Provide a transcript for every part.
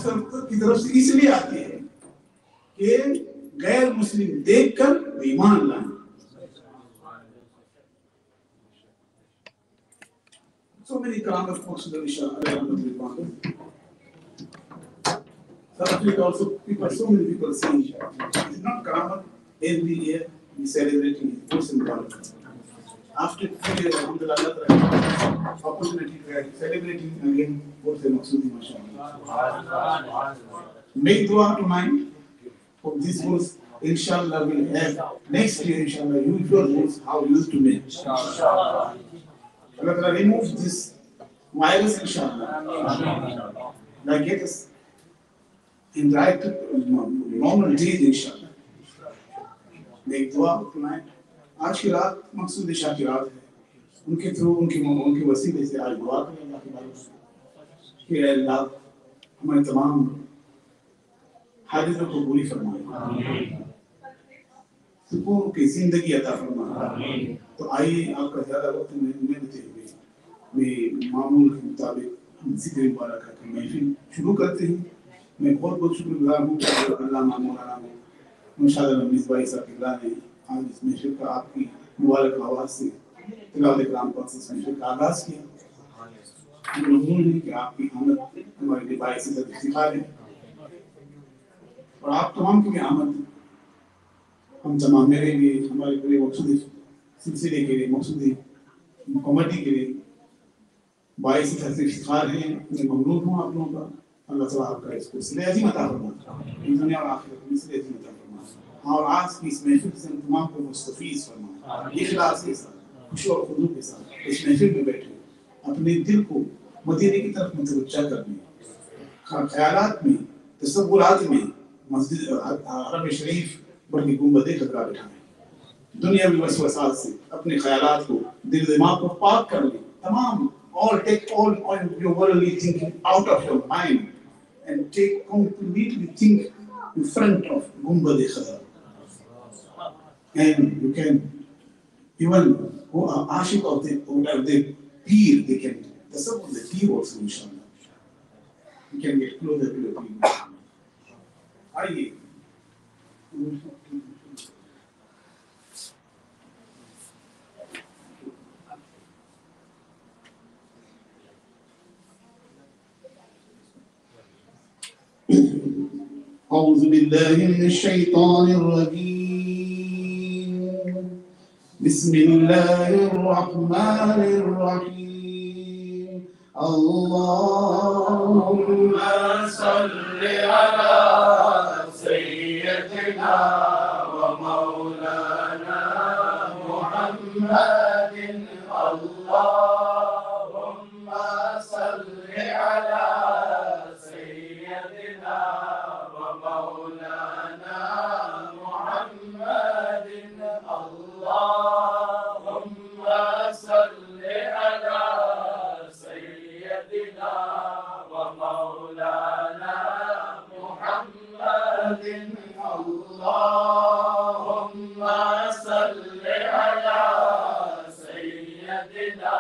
की तरफ से इसलिए आती है कि गैर मुस्लिम देखकर ईमान लाए। So many Quranic books that we share. South Africa also, so many people say it's not Quranic. Every year we celebrating Muslim symbolic. After 2 years, alhamdulillah, opportunity to celebrating again Muslim Maksudi, mashallah. Make dua tonight for this verse. Inshallah, we'll have next year, inshallah, usual rules how we used to make. Allah Ta'ala remove this virus, inshallah. Like get us in right normal days, inshallah. Make dua tonight. आज की रात मकसूद शाह की रात है, उनके through उनके वसीले से आज दुआ करें अल्लाह के बारे में कि अल्लाह हमारे तमाम हाजिरों को पूरी फरमाए, सुकून की जिंदगी अता फरमाए। तो आइए आपका ज़्यादा वक्त में देते हुए मैं मामूल के मुताबिक जिक्र मुबारक का महफिल शुरू करते हैं। मैं बहुत बहुत शुक्रगुजार हूँ अल्लाह मौलाना मुर्शद मिसबाई साहब ने आज इस महफिल का आपकी मुबारक आवाज़ से तिलावत कलाम पाक से इस महफिल का आगाज़ किया। मजबूर है कि आपकी आमद हमारे लिए बाइस इफ्तिखार है और आप तमाम की भी आमद हम तमाम मेरे लिए, हमारे पूरे मकसूदी सिलसिले के लिए, मकसूदी कमेटी के लिए बाइस इफ्तिखार है। मैं ममनून हूँ आप लोगों का। अल्लाह ताला आपका इसको सिले अज़ीम अता फरमाए, दुनिया और आखिरत में सिले अज़ीम अता फरमाए और आज की इस महफिल से हम तमाम को मुस्तफ़ीज़ फरमाए। इखलास के साथ, खुशू और खुजू के साथ इस महफिल में बैठे अपने दिल को मदीने की तरफ मुतवज्जा करने, ख्यालात में, तसव्वुरात में मस्जिद हरम शरीफ बल्कि गुंबद खतरा बिठाएं, दुनियावी वसवसात से अपने ख्यालात को, दिल दिमाग को पाक कर लें। तमाम take all your worldly thinking out of your mind and take completely think in front of Gumbad Khadar. And you can even who are ashik of the peer, they can tasawwur the peer also, inshallah. You can get closer to the peer. Aye. أعوذ بالله من الشيطان الرجيم بسم الله الرحمن الرحيم اللهم صل على سيدنا ومولانا محمد اللهم صل على مولانا محمد اللهم صل على سيدنا ومولانا محمد اللهم صل على سيدنا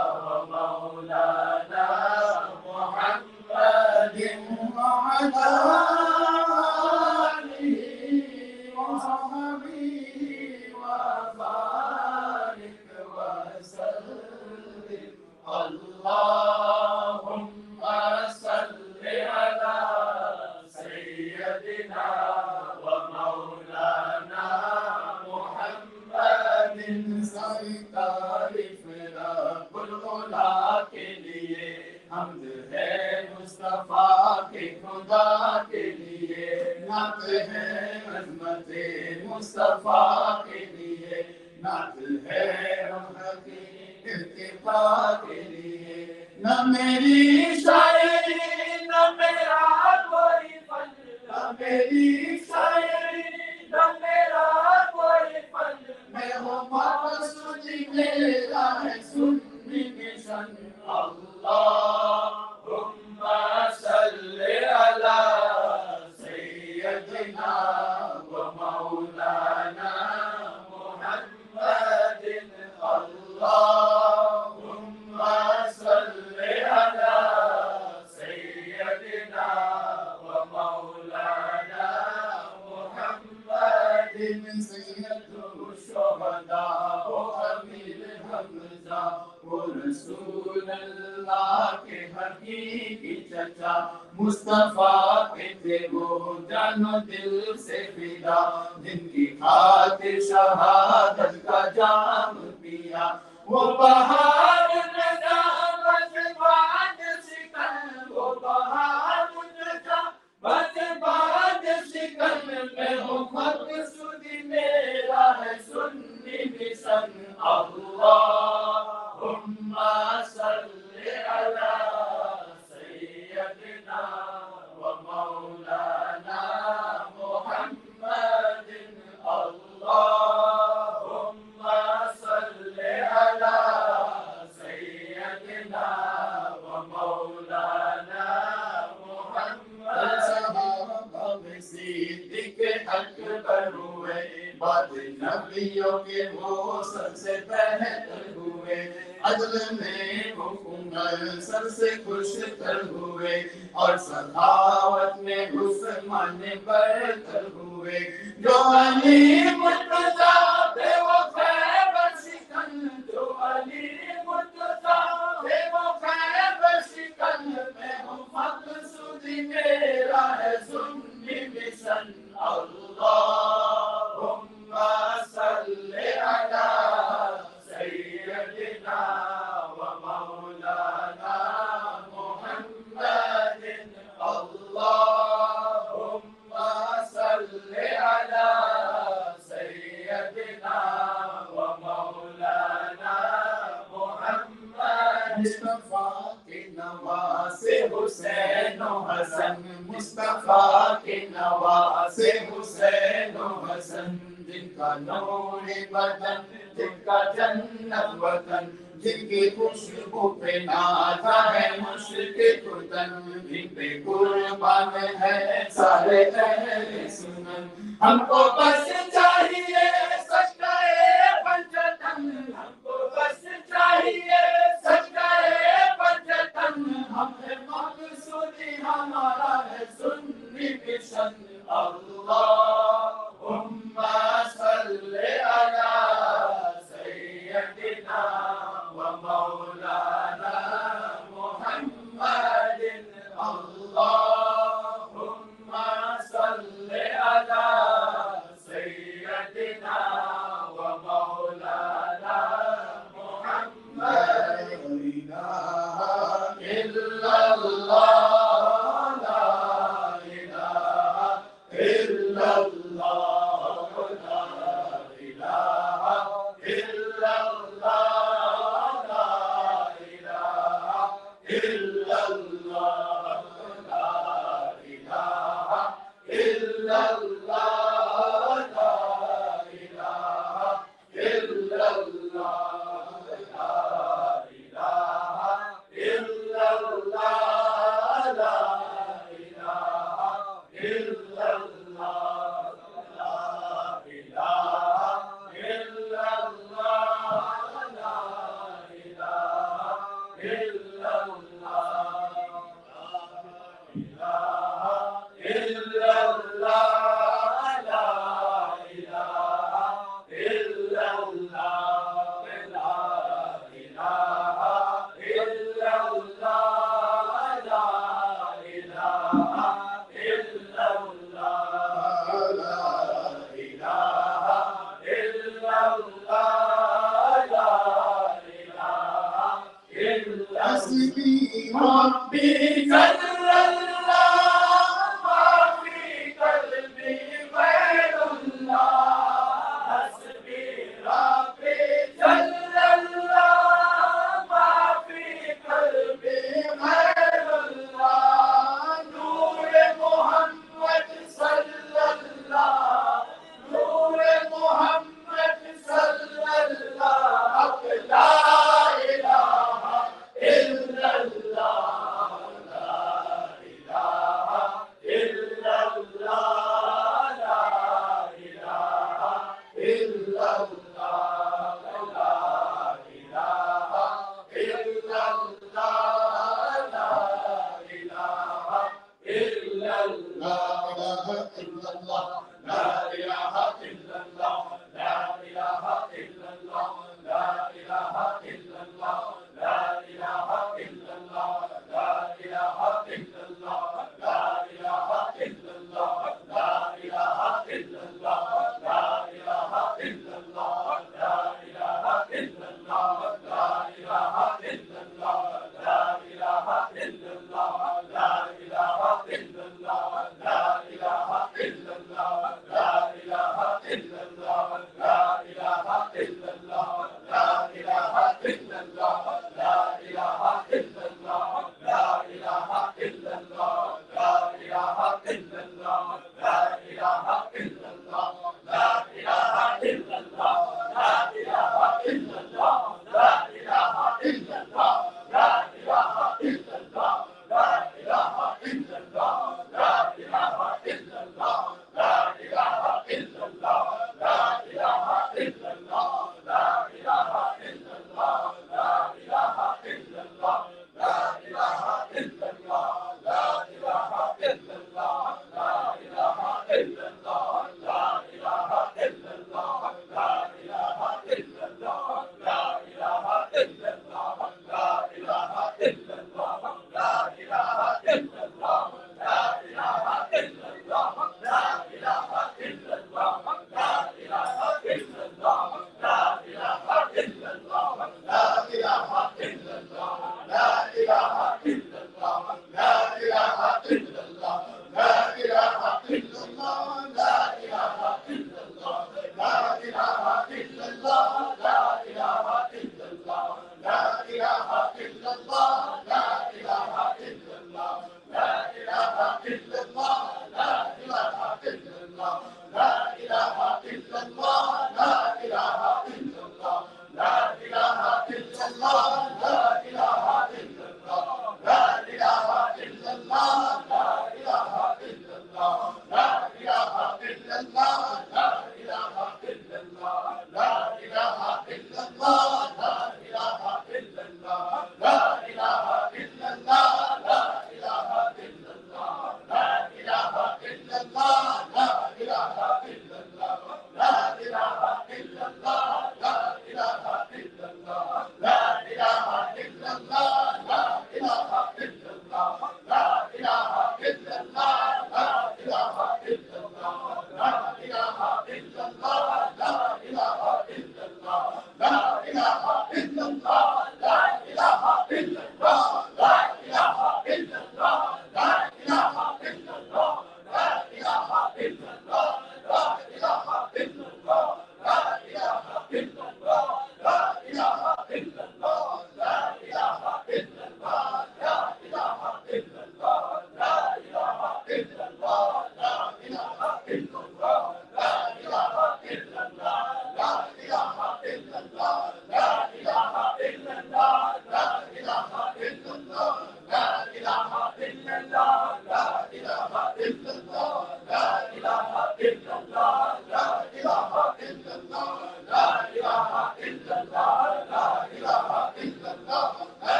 ومولانا محمد وعلى اللهم صل على سيدنا ومولانا محمد सरकार खुदा के लिए हमद है मुस्तफा के खुदा के लिए नात है अज़मत मुस्तफा के लिए नात है रहमत इत्तिफा के लिए न मेरी शायरी न मेरा कोई फन न मेरी शायरी न मेरा कोई फन मैं हो मकसूद मेरा है सुन्नी मिशन अल्लाहुम्मा सल्ली अला सय्यदिना व मौलाना मुहम्मदिन अल्लाहुम्मा सल्ली अला सय्यदिना व में सैयदुल शुहदा वो अमीर हमजा वो रसूल अल्लाह के हकीकी चचा मुस्तफा के थे वो जानो दिल से फिदा जिनकी खातिर शहादत का जाम पिया वो बहार नजा बजबाद शिकन वो बहार नजा बजबाद शिकन में हो मकसूदी मेरा है सुन्नी मिशन अल्लाहुम्मा सल्ली अला सय्यदिना व मौलाना मुहम्मदिन अल्लाहुम्मा सल्ली अला सय्यदिना व मौलाना मुहम्मद सिद्दीक़ अकबर हुए बाद नबियों के वो सबसे बेहतर हुए अदल में हुकूमत सबसे खुशतर हुए और सखावत में उस्मान बरतर हुए जो अली मुर्तज़ा थे वो खैबर शिकन जो अली मुर्तज़ा थे वो खैबर शिकन में हो मकसूदी मेरा है सुन्नी मिशन अल्लाहुम्मा सल्ली अला सय्यदिना व मौलाना मुहम्मदिन अल्लाहुम्मा सल्ली अला सय्यदिना व मौलाना मुहम्मद मुस्तफा के नवासे हुसैन व हसन मुस्तफा के नवासे हुसैन व हसन जिनका नूर बदन जिनका जन्नत वतन जिनकी खुशबू पे नाता है मुश्क कुतन जिन पे कुर्बान है सारे अहले सुनन हमको बस चाहिए सच्चाई पंचतन हमको बस चाहिए सच्चाई पंचतन हमें मकसूदी हमारा है सुन्नी मिशन अल्लाहुम्मा सल्ली अला सय्यदिना व मौलाना मुहम्मदिन अल्लाहुम्मा सल्ली अला सय्यदिना व मौलाना मुहम्मद ला इलाहा इल्लल्लाह ला इलाहा इल्लल्लाह ला इलाहा इल्लल्लाह ला इलाहा इल्लल्लाह ला इलाहा इल्लल्लाह ला इलाहा इल्लल्लाह ला इलाहा इल्लल्लाह ला इलाहा इल्लल्लाह ला इलाहा इल्लल्लाह ला इलाहा حسبي ربي جل الله ما في قلبي غير الله حسبي ربي جل الله ما في قلبي غير الله نور محمد صلى الله نور محمد صلى الله لا إله إلا الله لا إله إلا الله لا إله إلا الله لا إله إلا الله لا إله إلا الله لا إله إلا الله لا إله إلا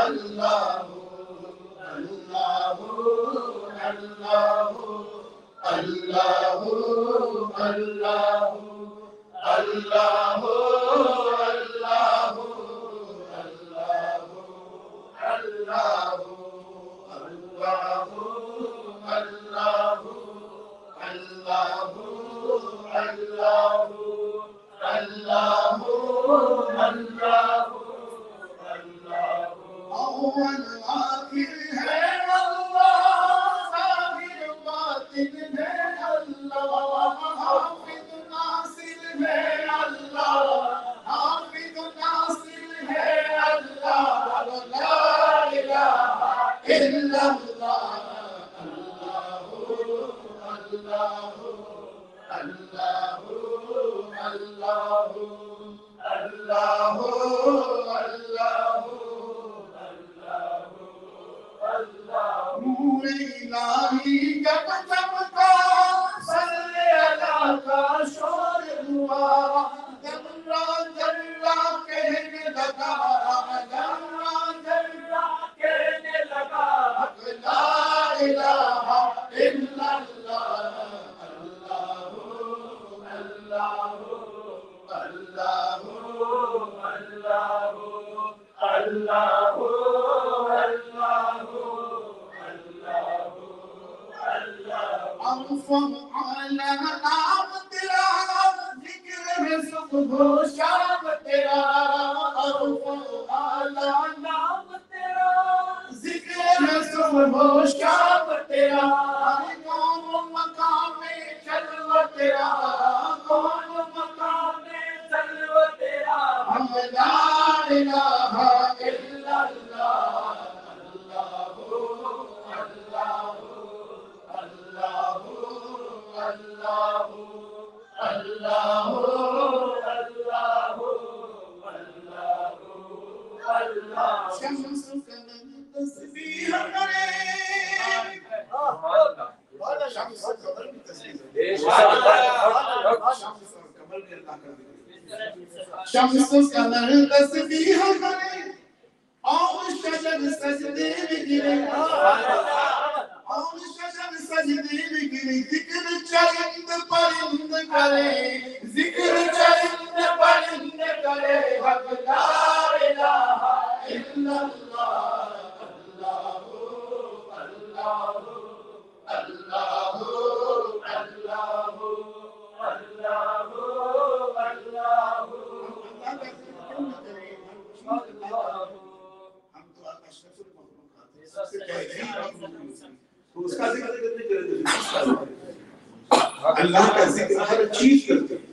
अल्लाह का जिक्र हर चीज करते हैं,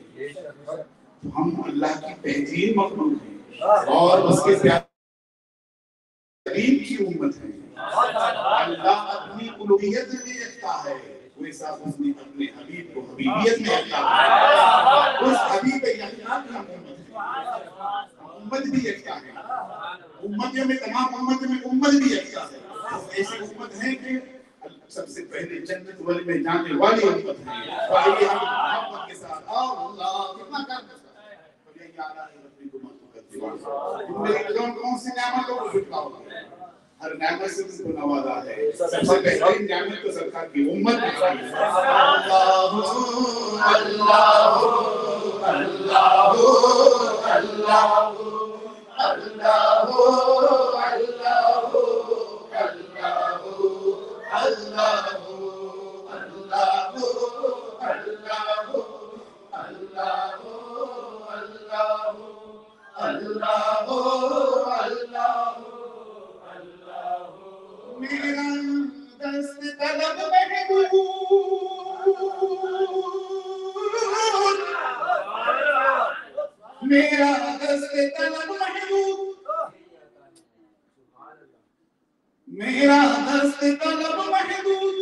हम अल्लाह की बेहतरीन मखलूक हैं और उसके प्यारे की उम्मत है। अल्लाह अपनी उलूहियत में रखता है, वो साथ उसने अपने हबीब को हबीबियत में रखा है। उस हबीब यहया की उम्मत भी एकता है, उम्मतियों में तमाम उम्मत में उम्मत भी एकता है। ऐसी उम्मत है कि सबसे पहले जन्नत वाले में जाने वाली उम्मत है। तो आइए हम मोहब्बत के साथ अल्लाह कितना कर सकता है, तो ये याद है रब्बी को मत कर दीवार तुमने कौन सी नेमतों को झुटलाओगे, हर नेमत से तुमको नवाजा है। सबसे पहली नेमत तो सरकार की उम्मत में है। अल्लाह अल्लाह अल्लाह अल्लाह मेरा दस्त तलब महबूब, मेरा दस्त तलब महबूब,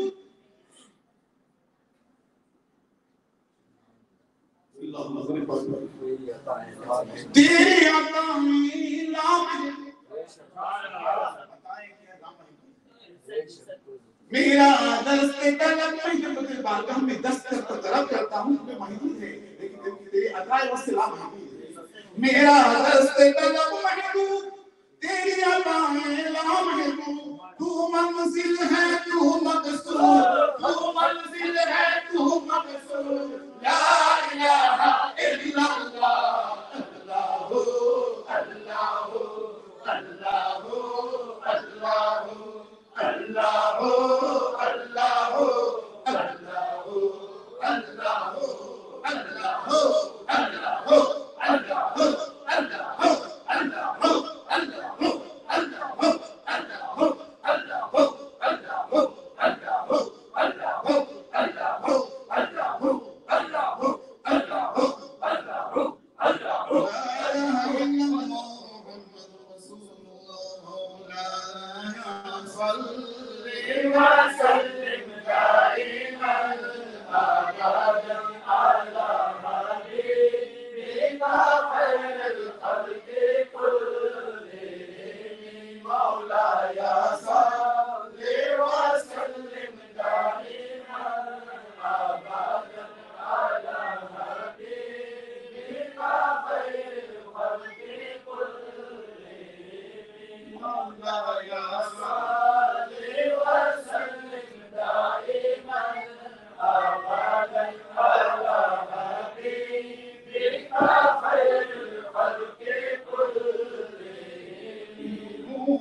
तेरी अता में नाम मेरा दस्त तलब महबूब, बारगाह में दस्त तलब करता हूँ मैं महबूब है, लेकिन तेरी अता है उससे लाभ महबूब है। मेरा दस्त तलब महबूब, तेरी अता में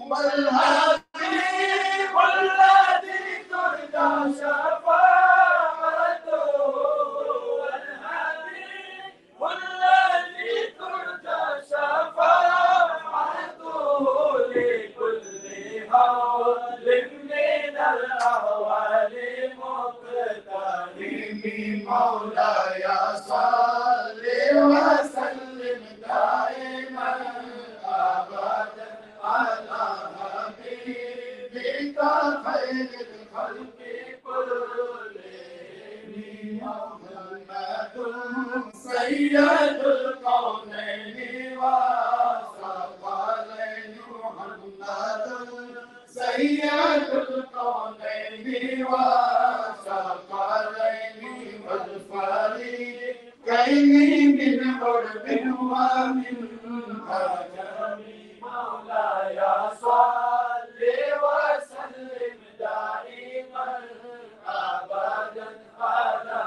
والحبيب الذي ترجى شفاعته والحبيب الذي ترجى شفاعته لكل هول من الأهوال مقترب مولاي صل وسلم دائما أبدا على حبيبك خير الخلق كلهم محمد سيد الكونين والثقلين محمد سيد الكونين والثقلين والفريقين من قرب ومن عجم مولاي صل وسلم دائما ابدا على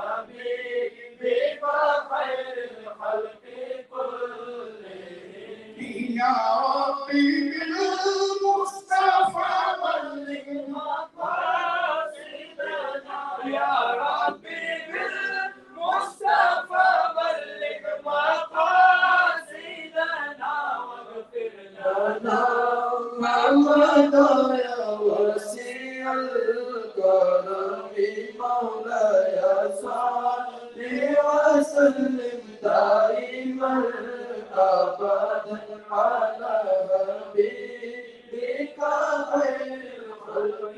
حبيبك خير الخلق كلهم يا ربي بالمصطفى بلغ مقاصدنا يا ربي بالمصطفى بلغ مقاصدنا واغفر لنا محمد يا وسيع الكرم مولاي صل وسلم دائما ابدا على حبيبك خير الخلق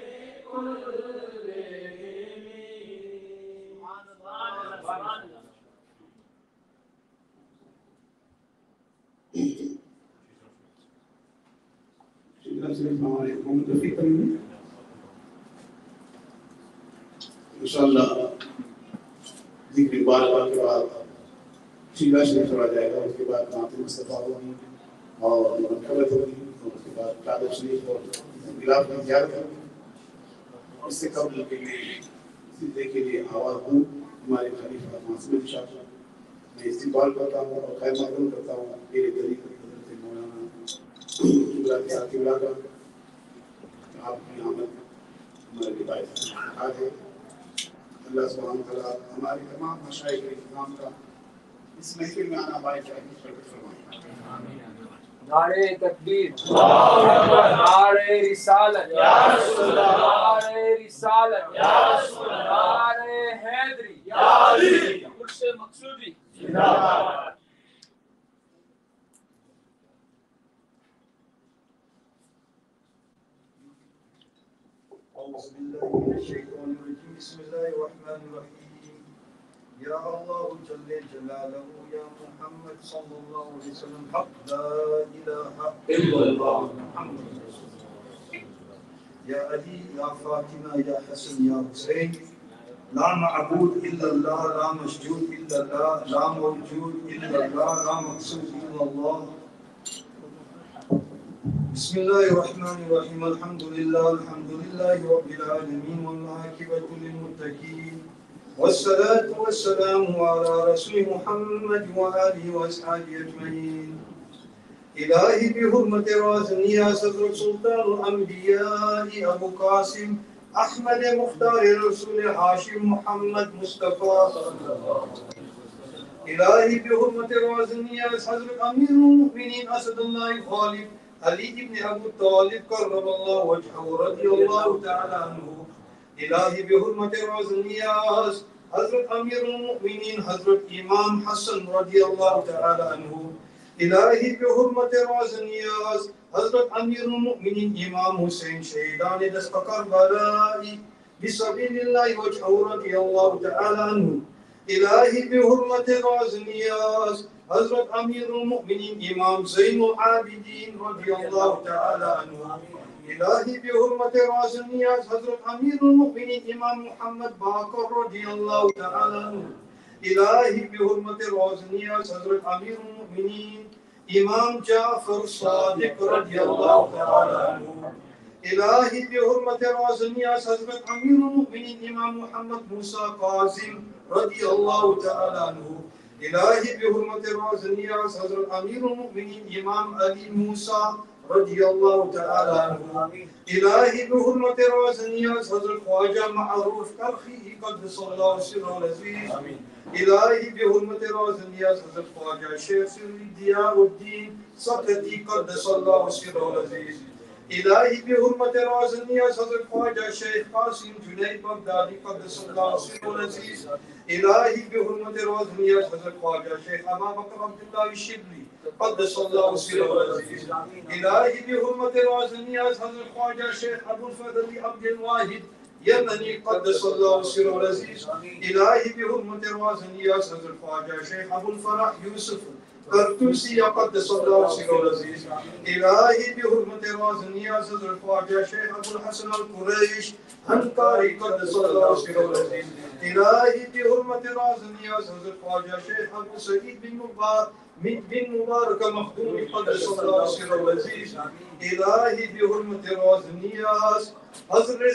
इंशाअल्लाह जिक्र मुबारक के बाद शीला शरीफ पढ़ा जाएगा, उसके बाद नात मुस्तफा होगी और मुनकबत होगी, उसके बाद कादर शरीफ और गिलाफ की ज़ियारत होगी। इससे कबल के लिए सिद्धे के लिए आवाज़ दूँ हमारे खलीफा मासूम शाह मैं इस्तेमाल करता हूँ और खैर मकबूल करता हूँ मेरे तरीके से मौलाना इब्राहिम साहब की मुलाकात आपकी आमद हमारे विदाई से आज है। अल्लाह सुब्हानहू व तआला हमारे तमाम मशाइख इस्लाम का इस महफिल में आना बाइक फरमाए। नारे तकबीर, नारे रिसालत, नारे रिसालत, नारे हैदरी, मुर्शिद मकसूदी जिंदाबाद। بسم الله الرحمن الرحيم يا الله جل جلاله يا محمد صلى الله عليه وسلم حق لا إله إلا الله محمد رسول الله يا علي يا فاطمة يا حسن يا حسين لا معبود إلا الله لا مسجود إلا الله لا موجود إلا الله لا مقصود إلا الله بسم الله الرحمن الرحيم الحمد لله رب العالمين والعاقبة للمتقين والصلاة والسلام على رسول محمد وآله وأصحابه أجمعين إلهي بحرمة رازنيا صدر سلطان الأنبياء أبو قاسم أحمد مختار رسول هاشم محمد مصطفى إلهي بحرمة رازنيا صدر أمير المؤمنين أسد الله الغالب علي بن أبو طالب كرم الله وجهه رضي الله تعالى عنه إلهي بحرمة راز النياس حضرت أمير المؤمنين حضرت إمام حسن رضي الله تعالى عنه إلهي بحرمة راز النياس حضرت أمير المؤمنين إمام حسين شهيدان دست كربلاء بسبيل الله وجهه رضي الله تعالى عنه إلهي بحرمة راز النياس حضرت أمير المؤمنين إمام زين العابدين رضي الله تعالى عنه إلهي بحرمة راس النياس حضرت أمير المؤمنين إمام محمد باقر رضي الله تعالى عنه إلهي بحرمة راس النياس حضرت أمير المؤمنين إمام جعفر الصادق رضي الله تعالى عنه إلهي بحرمة راس النياس حضرت أمير المؤمنين إمام محمد موسى قاسم رضي الله تعالى عنه إلهي بحرمة راس النياس حضرت أمير المؤمنين إمام علي موسى رضي الله تعالى عنه. إلهي بحرمة راس النياز حضرت خواجة معروف كرخي قدس الله سره العزيز. إلهي بحرمة راس النياز حضرت خواجة شيخ سري ضياء الدين صدقي قدس الله سره العزيز. إلهي بحرمة راس النياز حضرت خواجة شيخ قاسم جنيد بغدادي قدس الله سره العزيز. إلهي بحرمة راس النياز حضرت خواجة شيخ أبا بكر عبد الله الشبلي قدس الله سره العزيز. إلهي بحرمة راس النياز حضرت خواجة شيخ أبو الفضل عبد الواحد يمني قدس الله سره العزيز. إلهي بحرمة راس النياز حضرت خواجة شيخ أبو الفرح يوسف قرطوسي قدس الله سره العزيز. إلهي بحرمة راس النياز حضرت خواجة شيخ أبو الحسن القريش أنكاري قدس الله سره العزيز. إلهي بحرمة راس النياز حضرت خواجة شيخ أبو سعيد بن مبارك مخدومي قدس الله سره العزيز. إلهي بحرمة راس النياز حضرت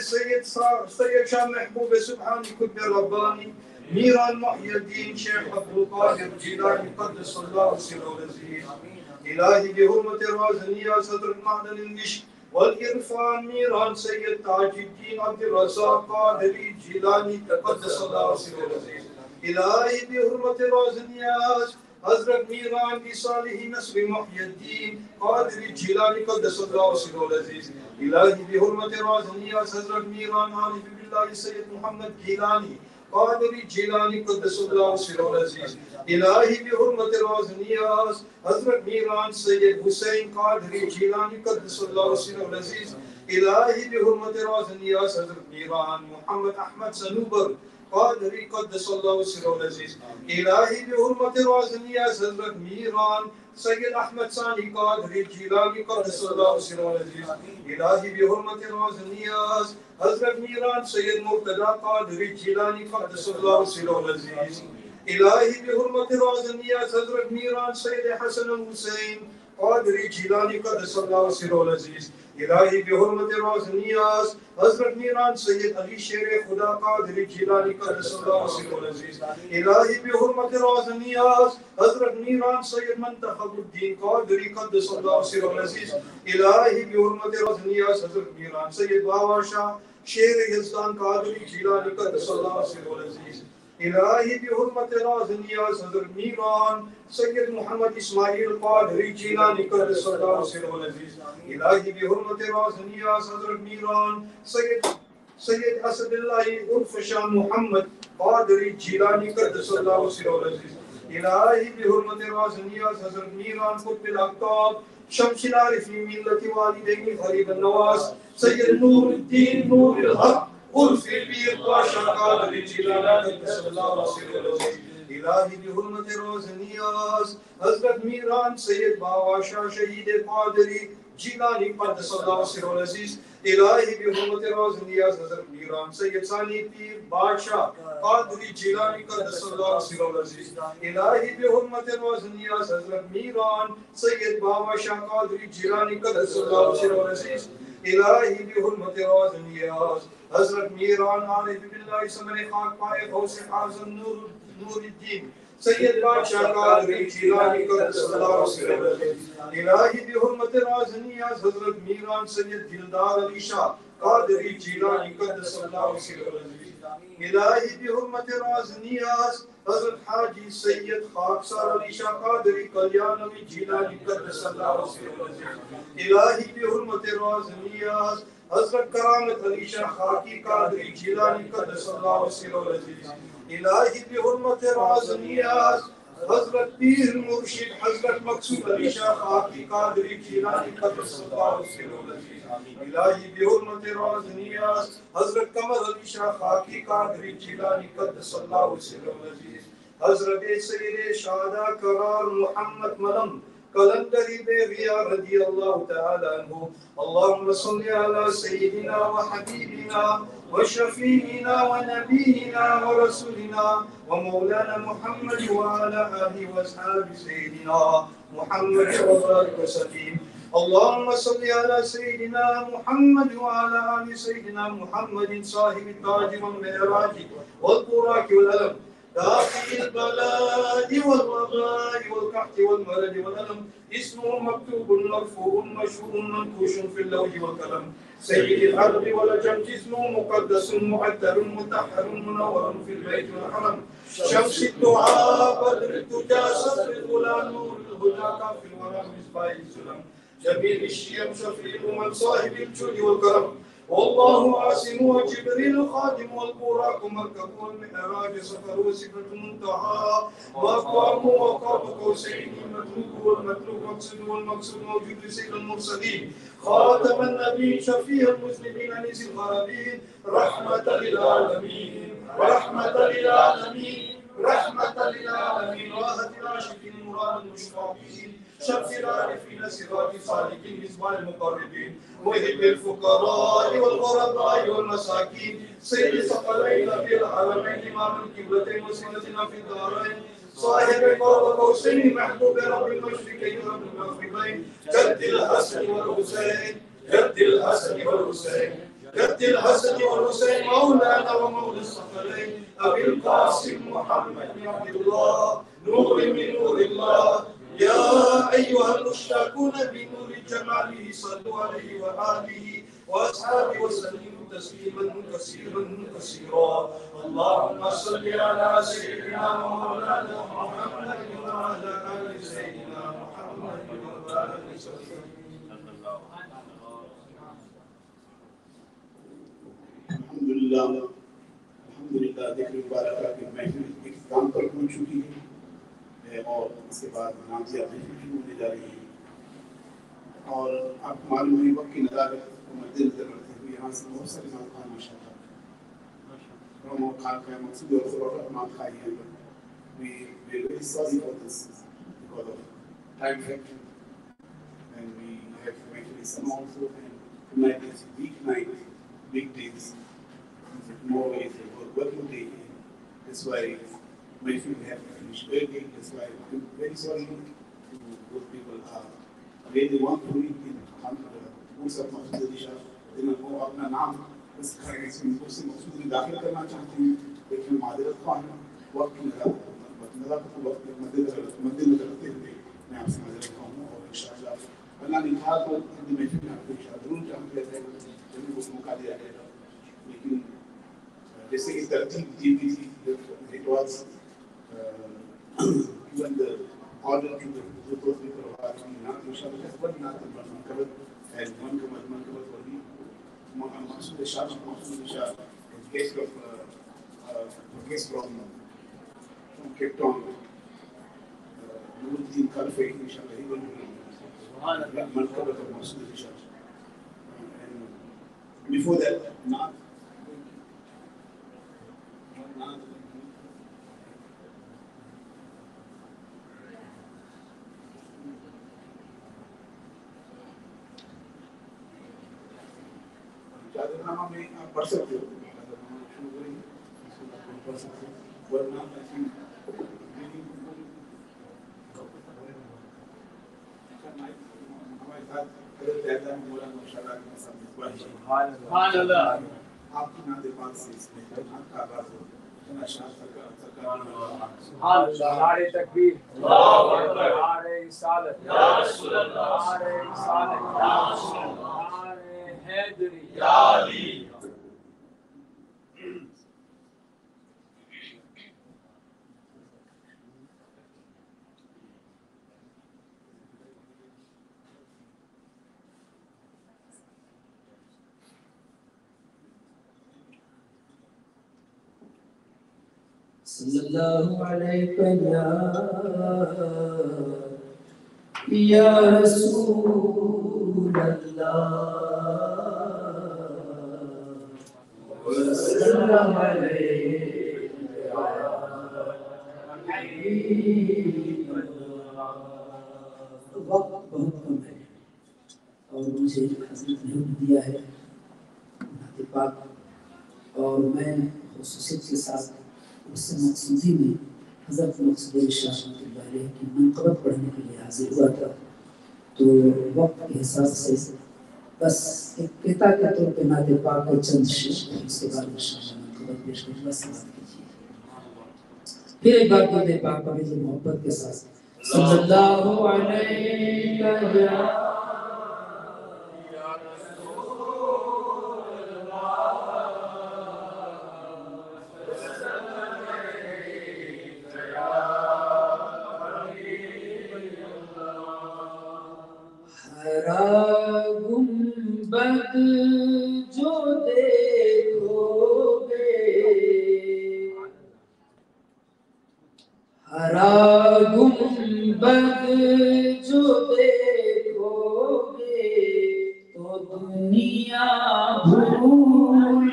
سيد شاه محبوب سبحاني كتب رباني ميران محي الدين شيخ عبد القادر جيلاني قدس الله سره العزيز. إلهي بحرمة راس النياز حضرت معدن المشك والإرفان ميران سيد تاج الدين عبد الرزاق قادري جيلاني قدس الله سره العزيز. إلهي بحرمة راس النياز حضرت ميران بصالح نصر محي الدين قادري جيلاني قدس الله سره العزيز. إلهي بحرمة راس النياز حضرت ميران عارف بالله سيد محمد جيلاني قادري جيلاني قدس الله سره العزيز. إلهي بحرمة راس النياز حضرت ميران سيد حسين قادري جيلاني قدس الله سره العزيز. إلهي بحرمة راس النياز حضرت ميران محمد أحمد سنوبر قادري قدس الله سره العزيز. إلهي بحرمة راس النياز حضرت ميران سيد أحمد ثاني قادري جيلاني قدس الله سره العزيز. إلهي بحرمة راس النياز حضرت ميران سيد مرتضى قادري جيلاني قدس الله سره العزيز. إلهي بحرمة راس النياز حضرت ميران سيد حسن الحسين قادري جيلاني قدس الله سره العزيز. إلهي بحرمة راس النياز حضرت ميران سيد علي شیر خدا قادری جیلانی قدس الله سره العزيز. إلهي بحرمة راس النياز حضرت ميران سيد منتخب الدين قادری قدس الله سره العزيز. إلهي بحرمة راس النياز حضرت ميران سيد باوا شاه شیر یزدان قادری جیلانی قدس الله سره العزيز. إلهي بحرمة راس النياز حضرت ميران سيد محمد إسماعيل قادری جیلانی قدس الله سره العزيز. إلهي بحرمة راس النياز حضرت ميران سيد أسد الله عرف شاه محمد قادری جیلانی قدس الله سره العزيز. إلهي بحرمة راس النياز حضرت ميران قطب الأقطاب شمس العارفين ملة والدين غريب النواس سيد نور الدين نور الحق عرف البير باشا قادری جیلانی قدس الله سره العزيز. إلهي بحرمة راس النياز حضرت ميران سيد باوا شاه شهيد قادری جیلانی قدس الله سره العزيز. إلهي بحرمة راس النياز حضرت ميران سيد ثاني پیر بادشاہ قادری جیلانی قدس الله سره العزيز. إلهي بحرمة راس النياز حضرت ميران سيد باوا شاه قادری جیلانی قدس الله سره العزيز. إلهي بحرمة راس النياز حضرت ميران عارف بالله سمر خاک پائے غوث اعظم نور الدين سيد بادشاہ قادری جیلانی قدس الله سره العزيز. إلهي بحرمة راس النياز حضرت ميران سيد دلدار علی شاہ قادری جیلانی قدس الله سره العزيز. إلهي بحرمة راس النياز حضرت حاجی سید خاکسار علی شاہ قادری کلیانوی جیلانی قدس الله سره العزيز. إلهي بحرمة راس النياز حضرت کرامت علی شاہ خاکی قادری جیلانی قدس الله سره العزيز. إلهي بحرمة راس النياز حضرت پیر مرشد حضرت مقصود علی شاہ خاکی قادری جیلانی قدس الله سره العزيز. إلهي بحرمة راس النياز حضرت قمر علی شاہ خاکی قادری جیلانی قدس الله سره العزيز. حضرت سید شهدا قرار محمد ملم قلندری بیغیا رضی اللہ تعالی عنہ. اللهم صل على سيدنا وحبيبنا وشفيعنا ونبينا ورسولنا ومولانا محمد وعلى آله وأصحابه سيدنا محمد وبارك وسلم. اللهم صل على سيدنا محمد وعلى آل سيدنا محمد صاحب التاج والمعراج والبراق والألم دافع البلاء والوباء والقحط والمرض والألم اسمه مكتوب مرفوع مشهور منقوش في اللوح والقلم سيد الأرض والعجم جسمه مقدس معطر مطهر منور في البيت والحرم شمس الدعاء بدر الدجى صدر الغلا نور الهدى كافي الورى مصباح السلم جميل الشيم شفيع الأمم صاحب الجود والكرم والله عاصم وجبريل خادم والبراق مركب والمعراج سفر وصفة منتهى مقام وقاب قوسين المطلوب والمطلوب مقصود والمقصود موجود لسيد المرسلين خاتم النبي شفيع المسلمين انيس الغرابين رحمة للعالمين رحمة للعالمين رحمة للعالمين راحة العاشقين مراد المشفعين شمس العارفين سراج صالحين مصباح المقربين محب الفقراء والغرباء والمساكين سيد ثقلين في العالمين امام القبلتين وسيلتنا في الدارين صاحب قاب قوسين محبوب رب المشرقين ورب المغربين جد الحسن والحسين جد الحسن والحسين جد الحسن والحسين مولانا ومولى الثقلين ابي القاسم محمد بن عبد الله نور من نور الله يا أيها المشتاقون بنور جماله صلوا عليه وآله وأصحابه وسلموا تسليما كثيرا كثيرا اللهم صل على سيدنا ومولانا محمد وعلى آل سيدنا محمد وبارك وسلم अल्हम्दुलिल्लाह ज़िक्र मुबारक की महफिल इख्तिताम पर पहुंच चुकी है और इसके बाद नाज़िया महफिल शुरू होने जा रही है और आपको मालूम है वक्त की नज़ाकत को मद्देनज़र रखते हुए यहाँ से बहुत सारे इमाम खान माशाअल्लाह प्रमोद खान का मकसूद और ज़रूरत इमाम खान है we are very sorry for this because of time factor and we have to make it some also and tonight is weeknight weekdays tomorrow is a working day. That's why my family have to finish early. That's why I'm very sorry to those people where they want to read in Musa Masud Isha. Then वो अपना नाम इस खाने से मुझसे मकसूद में दाखिल करना चाहते हैं लेकिन मादरत खान वक्त की नज़ाकत को वक्त मद्देनज़र रखते हुए मैं आपसे मादरत खाऊंगा और इंशाअल्लाह अल्लाह ने कहा तो हिंदी में फिर आपको इंशाअल्लाह जरूर चाहते हैं जब वो मौका दिया जाएगा लेकिन जैसे कि तरतीब दी गई थी it was given the order to the those people who are not inshallah just one not one covered and one covered for me Masud Shah in case of case from Cape Town Nuruddin Khalfe inshallah he will be one covered for Masud Shah and before that not जादरनामा में आप पढ़ सकते हो जादरनामा शुरू करेंगे इसको आप पढ़ सकते हो वरना ऐसी हमारे साथ हज़रत ज़ैदा मौलाना मुशर्रफ के साथ सुभान अल्लाह आपकी नाते पाक से इसमें नात का आगाज़ हो नारे तकबीर अल्लाहु अकबर नारे रिसालत या रसूल अल्लाह नारे रिसालत या रसूल अल्लाह नारे हैदरी या अली सल्लल्लाहु अलैहि या रसूल अल्लाह वसल्लम अलैका वक्त बहुत कम है और मुझे हज़रत ने दिया है नाते पाक और मैं खुसूसियत के साथ उस मकसूदी में हज़रत मकसूद शाह की मनक़बत पढ़ने के लिए हाजिर हुआ था तो वक्त के हिसाब से बस एक पिता के तौर पे नाते पाक और चंद शेर उसके बाद इंशाअल्लाह मनक़बत पेश करूँगा समाप्त कीजिए फिर एक बार बोलते पाक पाक से मोहब्बत के साथ सल्लल्लाहु अलैहि वसल्लम। हरा गुंबद जो देखोगे, हरा गुंबद जो देखोगे तो दुनिया भूल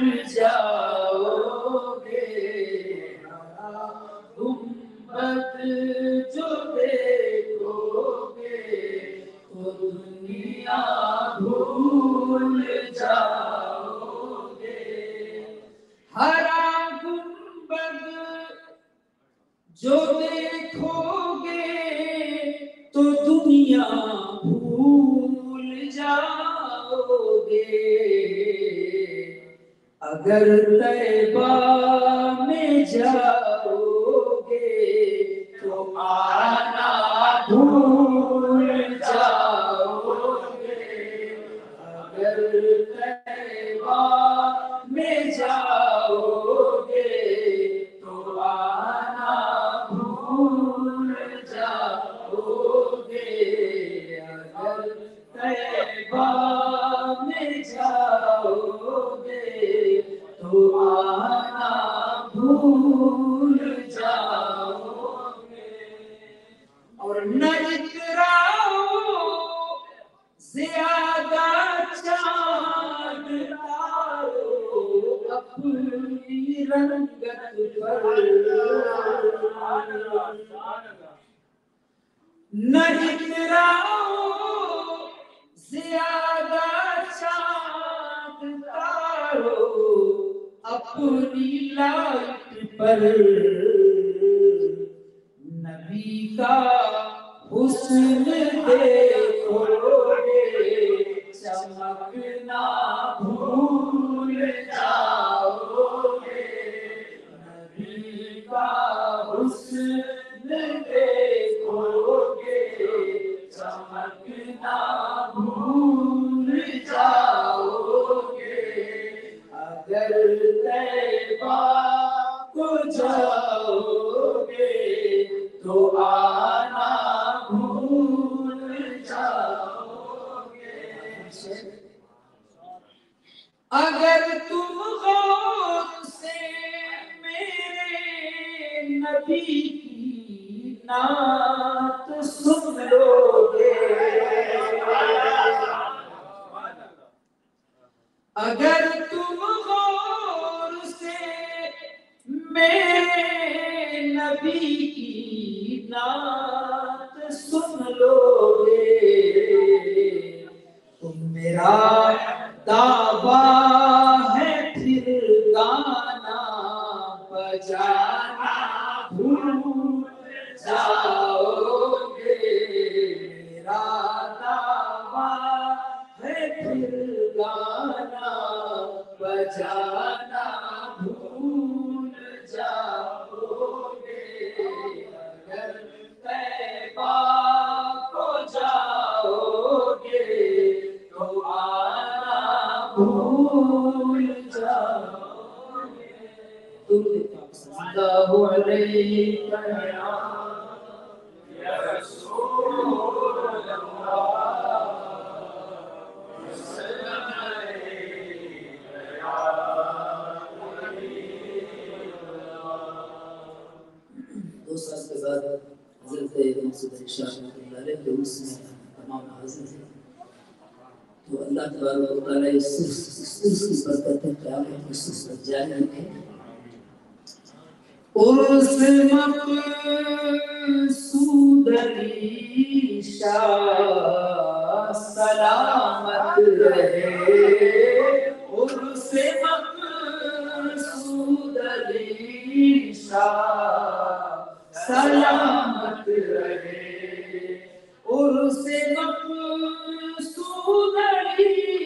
जाओगे। हरा गुंबद जो देखोगे तो दुनिया भूल जाओगे। हरा गुंबद जो देखोगे तो दुनिया भूल जाओगे। अगर तैबा में जाओगे तो आना भूल जाओगे। अगर तैबा में जाओगे तो आना भूल जाओगे। अगर तैबा में जाओगे तो आना भूल जाओगे। और न इतराओ ज्यादा चांद तारो अपनी रंगत पर। न इतराओ ज्यादा चांद तारो अपनी लाइट पर। नबी का हुस्न देखोगे चमकना भूल जाओगे। नबी का हुस्न देखोगे चमकना भूल जाओगे। अगर तैबा को जाओगे तो आना भूल जाओगे। अगर तुम गौर से मेरे नबी की नात सुन लोगे, अगर तुम गौर से मेरे नबी की नात सुन लोगे तो मेरा दावा है फिर गाना बजाना भूल जाओगे। मेरा दावा है फिर गाना बजाना भूल जाओगे। अगर तैबा को जाओगे तो आना भूल जाओगे। सल्लल्लाहु अलैहि या रसूल अल्लाह। दो साल के बाद हज़रत मकसूद शाह के उसमें तमाम हाजिर थे। तो अल्लाह तबारक व तआला इस की बरकत है क़यामत में सुस्त जारी रखे। उर्स मक़सूद शाह सलामत रहे। उर्स मक़सूद शाह सलामत रहे। उर्स मक़सूद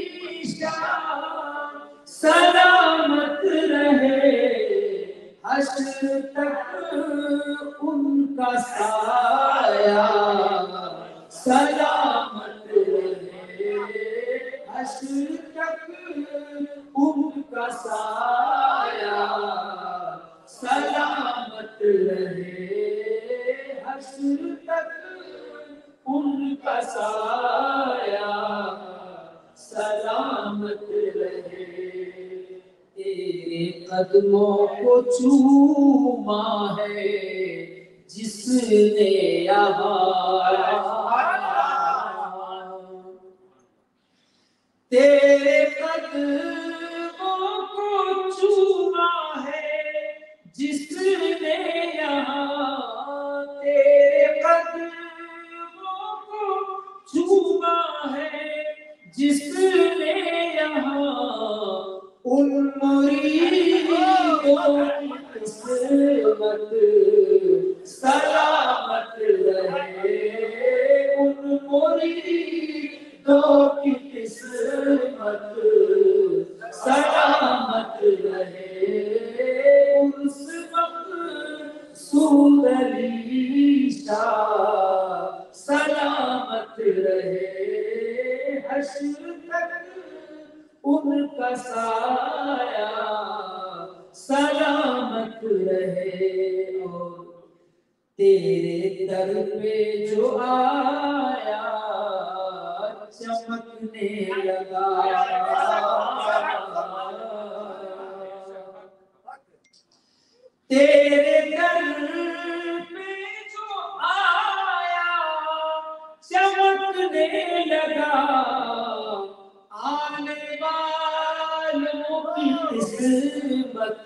शाह सलामत रहे। हश्र तक उनका साया सलामत रहे, हश्र तक उनका साया सलामत रहे, हश्र तक उनका साया सलामत रहे। तेरे कदमों को चूमा है जिसने यहाँ, तेरे कदमों को चूमा है जिसने यहाँ, तेरे कदमों को चूमा है जिसने यहाँ, उन मुरीदों की किस्मत सलामत रहे, उन मुरीदों की किस्मत सलामत रहे, उस वक्त सुंदरीशा सलामत रहे, हश्र तक उनका साया सलामत रहे। और तेरे दर पे जो आया चमकने लगा, तेरे दर पे जो आया चमकने लगा, आने वालों की किस्मत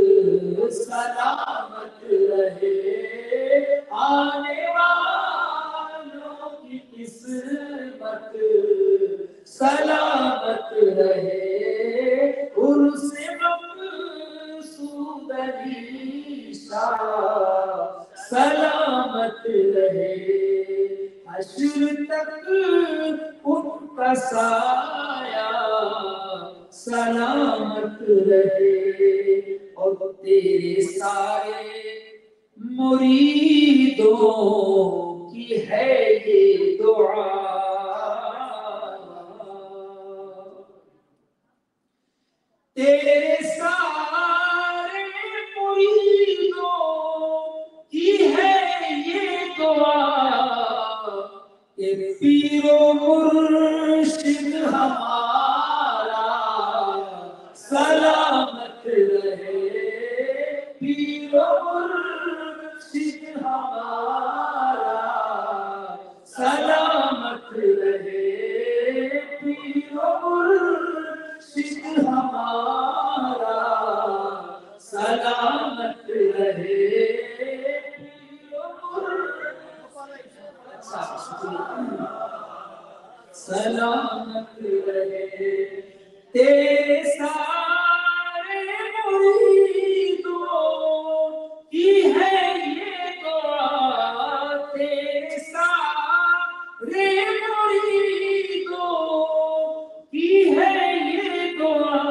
सलामत रहे, आने वालों की किस्मत सलामत रहे, उर्से मक़सूद ईशा सलामत रहे, हश्र तक उनका साया सलामत रहे। और तेरे सारे मुरीदों की है ये दुआ, तेरे सारे मुरीदों की है ये दुआ, कि पीरो मुर्शिद हमारा सलामत रहे, पीरो मुर्शिद हमारा सलामत रहे, पीरो मुर्शिद हमारा सलामत रहे, सलामत रहे, तेरे सारे मुरीदों की है ये दुआ, तेरे सारे मुरीदों की है ये दुआ,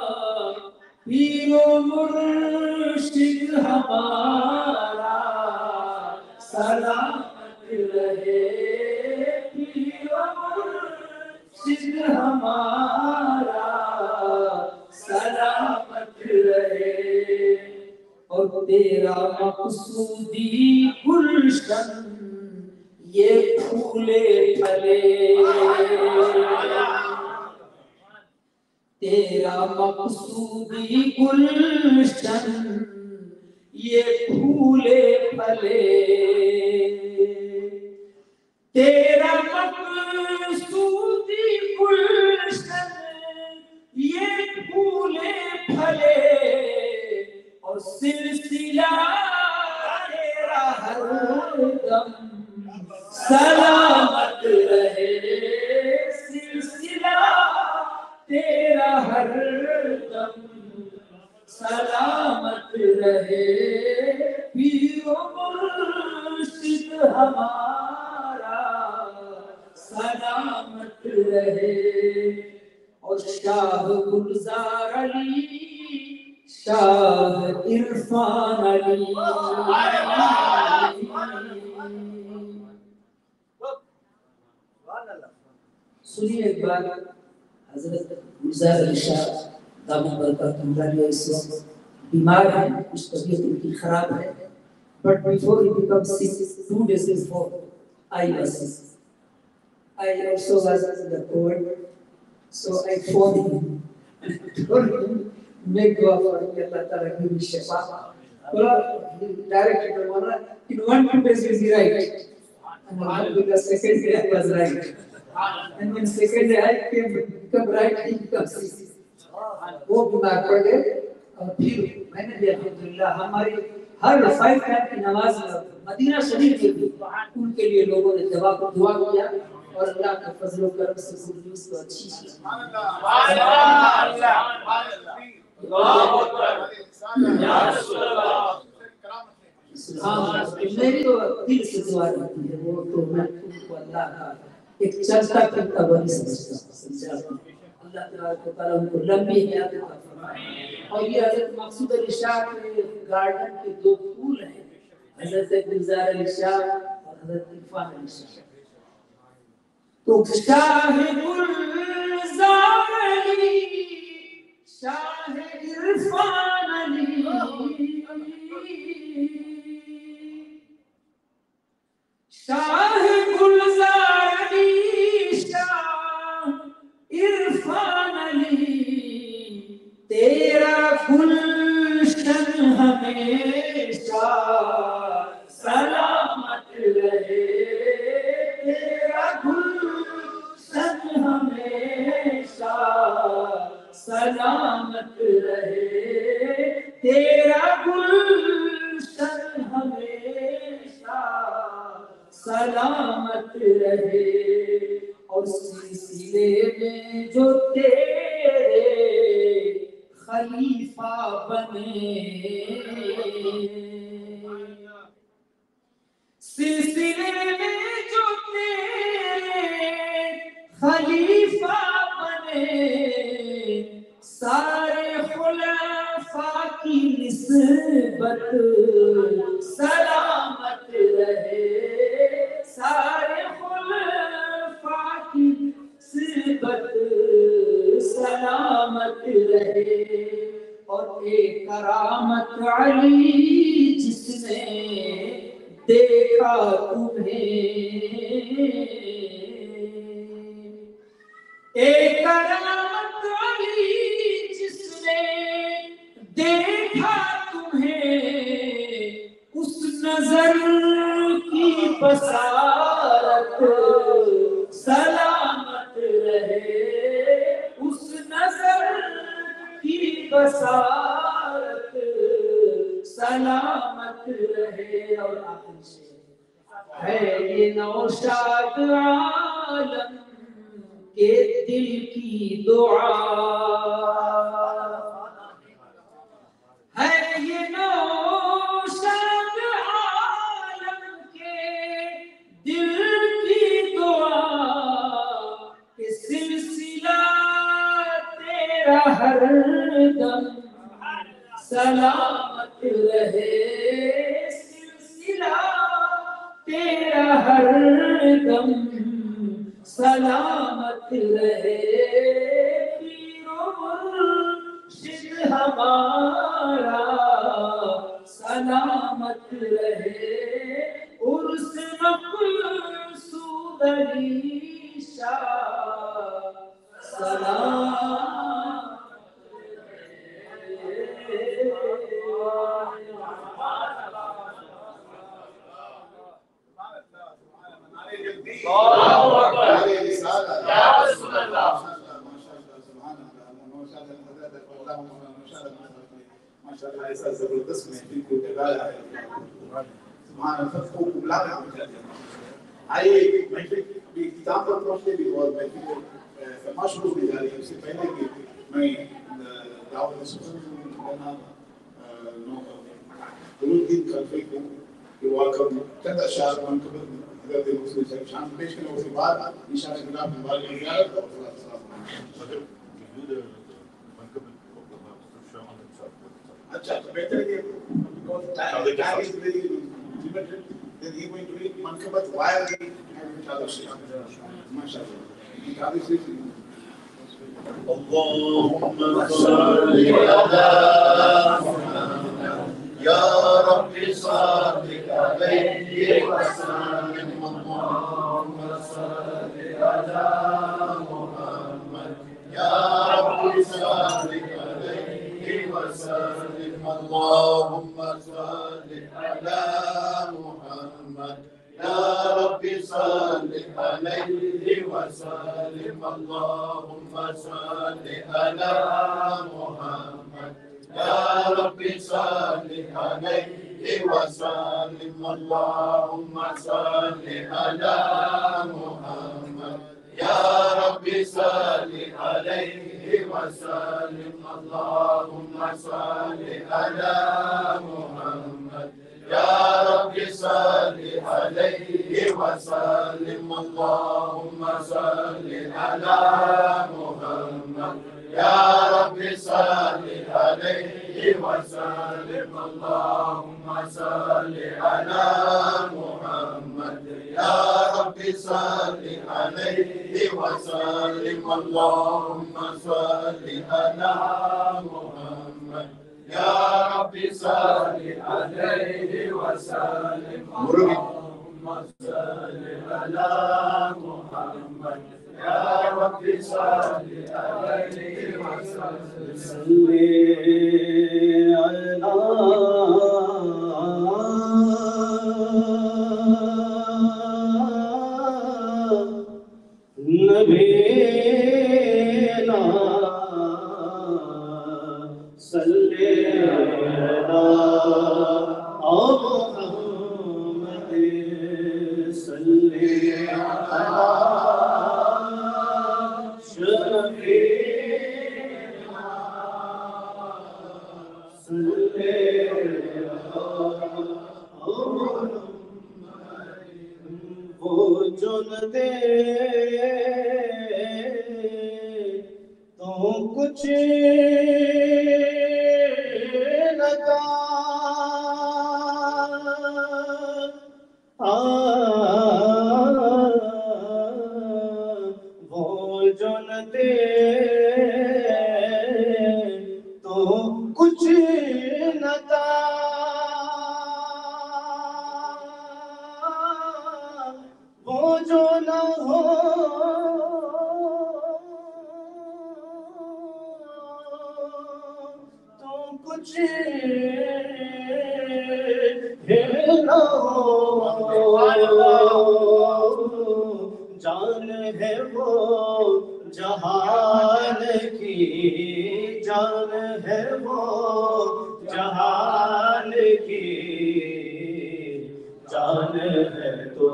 पीरो मुर्शिद हमारा सलामत रहे, पीरो मुर्शिद हमारा सलामत रहे। और तेरा मक़सूदी गुलशन ये फूले फले, तेरा मक़सूदी गुलशन ये फूले फले, तेरा मक़सूदी गुलशन ये फूले फले, और सिलसिला तेरा हरदम सलामत रहे, सिलसिला तेरा हरदम सलामत रहे, पीरो मुर्शिद हमारा सलामत रहे। और शाह गुलजार अली शाह इरफान अली। सुनिए एक बार, हजरत गुलजार अली शाह दामद बरकतुल्लाह इस वक्त बीमार है, कुछ तबीयत उनकी खराब है, but before he becomes sick, 2 days before, I was sick. I also was in the cold, so I phoned him and told him, make dua for me, Allah Ta'ala give me shifa. Well, he directed the one, in 1-2 days will be right. And Alhamdulillah, second day I was right. And when second day I become right, he becomes sick. वो बीमार पड़ गए और फिर मैंने भी अल्हम्दुलिल्लाह हमारी हर 5 टाइम की नमाज मदीना शरीफ में भी उनके लिए लोगों ने दुआ किया और अल्लाह के फजल और करम से न्यूज़ को अच्छी सुभान अल्लाह। मेरी तो दिल से दुआ रहती है, वो तो मैं उनको अल्लाह का एक चलता फिरता वली समझता हूं। अल्लाह ताला उनको लंबी हयात अता फरमाए। और ये हजरत मकसूद अली शाह के गार्डन के 2 फूल हैं, हजरत गुलजार अली शाह और हजरत इरफान अली शाह। तो शाह गुलजार अली, शाह इरफान अली, शाह गुलजार अली, शाह इरफान अली, तेरा गुलशन हमेशा सलामत रहे, तेरा गुलशन हमेशा सलामत रहे, तेरा गुलशन हमेशा सलामत रहे। और सिलसिले में जो तेरे खलीफा बने, सिलसिले में जो तेरे खलीफा बने, सारे खुलाफा की निस्बत सलामत रहे, सारे खुलाफा की निस्बत सलामत रहे। और एक करामत अली जिसने देखा तुम्हें, एक करामत अली जिसने देखा तुम्हें, उस नजर की बसारत सलामत रहे, उस नजर की बसारत सलामत रहे। और आखिर से है ये नौशाद आलम के दिल की दुआ, है ये नौशाद आलम के दिल की दुआ, कि सिलसिला तेरा हर दम सलामत रहे, सिलसिला तेरा हर दम सलामत रहे। पीरो मुर्शिद हमारा सलामत रहे, उर्स मक़सूद अली शाह सलामत ऐसा जबरदस्त महफिल को जगाया है, सुभान अल्लाह को बुला रहा है। आइए महफिल की किताब पर पहुंचते भी और महफिल फरमाश शुरू हो जा रही है। उससे पहले कि मैं दावत सुना नूरुद्दीन खलफी को कि वाकई चंद अशार मन कबल हज़रत मुस्लिम से शान पेश करने उसके बाद इंशाअल्लाह खिलाफ मुबारक ज़ियारत और सलाम अच्छा तो बेहतर है because time is very limited. Then he going to read Mankabat why are we having Qadr Sharif? MashaAllah. Qadr Sharif. اللهم صل على محمد يا رب صل عليه وسلم اللهم صل على محمد يا رب صل عليه وسلم اللهم صل على محمد يا رب صل عليه وسلم اللهم صل على محمد يا رب صل عليه وسلم اللهم صل على محمد يا رب صل عليه وسلم اللهم صل على محمد يا رب صل عليه وسلم اللهم صل على محمد يا رب صل عليه وسلم اللهم صل على محمد يا رب صل عليه وسلم اللهم صل على محمد يا رب صل عليه وسلم اللهم صل على محمد يا رب صل عليه وسلم صل على نبينا صل على محمد صل على شفيعنا صل वो चुन दे तो कुछ लगा वो चुन दे तो कुछ लगा वो जो न हो तो कुछ न हो जान है वो जहान की जान है वो जहान की जान है तो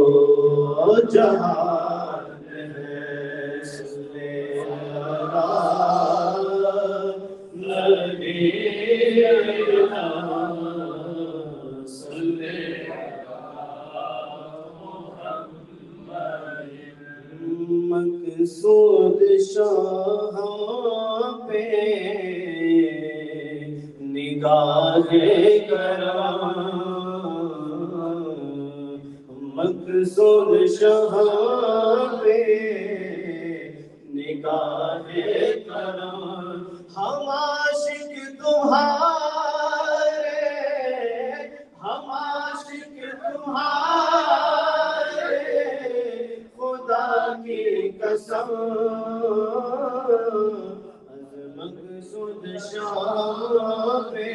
जहान है सुने नबीना सुने मकसूद शाह पे निगाहे करम मकसूद शाह पे निगाहे करम हम आशिक तुम्हारे हम आशिक तुम्हारे खुदा की कसम मकसूद शाह पे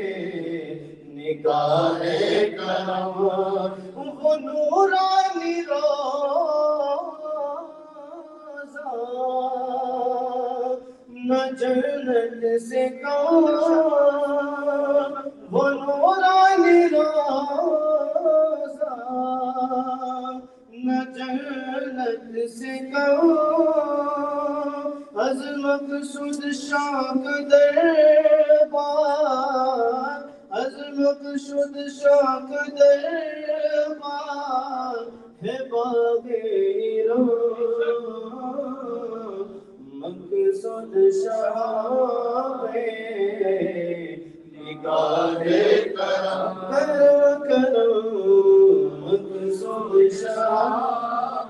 निगाहे करम वो नूरानी रोज़ा न जन्नत से कम वो नूरानी रोज़ा न जन्नत से कम अज़ मकसूद शाह दरबार अज़ मकसूद शाह दरबार है बाग़-ए-रो मकसूद शाह पे निगाहे करम मकसूद शाह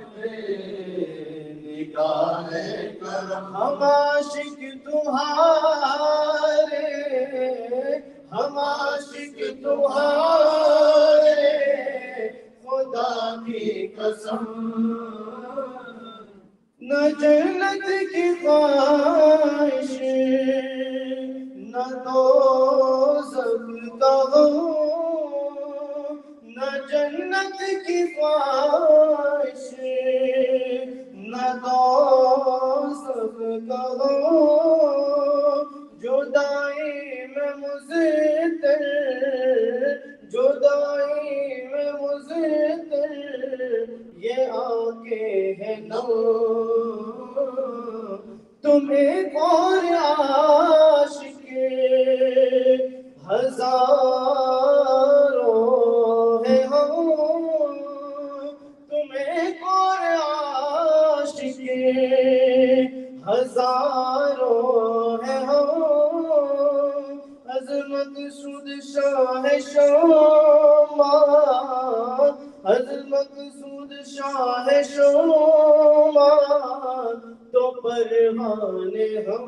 निगाहे करम हम आशिक तुम्हारे हम आशिक तुम्हारे खुदा की कसम न जन्नत की ख्वाहिश न दोज़ख का गम न जन्नत की ख्वाहिश न दोज़ख का गम जुदाई में मुज़्तर जुदाई में मुज़्तर ये आंखें हैं नम तुम्हें और आशिक हजारों है हम तुम्हें और आशिक हजारों है हम अज़मत सुद शाह शोमा अज़मत सुद शाह शोमा तो परवाने हम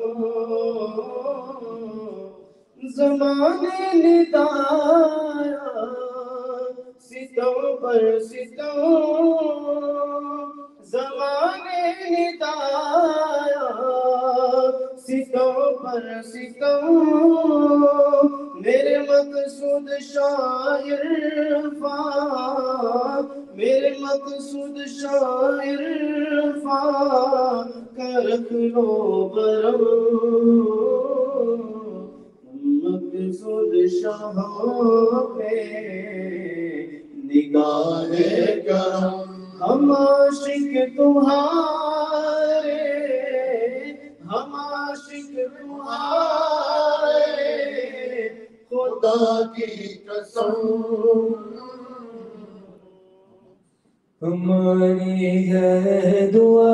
ज़माने ने दाया सितम पर सितम ज़माने ने दाया सितम पर सितम मेरे मकसूद शायर मेरे मकसूद शायर करख लो बरम मकसूद शाह पे निगाहे करम हम आशिक तुम्हारे हम आशिक तुम्हारे खुदा की कसम हमारी है दुआ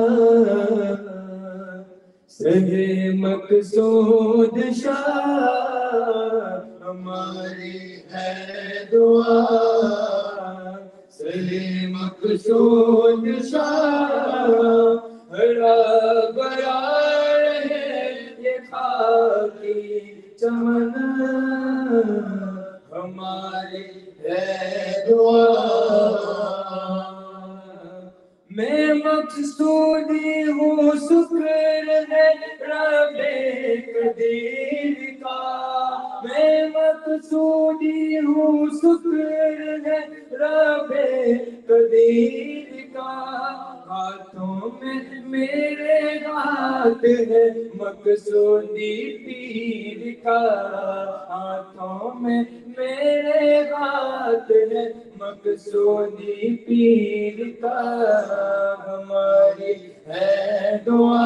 सहे मकसूद शाह हमारी है दुआ सही मकसूद शाह हरा भरा रहे ये खाकी चमन हमारी है दुआ मैं मकसूदी हूँ शुक्र है रबे कदीर का मैं मकसूदी हूँ शुक्र है रबे कदीर का हाथों में मेरे हाथ है मकसूदी पीर का हाथों में मेरे हाथ है मकसूदी पीर का हमारी है दुआ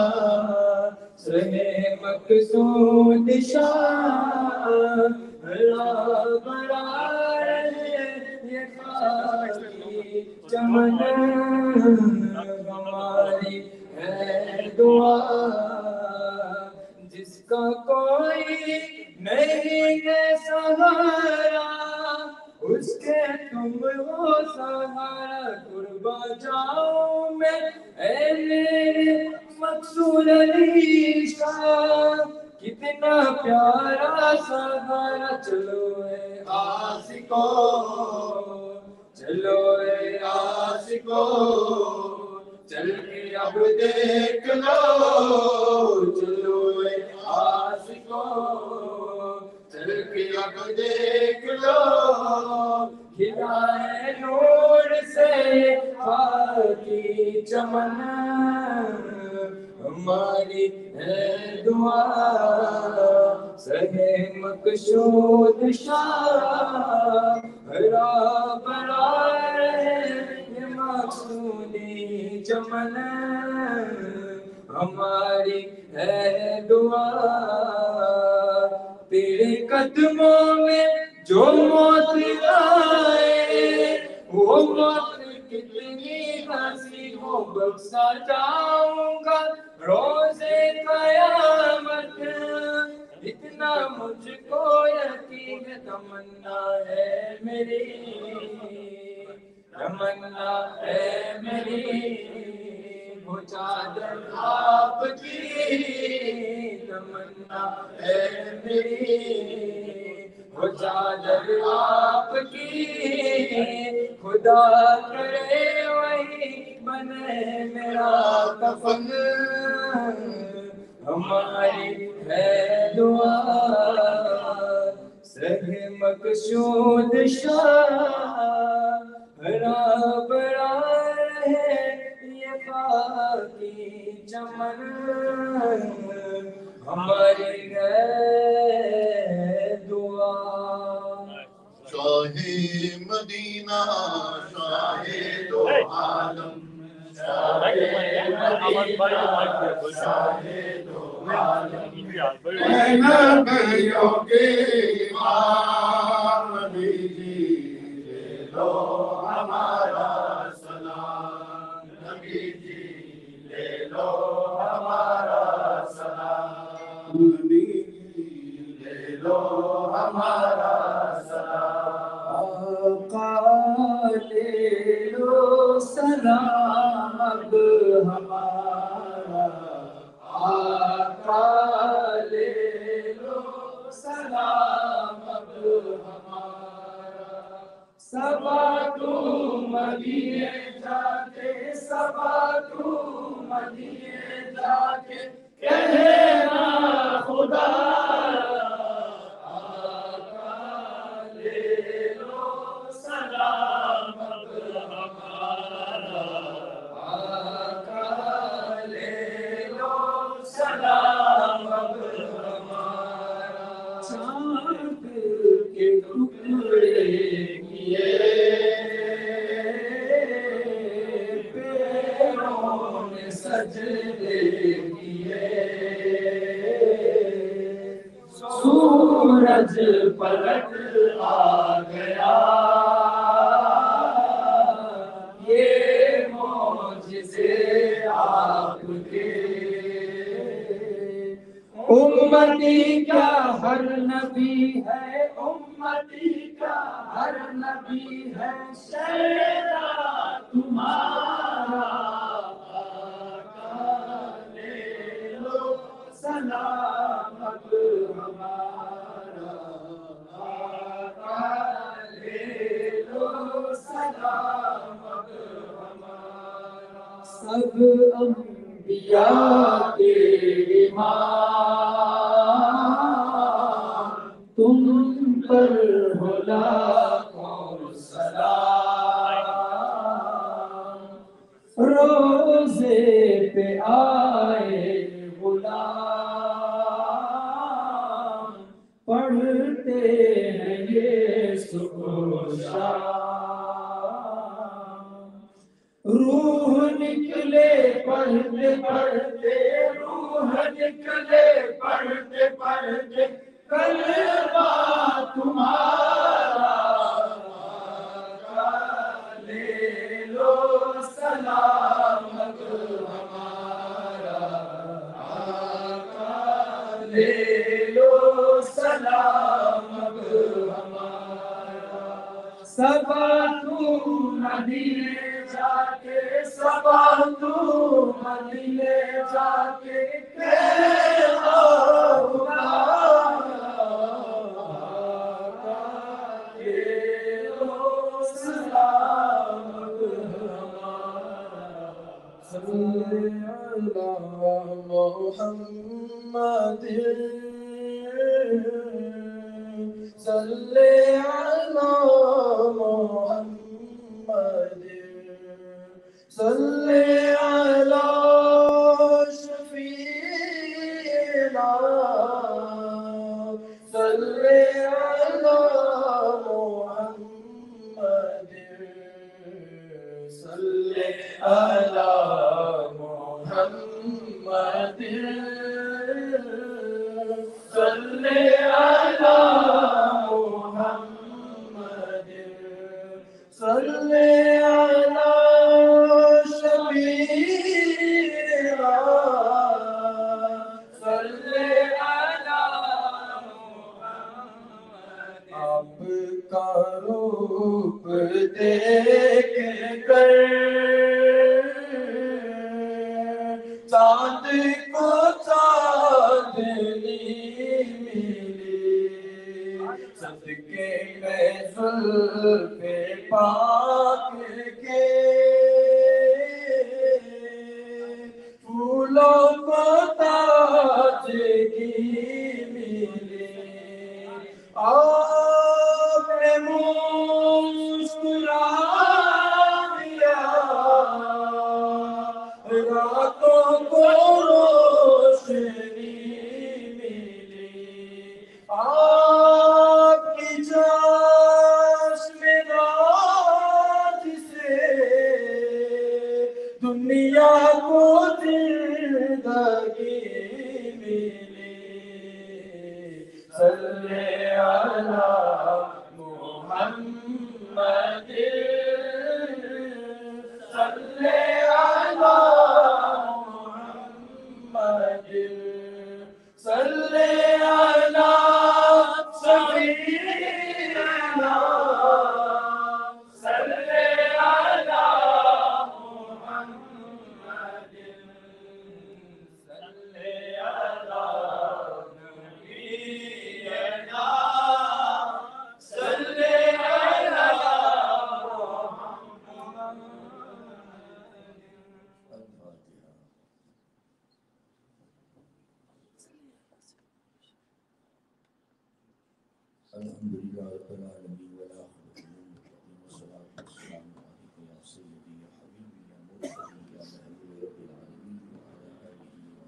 सहे मकसूद शाह भला बड़ा ये खाकी चमन हमारी है दुआ जिसका कोई नहीं है सहारा उसके तुम हो सहारा कुर्बा जाऊं मैं ऐ मेरे मकसूद अली शाह कितना प्यारा सहारा चलो ए आशिको चलो ए आशिको चल के अब देख लो चलो ए आशिको चल के अब देख लो खिलाए नूर से खाकी चमन हमारी है दुआ सहे मकसूद शाह हरा भरा रहे ये मकसूदी चमन हमारी है दुआ तेरे कदमों में जो मौत आए वो मौत कितनी हंसी हो बख्शा जाऊंगा रोज़े क़यामत इतना मुझको यकीन तमन्ना है मेरी वो चादर आपकी, तमन्ना है मेरी वो चादर आपकी, खुदा करे वही बने मेरा कफन, हमारी है दुआ सहे मकसूद शाह, हरा भरा रहे ये खाकी चमन, हमारी है दुआ। शाहे मदीना शाहे दो आलम, शाहे दो आलम, नबियों के इमाम नबी जी ले लो हमारा सलाम, नबी जी ले लो हमारा सलाम, नबी जी ले लो हमारा आका ले लो सलाम अब हमारा, आका ले लो सलाम अब हमारा, सबा तू मदीने जाके, सबा तू मदीने जाके कहना खुदा, सूरज पलट आ गया, ये मौजिज़े आपके, उम्मती का हर नबी है, उम्मती का हर नबी है शहदा तुम्हारा, ले लो सलाम अब हमारा, ले लो सलाम अब हमारा, सब अंबिया के इमाम तुम पर हो लाखों सलाम, रोज़े पे आए गुलाम पढ़ते हैं ये सुबह शाम, रूह निकले पढ़ते पढ़ते, रूह निकले पढ़ते पढ़ते कलमा तुम्हारा, ले लो सलाम अब हमारा, ले लो सलाम अब हमारा, सबा तू मदीने जाके, सबा तू मदीने जाके कहना खुदा, ले लो सलाम अब हमारा, सल्ले अला मुहम्मद, सल्ले अला मुहम्मद, सल्ले अला शफीना, सल्ले अला मुहम्मद, सल्ले अला मुहम्मद, सल्ले अला मुहम्मद, सल्ले अला शफीना, सल्ले अला मुहम्मद, आपका रूप देख को चांदनी मिली सदके में जुल्फ़े पाक के फूलों को ताजगी मिली आपने मुस्कुरा दिया रातों को रोशनी मिली आपकी चश्मेदाज से दुनिया को जिंदगी मिली सल्ले अला मुहम्मद सल्ले अला मुहम्मद सल्ले अला सय्यिदना सल्ले अला मुहम्मद सल्ले अला नबीना सल्ले अला अल्हम्दुलिल्लाह रब्बिल आलमीन व ला सलातु वस्सलामु अलैका या सय्यदी या हबीबी या मुर्तदी या महबूब रब्बिल आलमीन व अला आलिहि व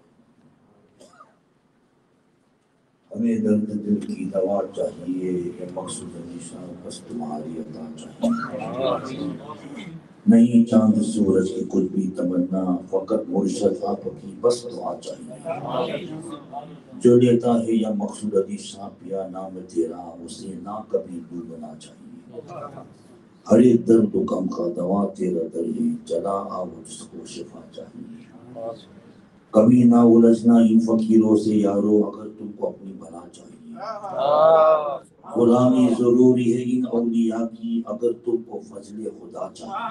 सल्लम। हमें दर्द दिल की दवा चाहिए या मकसूद निशान बस तुम्हारी अता चाहिए नहीं चांद सूरज की कुछ भी तमन्ना फकत मुर्शद आपकी बस दुआ चाहिए जो लेता है या मकसूद अली शाह पिया नाम तेरा उसे ना कभी डूबना चाहिए हर एक दर्द गम का दवा तेरा दर है चला आओ जिसको शिफा चाहिए कभी ना उलझना इन फकीरों से यारो अगर तुमको अपनी भला चाहिए गुलामी जरूरी है इन औलिया की अगर तुमको फजले खुदा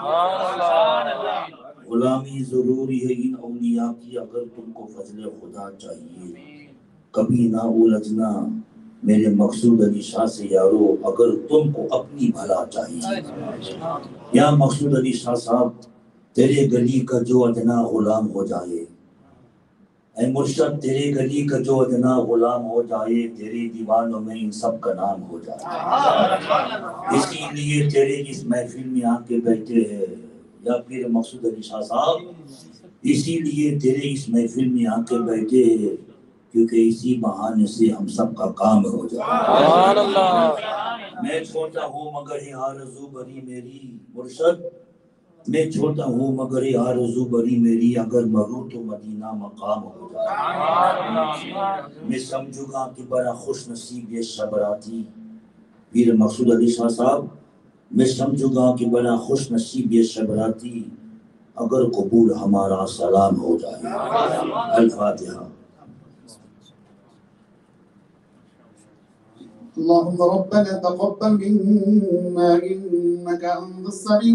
चाहिए गुलामी जरूरी है इन औलिया की अगर तुमको फजले खुदा चाहिए कभी ना उलझना मेरे मकसूद अली शाह से यारो अगर तुमको अपनी भला चाहिए या मकसूद अली शाह साहब तेरे गली का जो अदना गुलाम हो जाए ऐ मुर्शद तेरे गली का जो अदना गुलाम हो जाए तेरे दीवानों में इन सब का नाम हो जाए इसीलिए तेरे इस महफिल में आके बैठे हैं या फिर मकसूद अली शाह साहब इसीलिए तेरे इस महफिल में आके बैठे हैं क्योंकि इसी बहाने से हम सब का काम हो जाए मैं छोटा हूँ मगर है आरज़ू बड़ी मेरी मुर्शद मैं छोटा हूँ मगर है आरज़ू बड़ी मेरी अगर मरूं तो मदीना मकाम हो जाए मैं समझूंगा कि बड़ा खुश नसीब ये शबराती पीर मकसूद अली शाह साहब मैं समझूंगा कि बड़ा खुश नसीब ये शबराती अगर कबूल हमारा सलाम हो जाए अल-फातिहा। اللهم ربنا تقبل منا إنك أنت السميع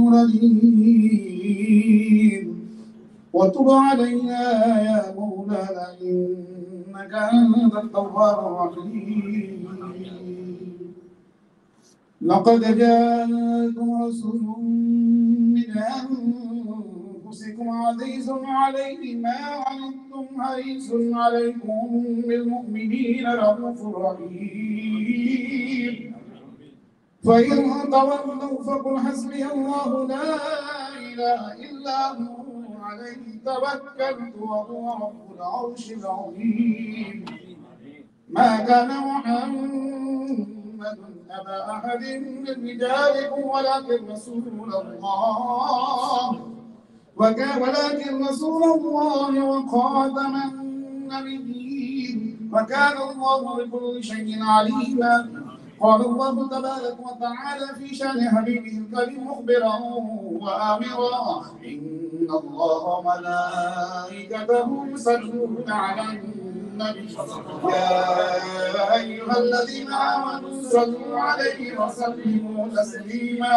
العليم وتب علينا يا مولانا إنك أنت التواب الرحيم لقد جاءكم رسول من أنفسكم عزيز عليه ما عنتم حريص عليكم بالمؤمنين رؤوف رحيم فإن تولوا فقل حسبي الله لا إله إلا هو عليه توكلت وهو رب العرش العظيم ما كان محمد أبا أحد من رجالكم ولكن رسول الله ولكن رسول الله وخاتم النبيين وكان الله بكل شيء عليما قال الله تبارك وتعالى في شأن حبيبه الكريم مخبرا وآمرا إن الله وملائكته يصلون على النبي يا أيها الذين آمنوا صلوا عليه وسلموا تسليما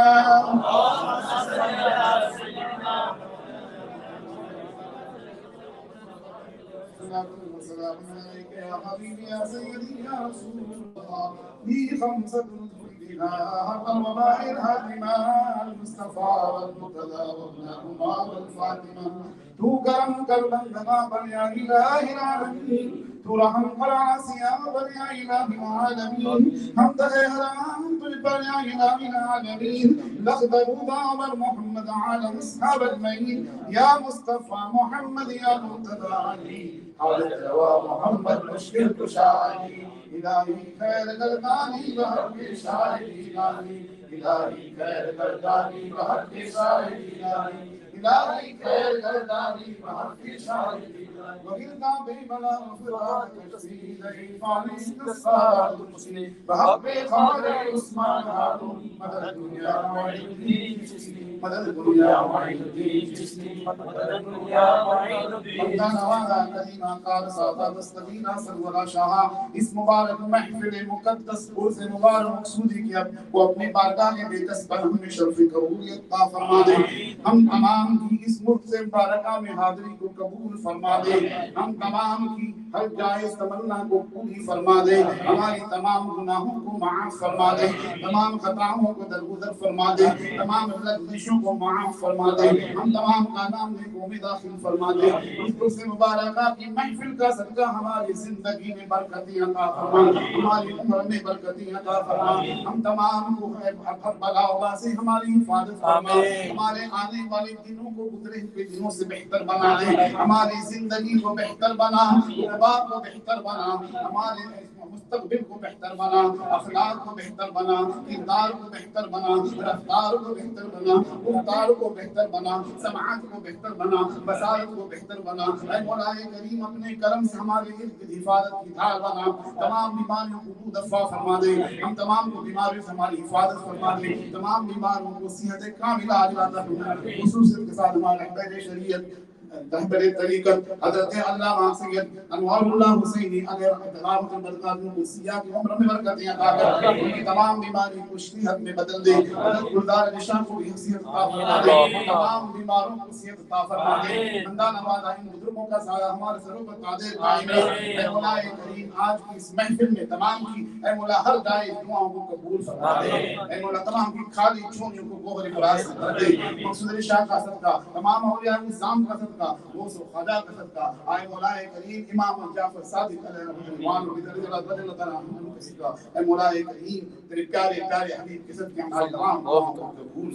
सलातु व सलामुन अलैका या हबीबी या सय्यदी या रसूलल्लाह ली खमसतुन बिहा हक़्क़न व बाहिरहा बिमाल मुस्तफा वल मुर्तज़ा व इब्नहुमा वल फातिमा तू करम कर बंदगा पर या इलाही आलमीन तू रहम कर आसिया पर या इलाही आलमीन हम तहे हराम तुझ पर या इलाही आलमीन लक़दरुदा वर मोहम्मद आलम अस्हाब अजमईन या मुस्तफा मोहम्मद या मुर्तज़ा अली हाज़िर जवा मोहम्मद मुश्किल कुशा अली इलाही खैर गर्दानी व हक़ शाहिदी इलाही इलाही खैर गर्दानी व हक़ शाहिदी इलाही इलाही खैर गर्दानी व हक़ शाहिदी وغيرنا بالبلا وفرات تسديد إيفاني نصار المسلم بحق خالد عثمان هارون مدد الدنيا وعين الدين جسمي مدد الدنيا وعين الدين جسمي مدد الدنيا وعين الدين رمضان وانا كريما قال صاتا تستغينا سرورا شاها इस मुबारक महफिल मुकद्दस उर्स मुबारक मकसूदी की वो अपनी बारगाह में बेकस पर हमें शर्फ कबूलियत अता फरमा दे हम तमाम की इस मुर्स मुबारक में हाजिरी को कबूल फरमा दे हम तमाम की हर जायज तमन्ना को पूरी फरमा दे हमारी तमाम गुनाहों को माफ फरमा दे तमाम खताओं को दरगुजर फरमा दे तमाम लग़ज़िशों को माफ फरमा दे हम तमाम का नाम नेकों में दाखिल फरमा दे इस उर्स मुबारक की महफिल का सदका हमारी जिंदगी में बरकतें अता फरमा हमारी उम्र में बरकतें अता फरमा हम तमाम को हर बला वबा से हमारी हिफाजत फरमा हमारे आने वाले दिनों को गुजरे हुए दिनों से बेहतर बना दे हमारी जिंदगी को बेहतर बना इबादत को बेहतर बना हमारे मुस्तकबिल को बेहतर बना अखलाक को बेहतर बना किरदार को बेहतर बना रफ्तार को बेहतर बना गुफ्तार को बेहतर बना समाअत को बेहतर बना बसारत को बेहतर बना ऐ मौला करीम अपने करम से हमारे इर्द हिफाजत की ढाल बना तमाम बीमारियों को दफा फरमा दे हम तमाम को बीमारियों से हमारी हिफाजत फरमा दे तमाम बीमारों को सेहत कामिला अता फरमा खुसूसियत के साथ हमारे रहबर शरीयत रहबर तरीक़त हज़रत अल्लामा सैयद अनवारुल्लाह हुसैनी अलैहि कुदसिया की उम्र में बरकतें अता कर उनकी तमाम बीमारी को सेहत में बदल दे हज़रत गुलजार निशान को भी सेहत अता फरमा दे तमाम बीमारों को सेहत अता फरमा दे बंदा नवाज़ इन बुजुर्गों का साया हमारे सरों पर कादिर कायम रहे ऐ मौला करीम आज की इस महफिल में तमाम की ऐ मौला हर जायज़ दुआओं को कबूल फरमा दे ऐ मौला तमाम की खाली झोलियों को गोहर मुराद कर दे मकसूद शाह का सदका तमाम औलिया निज़ाम का सदका वो सो खदा का सदका आए मौलाए करीम इमाम जाफर सादिक अलैहिर्रहमान रज़ियल्लाहु ताला अन्हु के सदका ऐ मौलाए करीम तेरे प्यारे प्यारे हबीब के सदके हमारे तमाम दुआओं को कबूल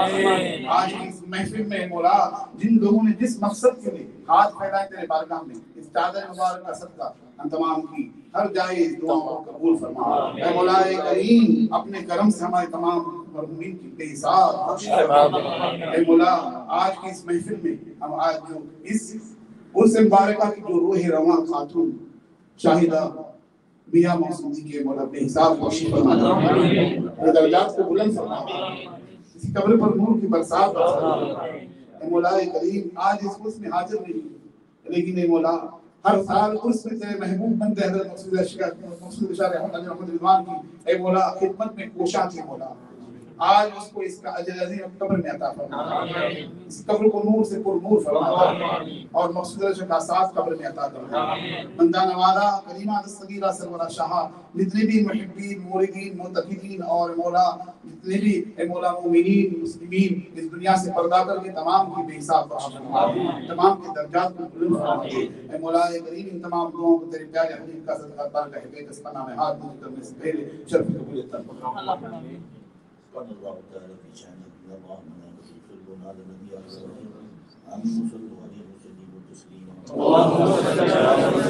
फरमा आज की इस महफिल में मौला जिन लोगों ने जिस मकसद के लिए हाथ फैलाए तेरे बारगाह में इस चादर मुबारक का सदका हम तमाम की हर जायज़ दुआओं को कबूल फरमा ऐ मौलाए करीम अपने करम से हमारे तमाम मरहूमीन की बेहिसाब बख्श फरमा ऐ मौला आज की इस महफिल में हम आज जो इस उस मुबारका की जो रूह रवां खातून शाहिदा मियां मौसूदी के मौला बेहिसाब बख्श फरमा अपने दर्जात को बुलंद फरमा इस कब्र पर नूर की बरसात फरमा ऐ मौला करीम आज इस उर्स में हाजिर नहीं लेकिन ऐ मौला हर साल उर्स में तेरे महबूब बनते हैं मकसूद शाह रहमत रिजवान की ऐ मौला खिदमत में कोशा थी मौला आज उसको इसका अजर अज़ीम कब्र में अता फरमा इस कब्र को नूर से पुरनूर फरमा और मकसूद शाह का साथ कब्र में अता फरमा बंदा नवाज़ा करीमा दस्तगीरा सरवरा शाह जितने भी मुहिब्बीन मुरीदीन मुतक़ीन और मौला जितने भी ऐ मौला मोमिनीन मुस्लिमीन इस दुनिया से पर्दा करके तमाम की बेहिसाब बख्श फरमा तमाम के दर्जात को बुलंद फरमा दे ऐ मौला करीम इन तमाम दुआओं को तेरे प्यारे हबीब का सदका बारगाह बेकस पनाह में हाथ बुलंद करने से पहले शर्फ कबूलियत अता फरमा قال الله تعالى في شأنه الله ملائكته يصلون على النبي آمين صلوا عليه وسلموا تسليما اللهم صل على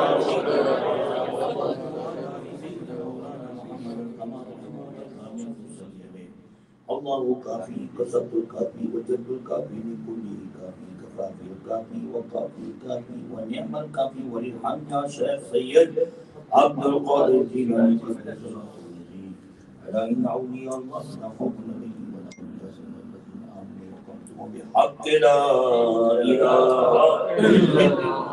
سيدنا الله كافي كسب الكافي وجد الكافي من كله كافي كفافي الكافي وكافي الكافي ونعم الكافي وللحمد يا شيخ سيد عبد القادر الجيلاني ألا إن أولياء الله لا خوف عليهم ولا هم يحزنون الذين آمنوا وقاموا بحق لا إله إلا الله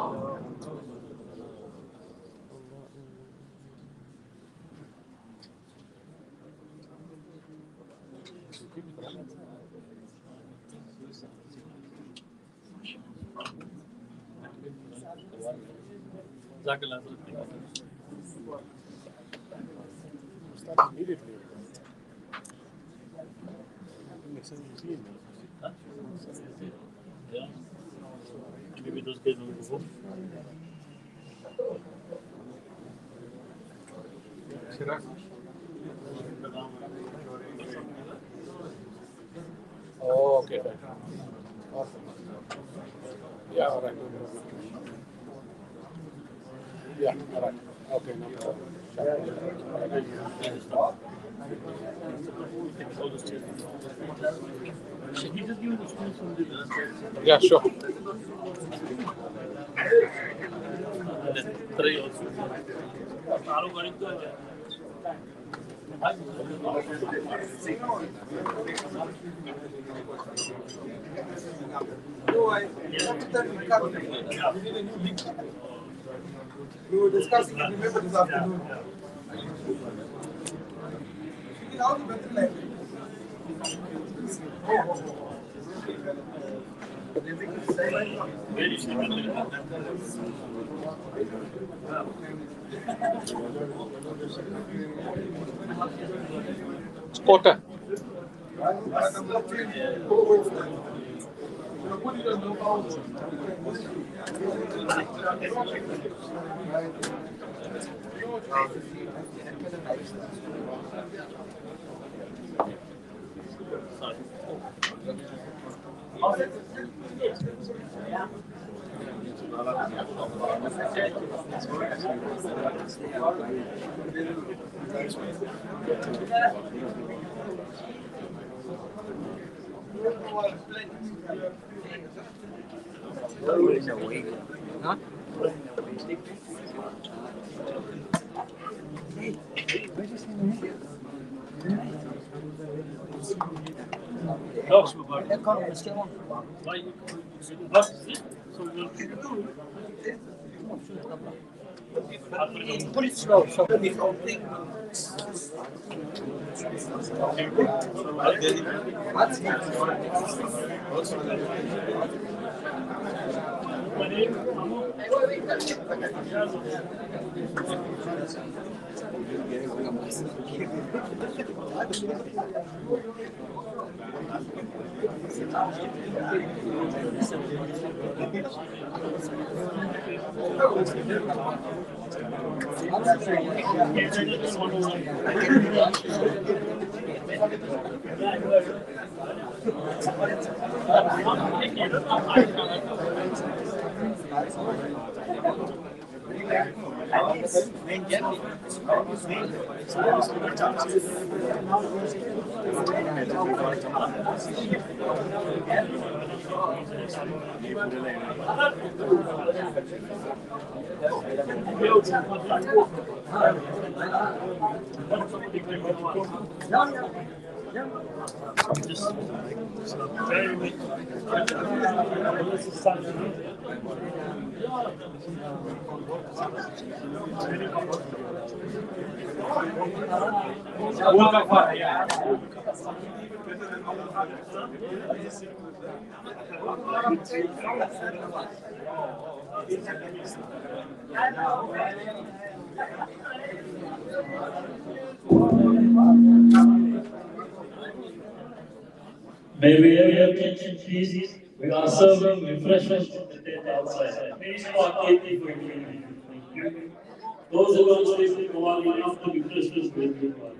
Maybe those guys will go. Oh, okay. Awesome. Yeah, all right. Yeah, all right. Okay, no problem. Yeah, sure. And then three also. We were discussing it, remember, this afternoon. You know the better life. Quarter. Why you what is it? So we'll Put it slow, so let me hold it. May we have your attention, please? We are serving refreshments in the tent outside. Please partake before you leave. Thank you. Those who want to stay for Diwali after refreshments will be Diwali.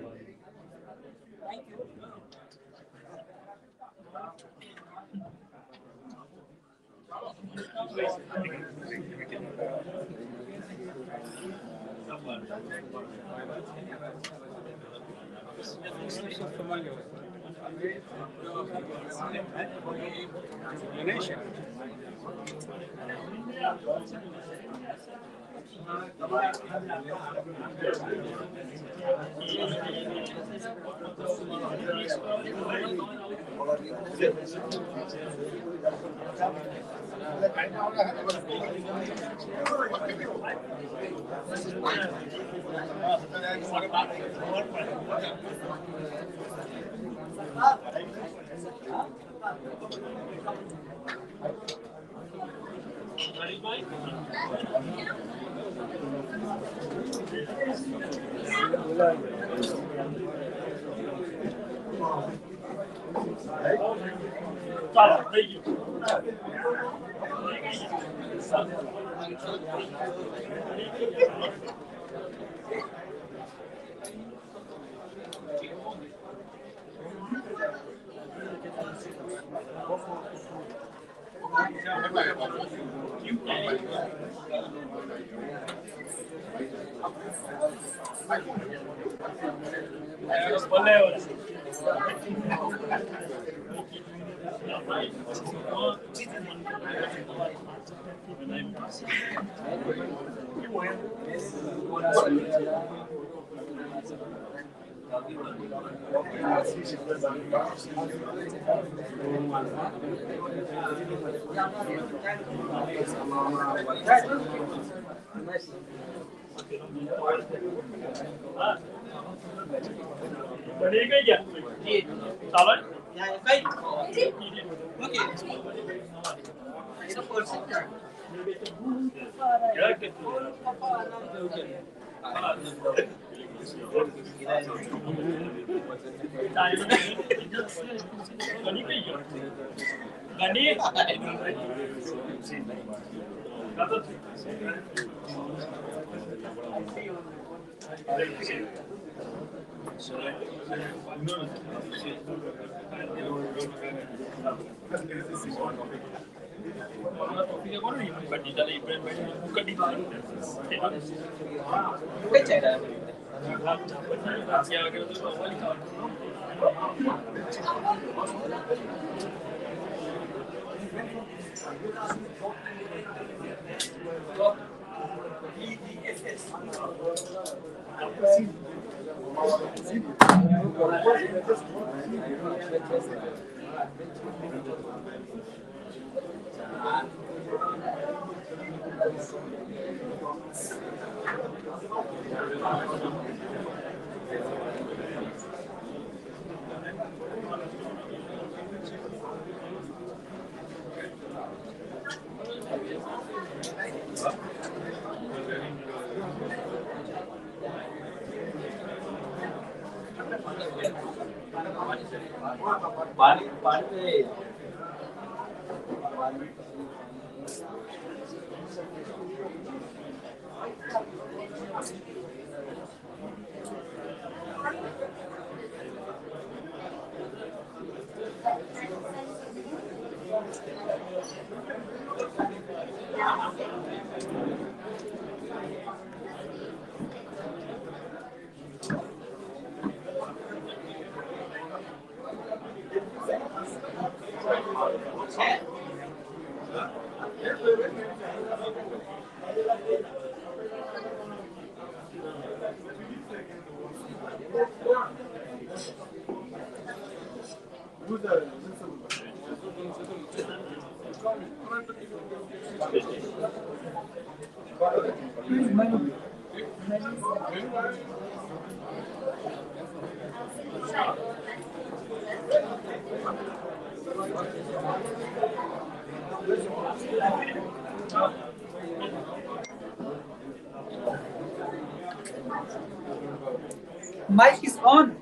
Mic is on.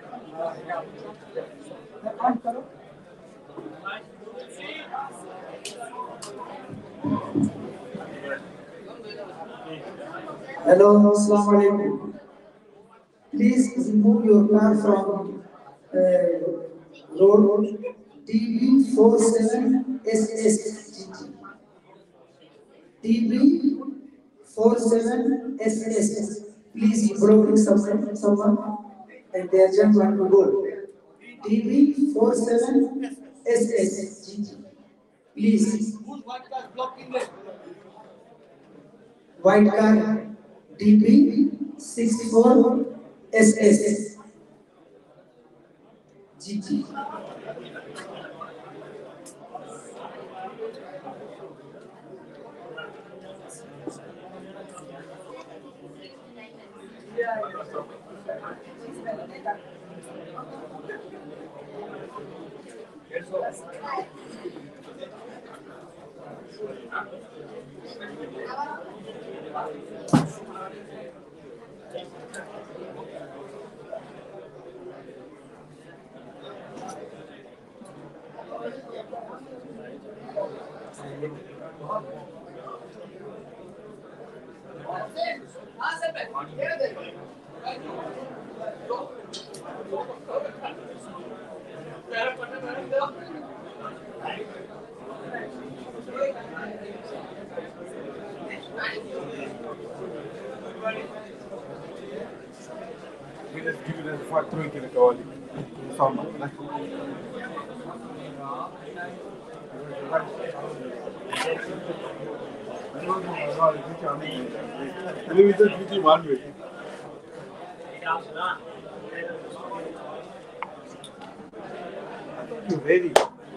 On करो. Hello, Assalamu alaikum. Please remove your car from road TB47SS. TB47SS. Please blocking someone and they are just want to go. TB47SS. Please. Whose white car blocking it? White car TB64SS. GG. We just give it as a fat drink in the Kawali. Samba. You're ready.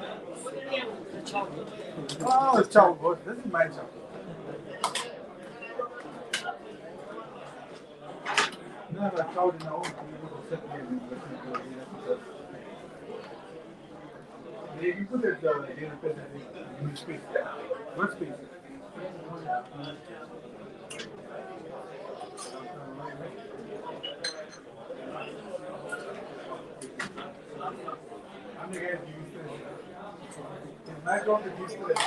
Oh, it's chow. This is my chow. No, chow in our own. You put it in space. What space? I'm the guy who used to I got the used to it.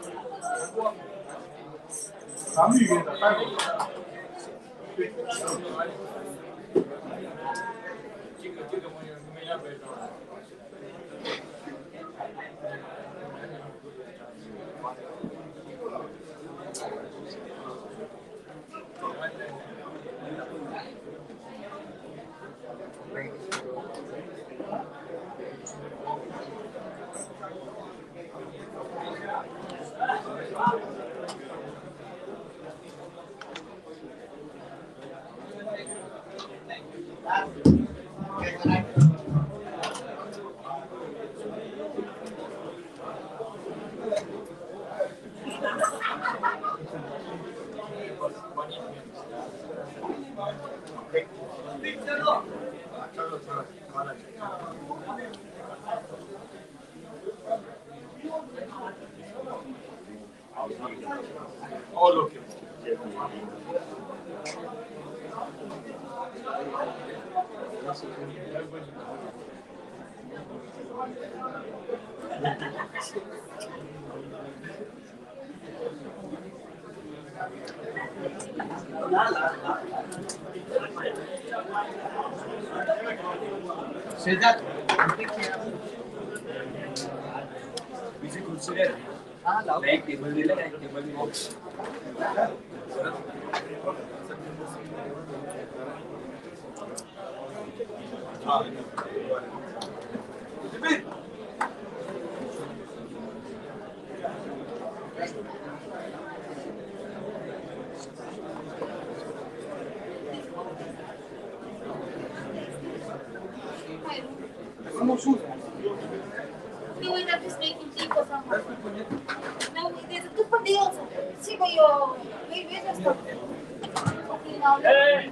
How many you get that? All okay. Say that. We should consider like table box. You end up just making tea for someone. No, there's a different day also. See where your where's your stuff? Okay, now okay.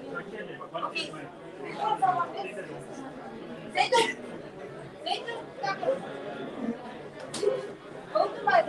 Go to my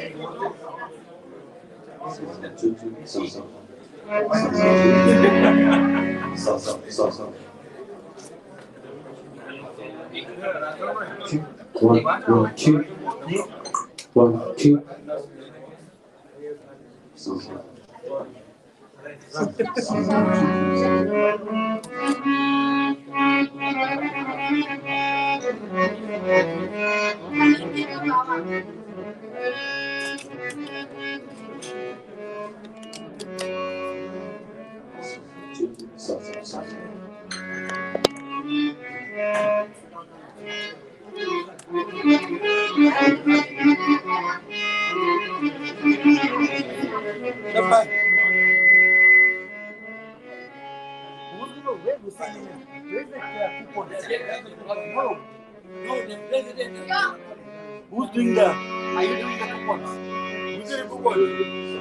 Who's doing that? Are you doing the coupons? Who's doing the coupons?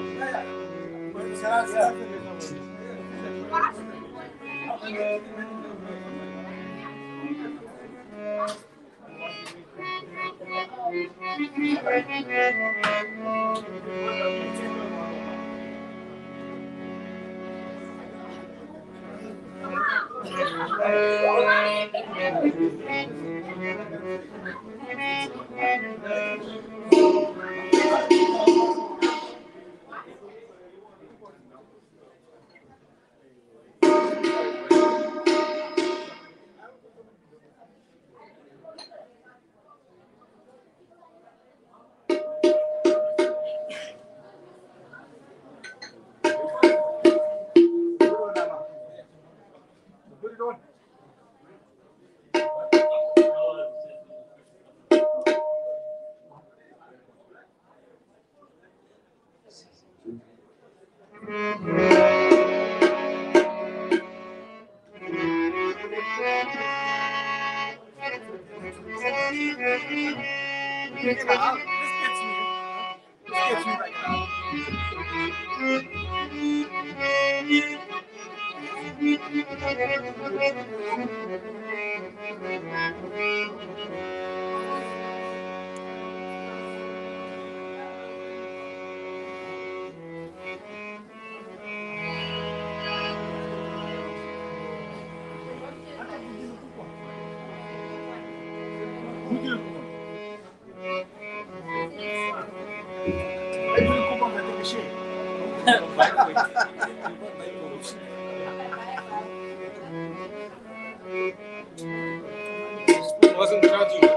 Wasn't charging.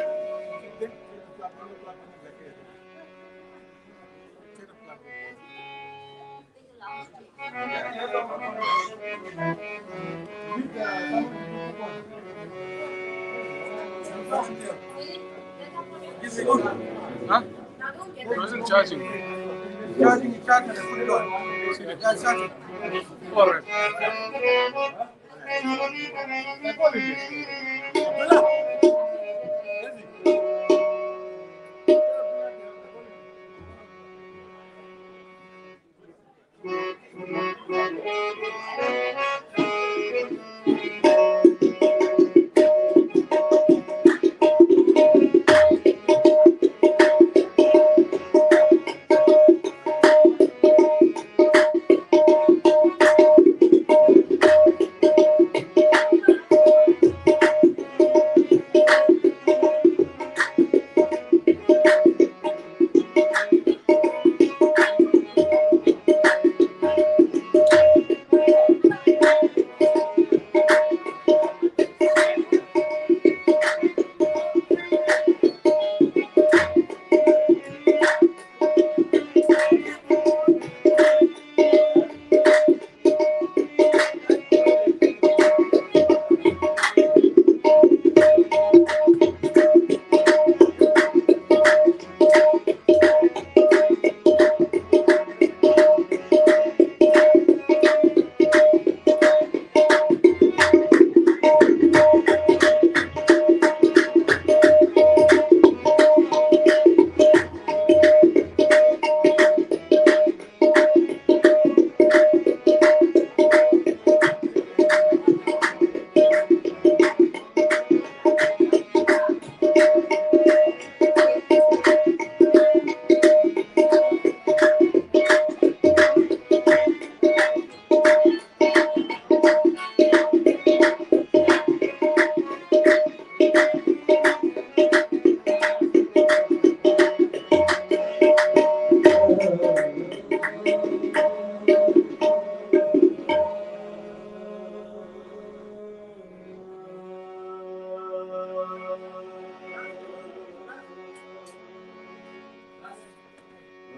Huh? It wasn't charging. Charging, you charge and put it on. Yeah, charging. All right.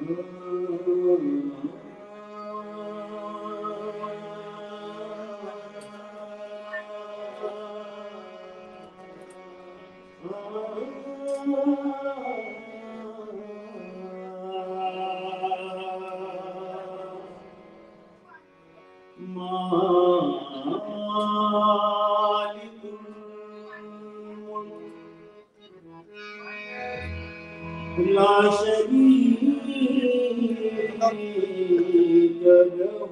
ला शरीक लहू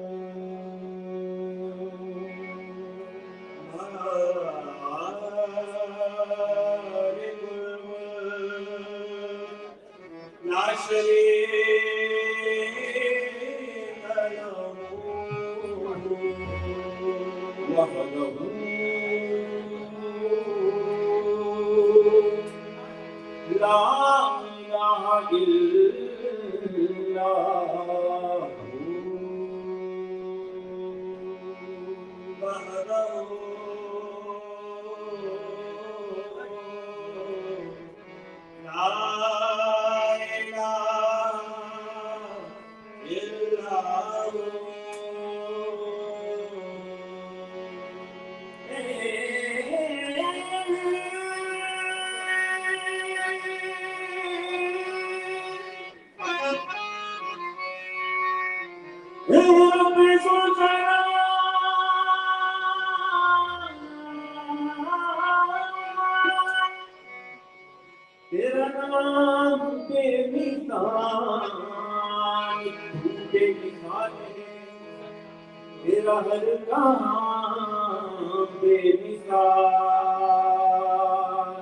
ला शरीक लहू ला इलाहा इल्लल्लाह वहदहू ला इलाहा इल्लल्लाह तेरा नाम बेमिसाल बेमिसाल है, तेरा हर काम बेमिसाल।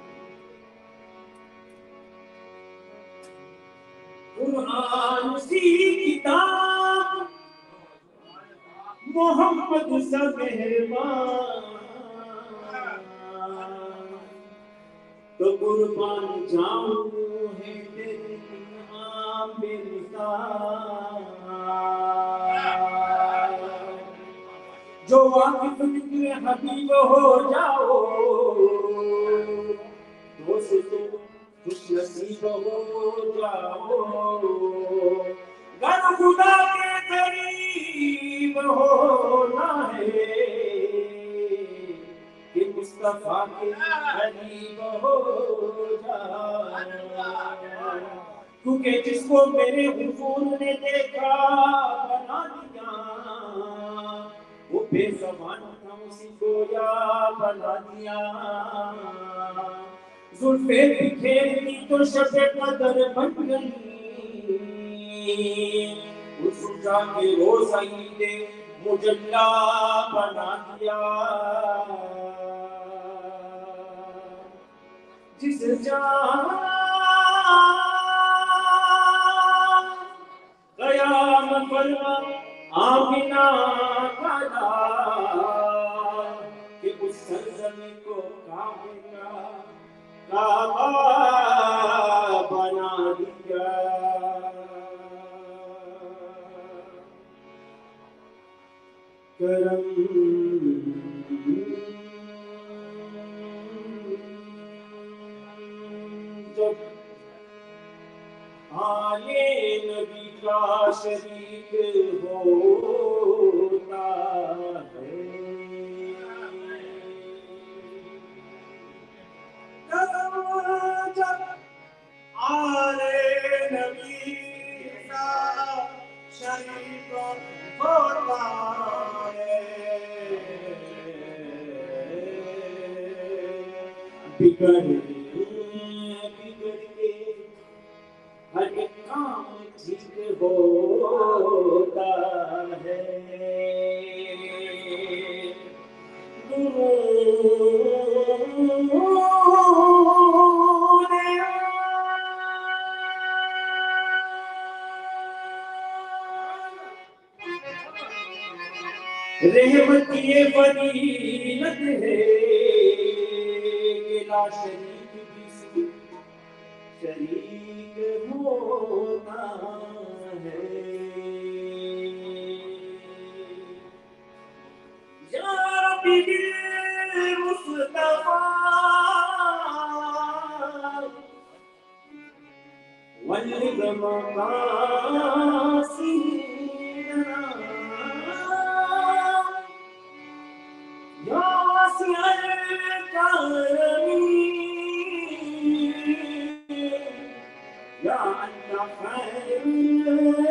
कुरान सी किताब मोहम्मद सा मेहरबान, तो कुर्बान जाऊं है तेरे नाम बेमिसाल। जो वाकिफ निकले हबीब हो जाओ, दोस्त खुश नसीब हो जाओ। गर खुदा के करीब होना है कि मुस्तफा के करीब हो जाओ। क्योंकि जिसको मेरे हुजूर ने देखा बना दिया, वो बेज़बान था उसी को या बना दिया। जुल्फे बिखेरती तो शब-ए कदर बन गई, उस जाके रोज़ ईद मुजल्ला बना दिया। जिस जान क़यामत फरमा आमिना का लाल, कि उस सरज़मीं को काबे का काबा बना दिया। करम जब आले नबी का शरीक होता है, जब आले नबी का शरीक होता है, बिगड़ के हर एक काम ठीक होता है। रहमत ये फजीलत है कि ला शरीक भी शरीक होता है। या रब्बी बिल मुस्तफा बल्लिग मकासिदना या वासिअल करमी या अल्लाह खैरुल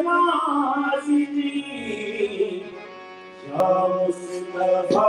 राज़िकीन या मुस्तफा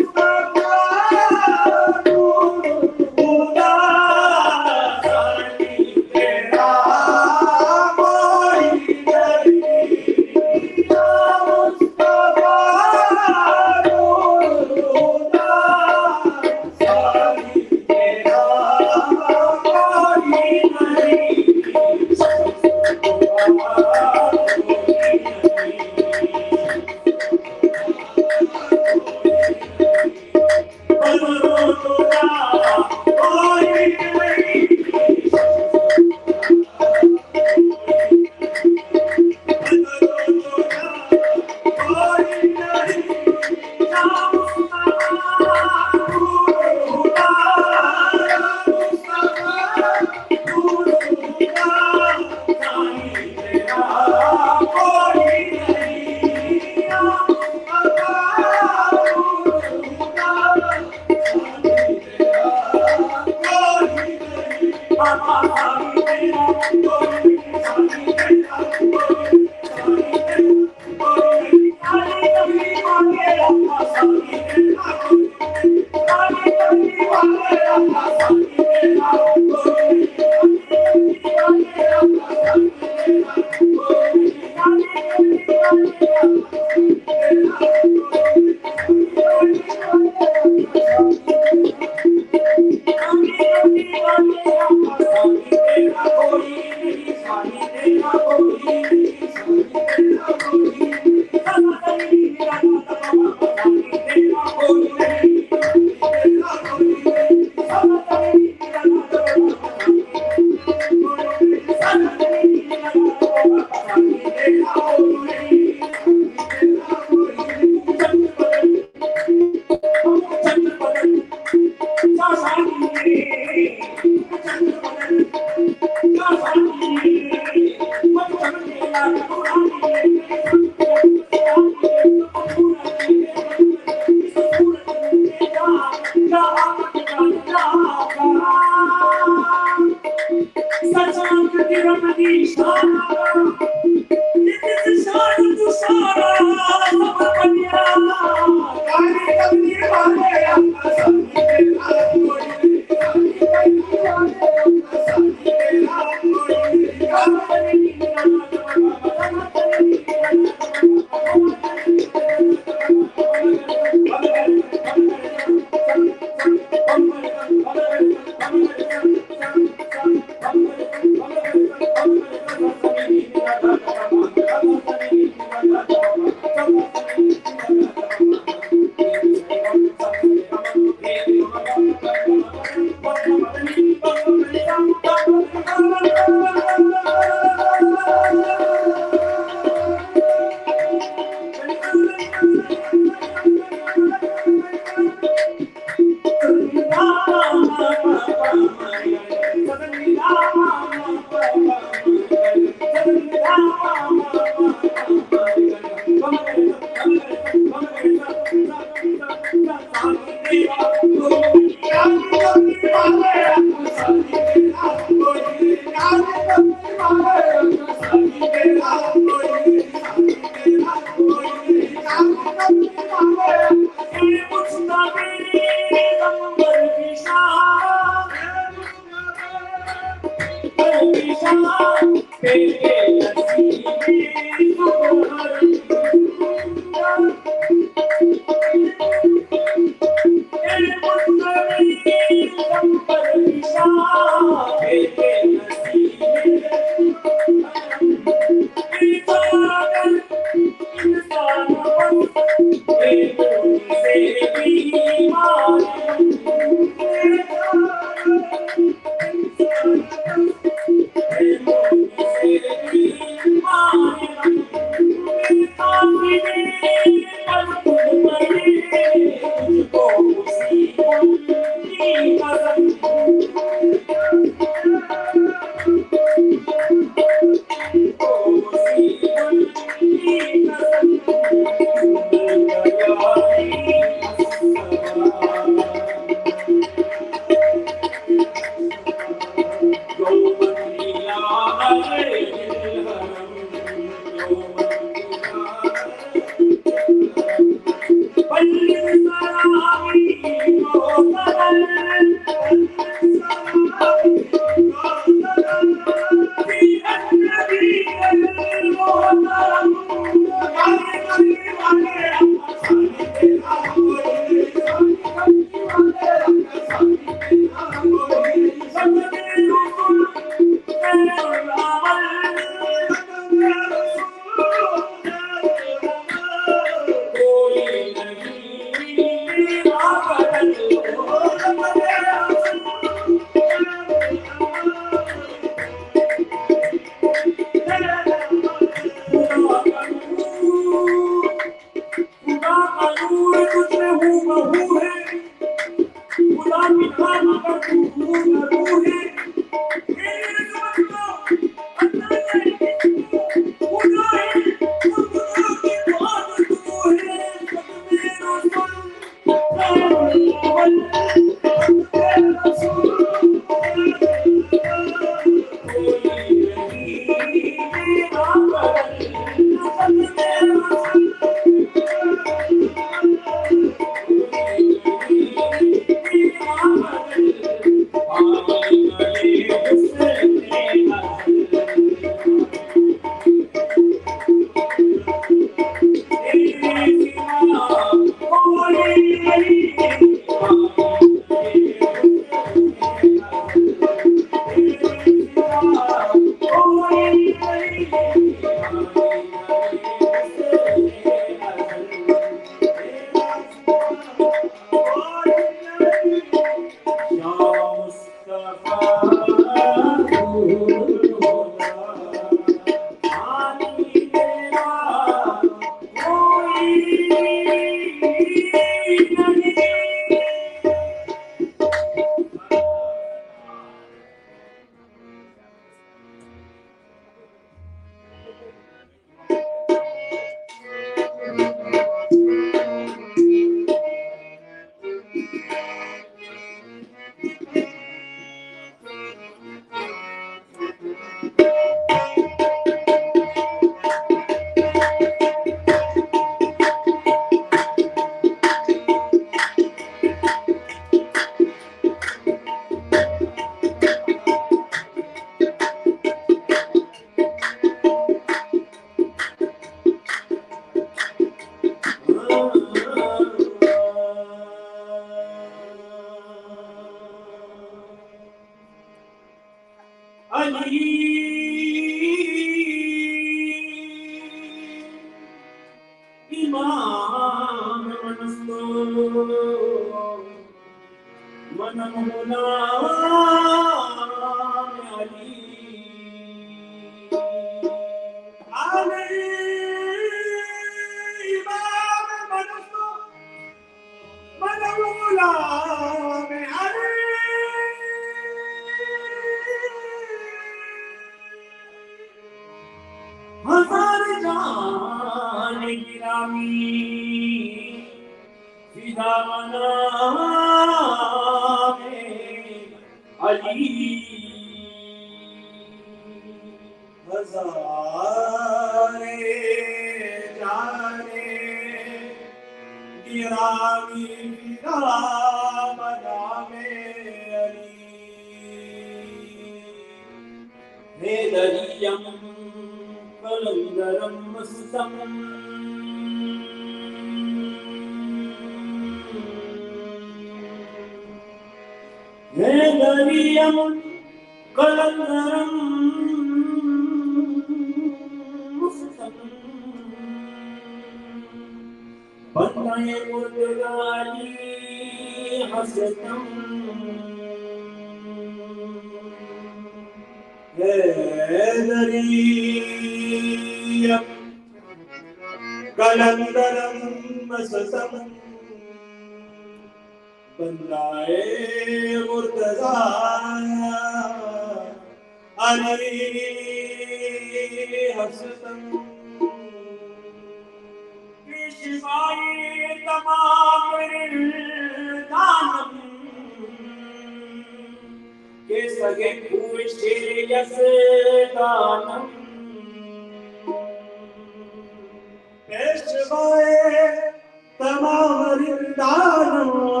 पेशवाए तमाम रिंदानों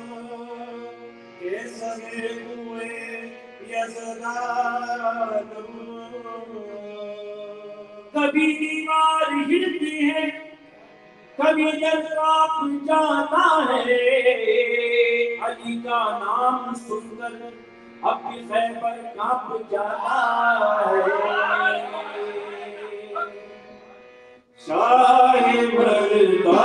के सगे हुए यज़दानों। कभी दीवार हिलती है, कभी जल कांप जाता है, अली का नाम सुनकर अब भी खैबर कांप जाता है। शाहे मर्दा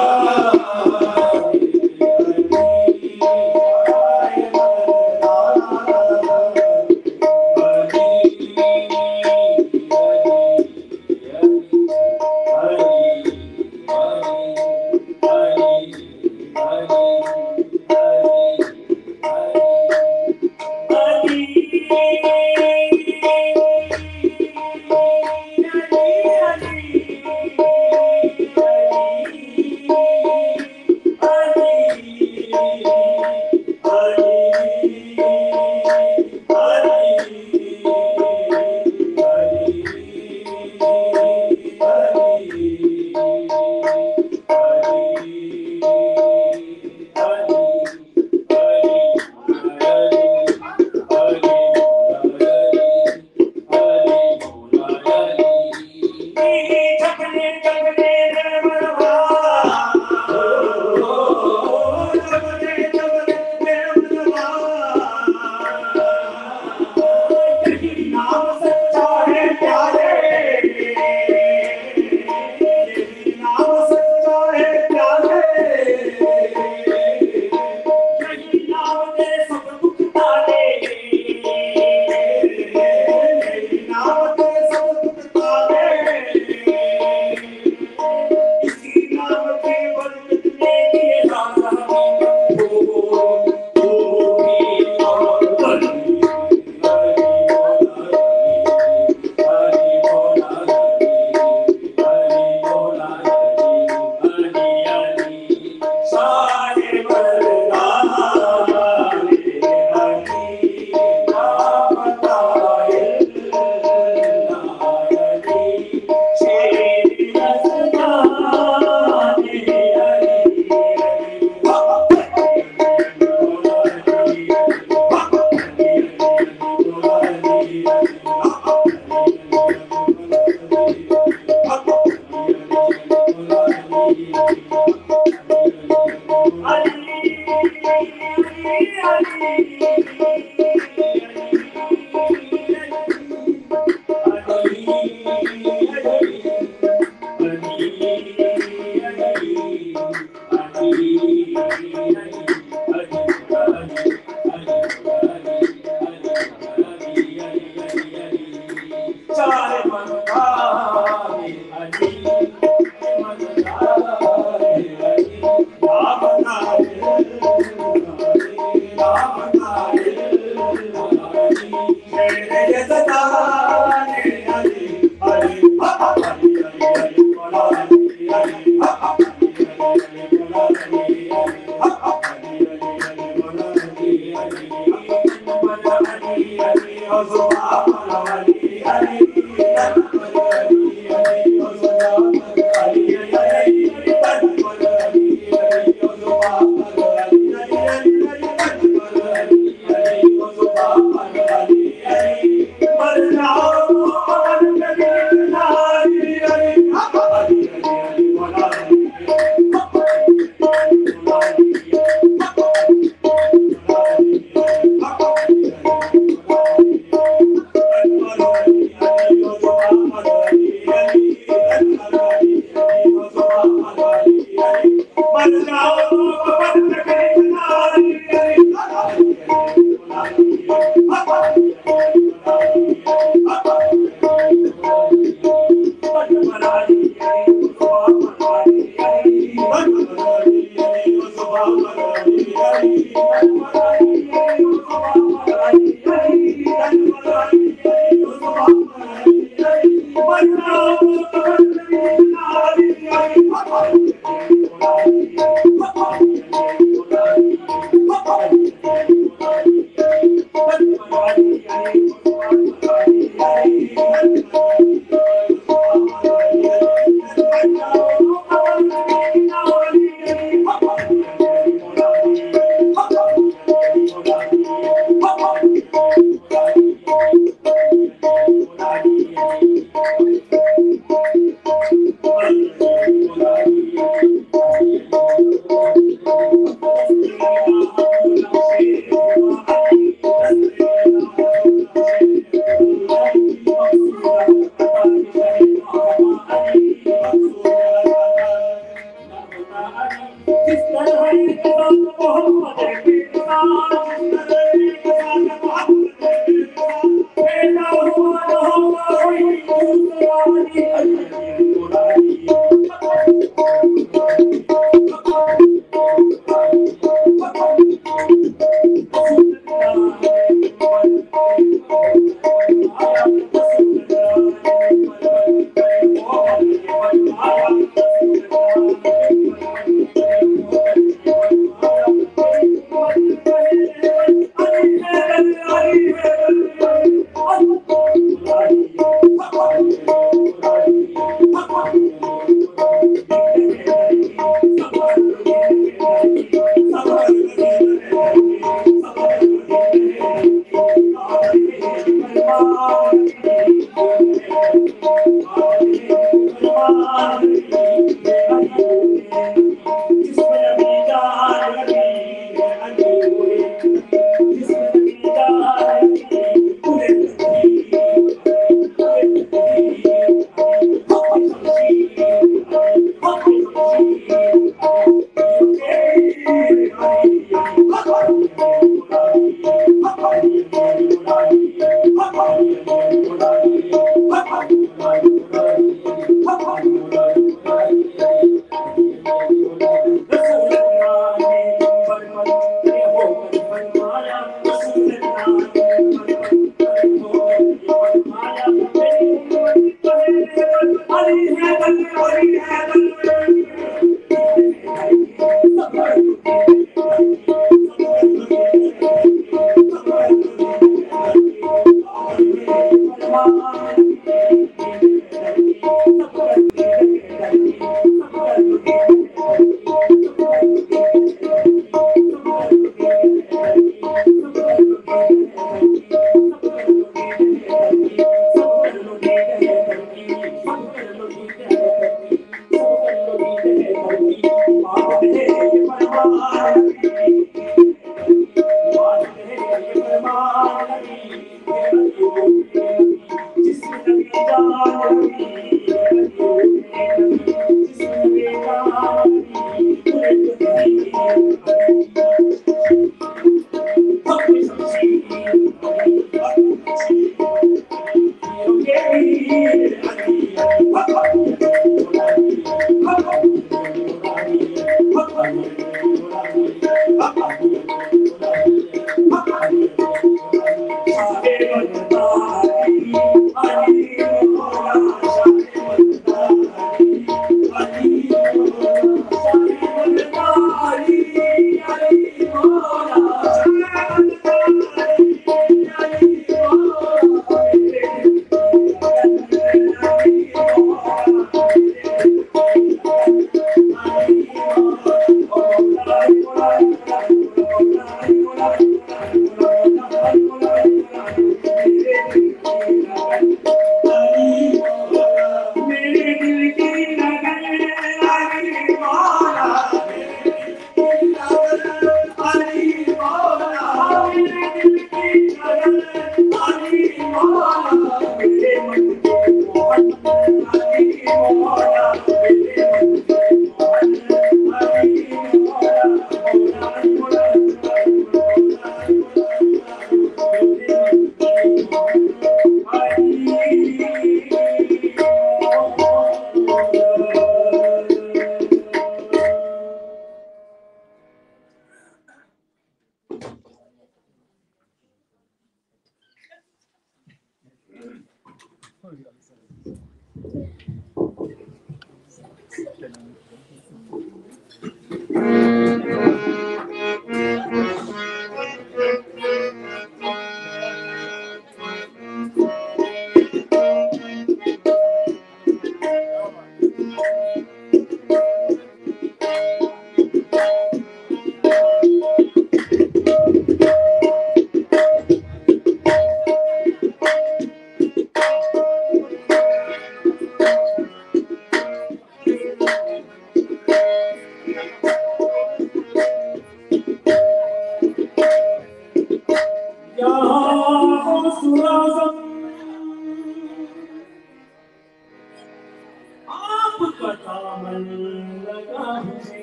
आपका दामन लगा मुझे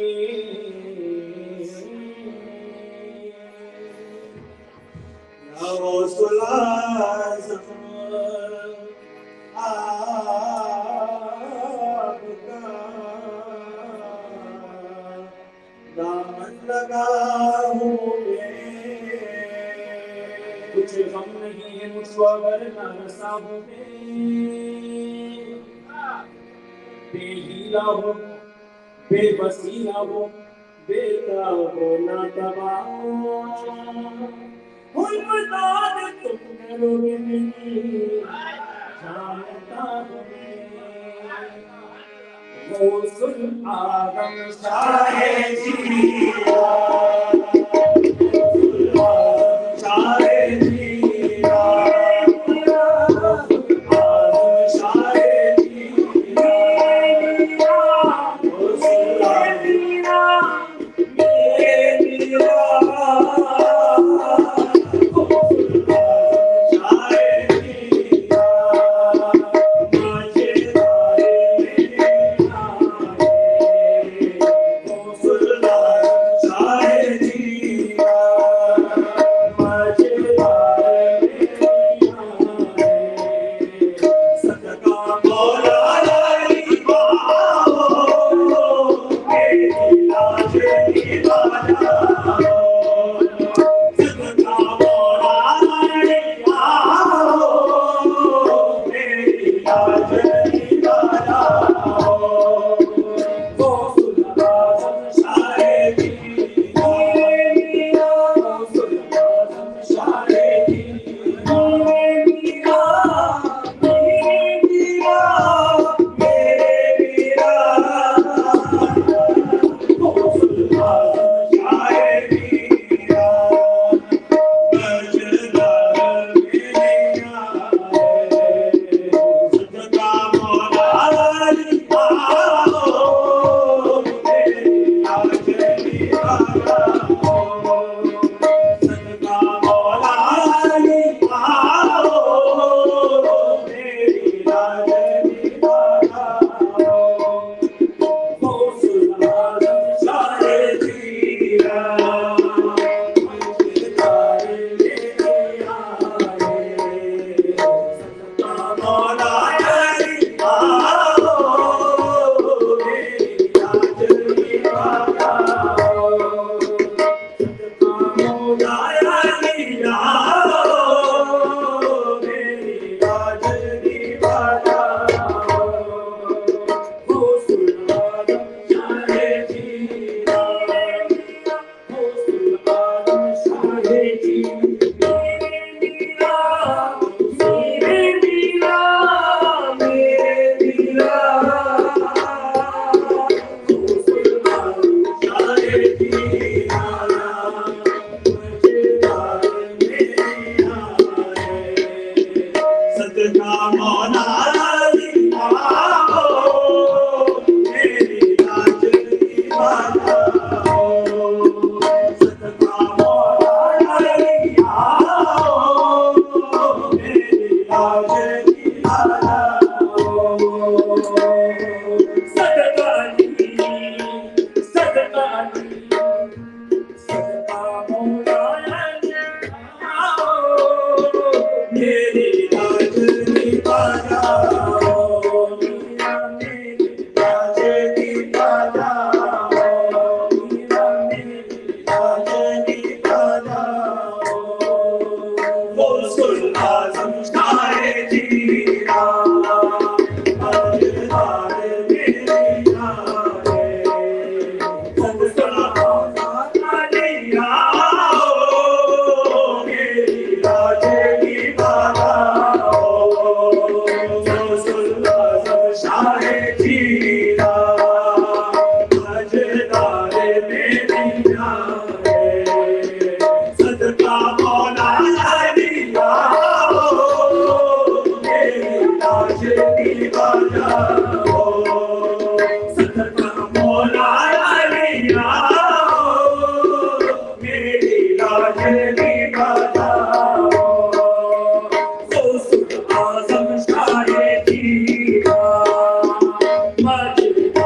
या गौसुल आज़म आपका दामन लगा हूँ कुछ गम नहीं है मुझको वरना साहू बेहीला हो बेवसीला हो बेताब ना दबा बता दे तुम करोगे नहीं जानता हूँ गौसुल आज़म शाहे जीरा शाहे जीरा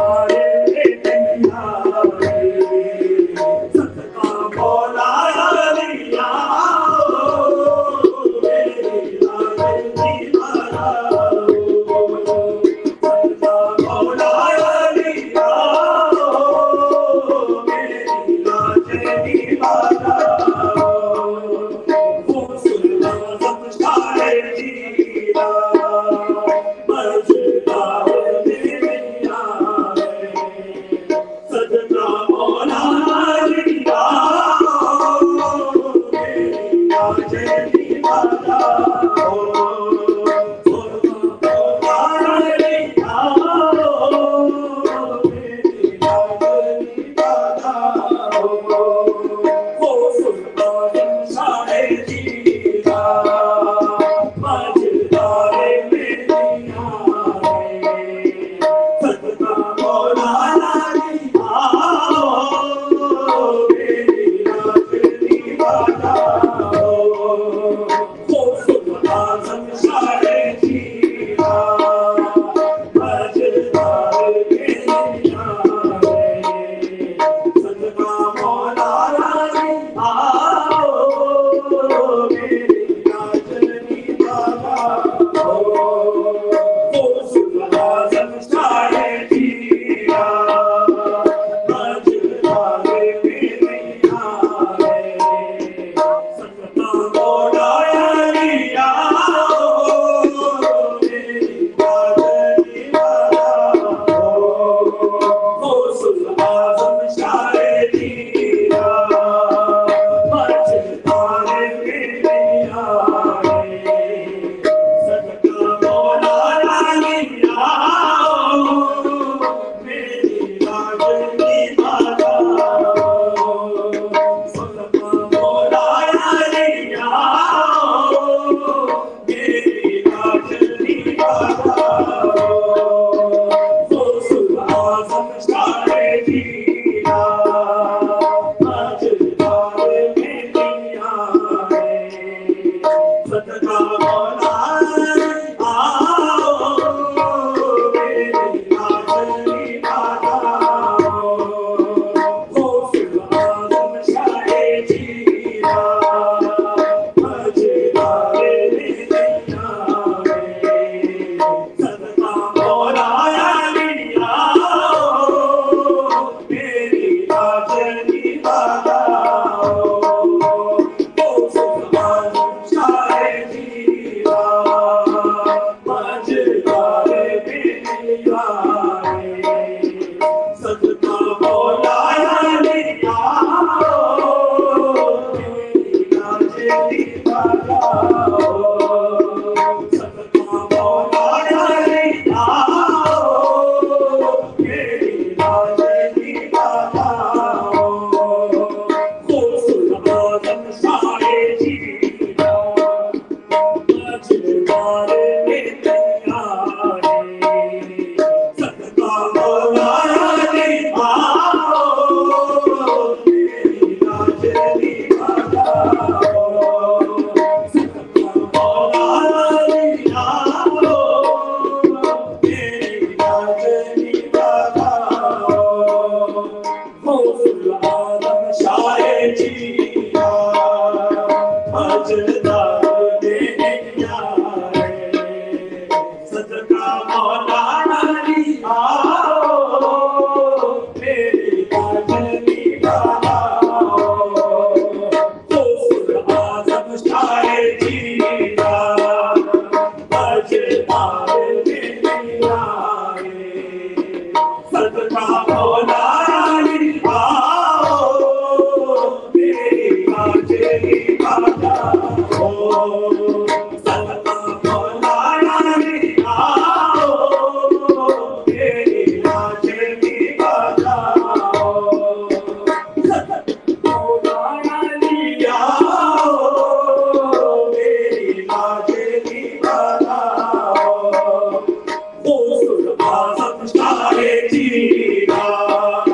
Tira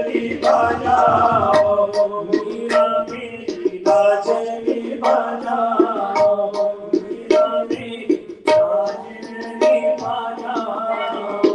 लाजली बजाओ मीरा मेरी लाजली बजाओ मीरा मेरी लाजली बजाओ।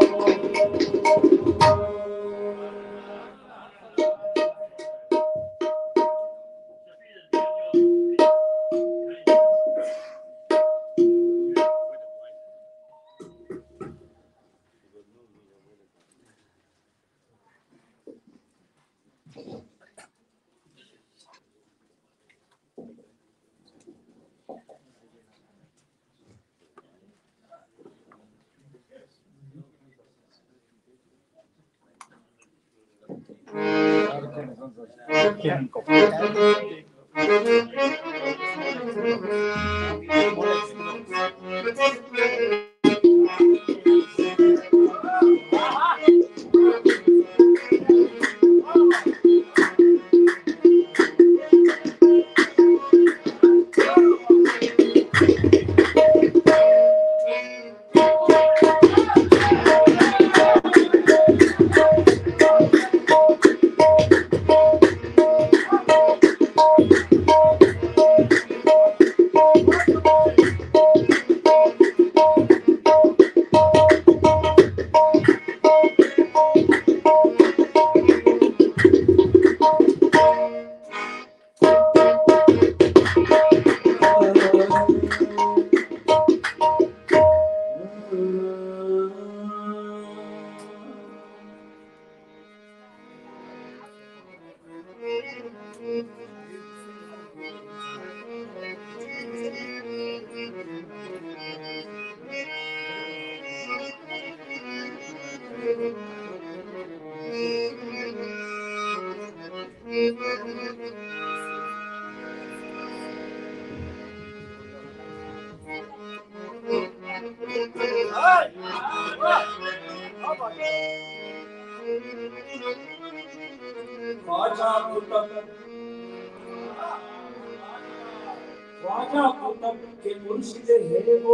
ख्वाजा कुतुब के मुर्शिद है वो,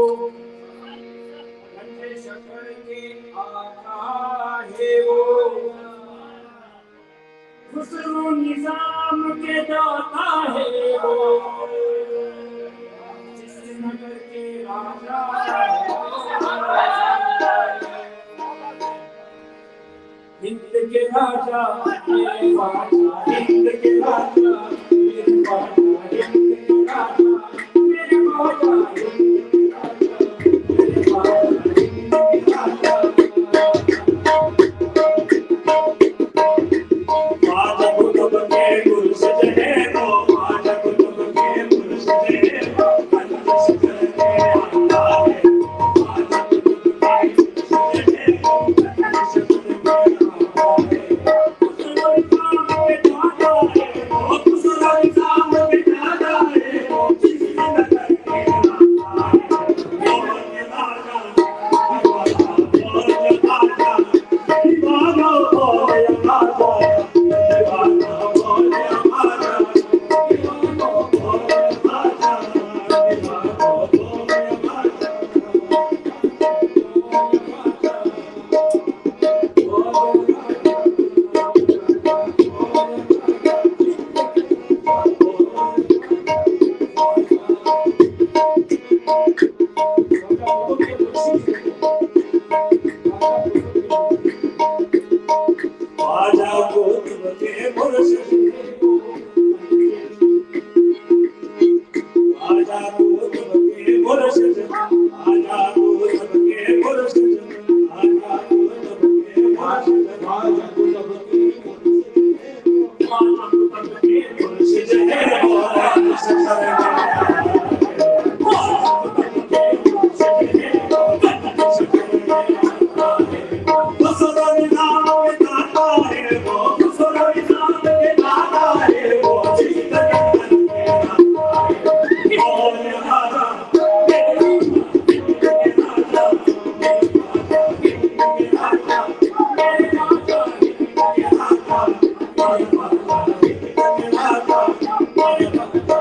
गंजे शक्कर के आका है वो, खुसरो निजाम के दाता है वो, जिस नगर के राजा है वो, हिंद के राजा मेरे ख्वाजा, हिंद के राजा मेरे ख्वाजा, हिंद के राजा मेरे ख्वाजा, ख्वाजा कुतुब के मुर्शिद है वो, ख्वाजा कुतुब के मुर्शिद है वो, गंजे शक्कर के आका है वो, ख्वाजा कुतुब के मुर्शिद है वो, गंजे शक्कर के आका है वो, खुसरो निजाम के दाता है वो, खुसरो निजाम के दाता है वो, जिस नगर के राजा है वो, राजा दीवाना दीवाना ख्वाजा कुतुब के मुर्शिद है वो, ख्वाजा कुतुब के मुर्शिद, ख्वाजा कुतुब के मुर्शिद, ख्वाजा कुतुब के मुर्शिद, ख्वाजा कुतुब के मुर्शिद, ख्वाजा कुतुब के मुर्शिद है वो, गंजे शक्कर के आका है वो, ख्वाजा कुतुब के मुर्शिद है वो, गंजे शक्कर के आका है वो, खुसरो निजाम के दाता है वो, खुसरो निजाम के दाता है वो, जिस नगर के राजा है वो, राजा मेरे राजा, मेरे राजा, मेरे राजा, मेरे राजा, मेरे राजा, मेरे राजा, मेरे राजा, मेरे राजा,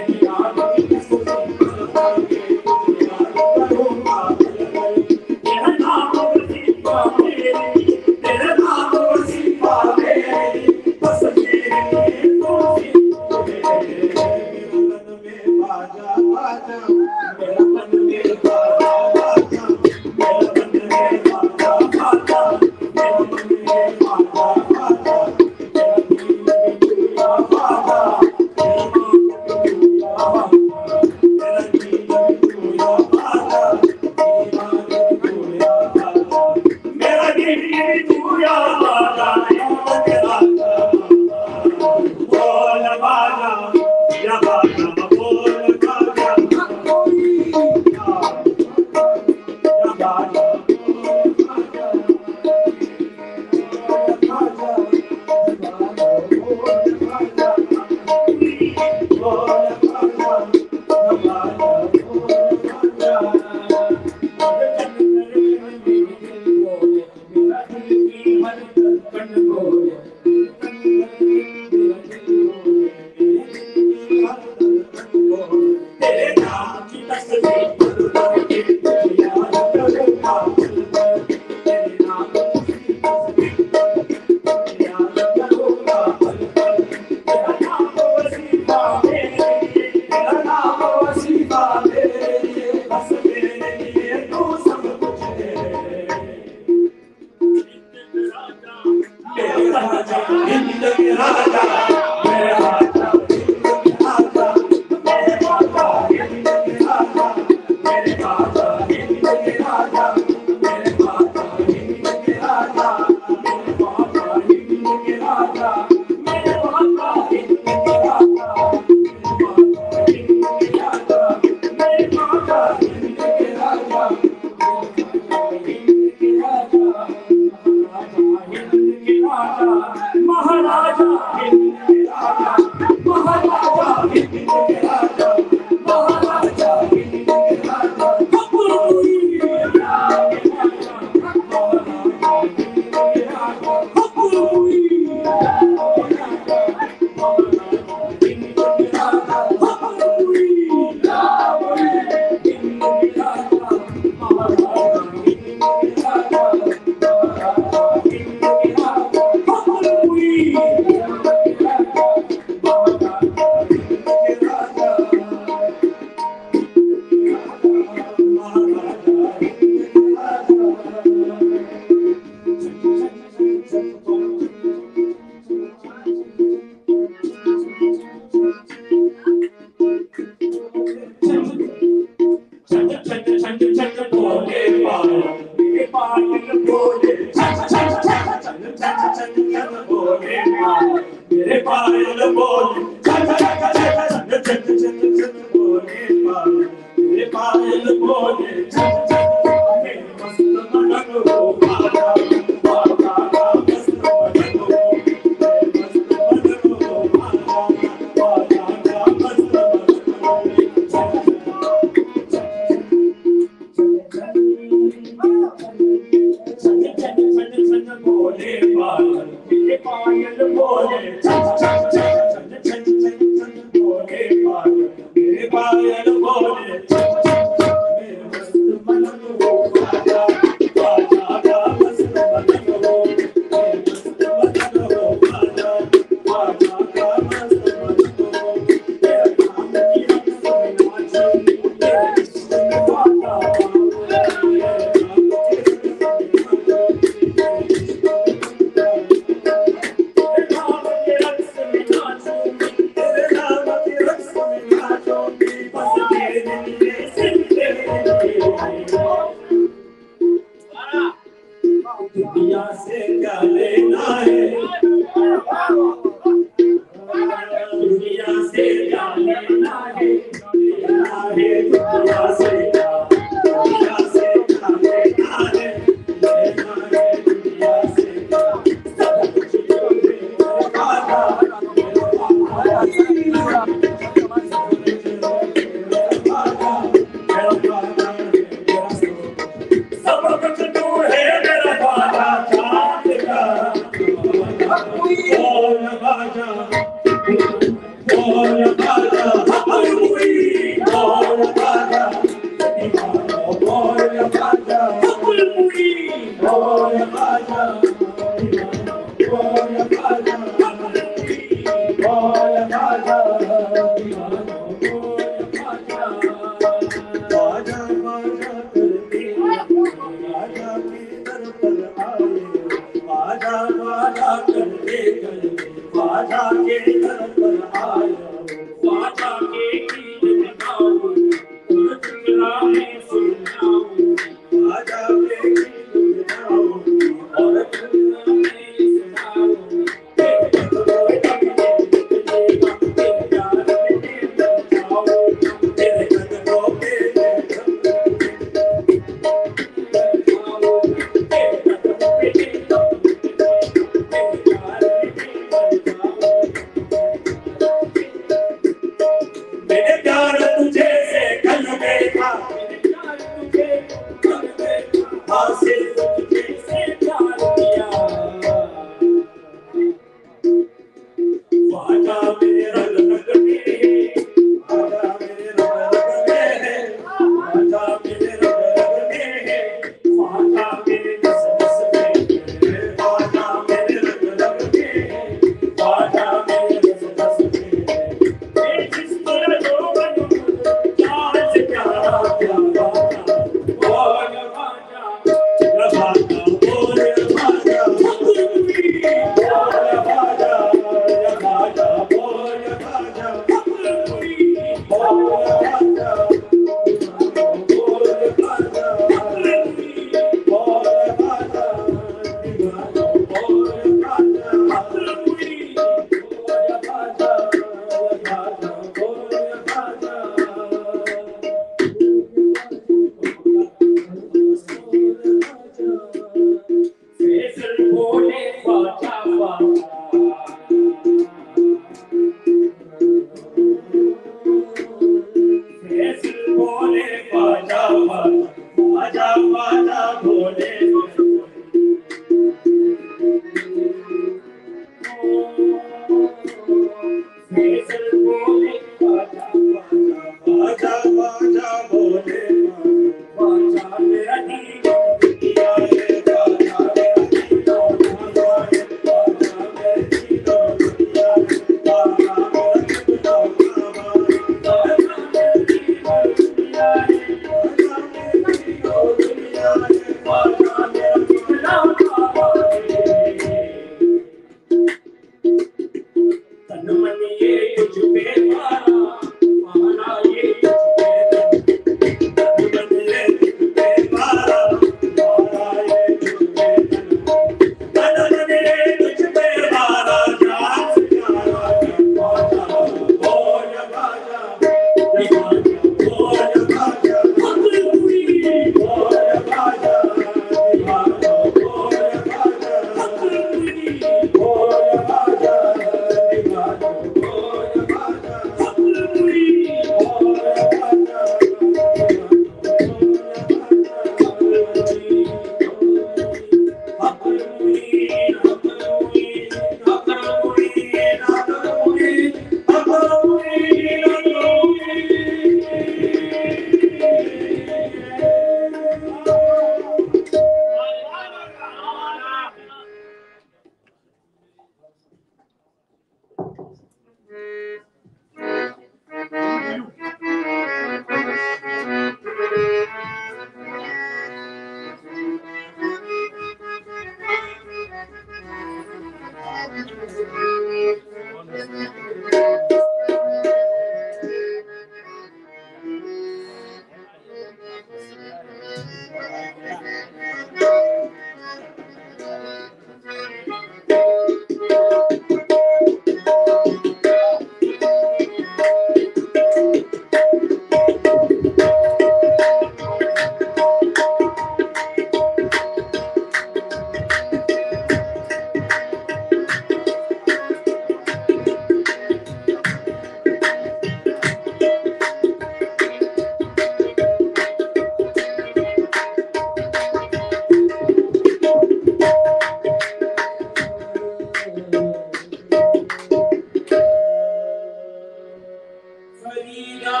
फरीदा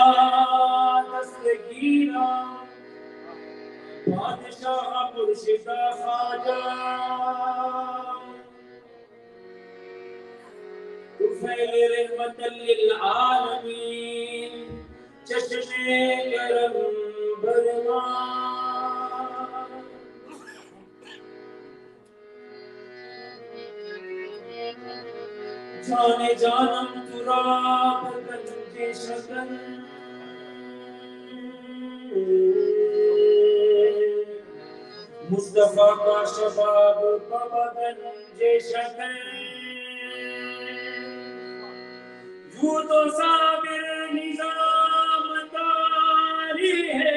दस्तगीरा बादशाह मुर्शिदा ख्वाजा तुफैल रहमतल लिल आलमीन चश्मे करम बरमा जाने जानम तुराब गंजे शकन मुस्तफा का शबाब बदन जे शकन यूं तो साबिर निजाम तारी है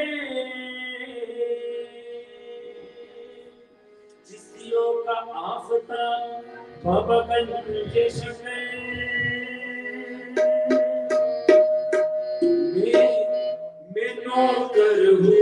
जिस्तियों का आफताब बदन जे शकन मैं नौकर हूँ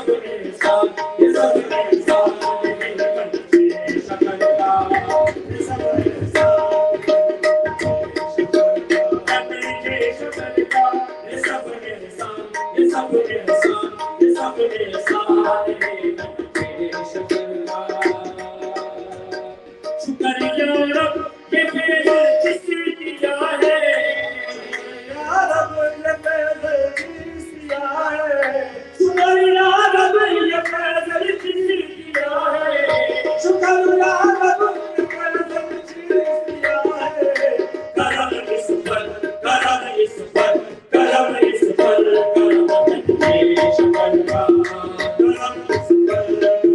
सब एहसान, ये सब एहसान मेरे बंदे शक्र का, ये सब एहसान बंदे शक्र का, ये सब एहसान, ये सब एहसान, ये सब एहसान मेरे बंदे शक्र का। शुक्र या रब ये मेरे जिस्म दिया है, या रब ये मेरे जिस्म दिया है, शुक्र या रब ये मेरे जिस्म दिया है, शुक्र या रब ये मेरे जिस्म दिया है, करम इस पर, करम इस पर, करम इस पर, करम बंदे शक्र का, करम इस पर,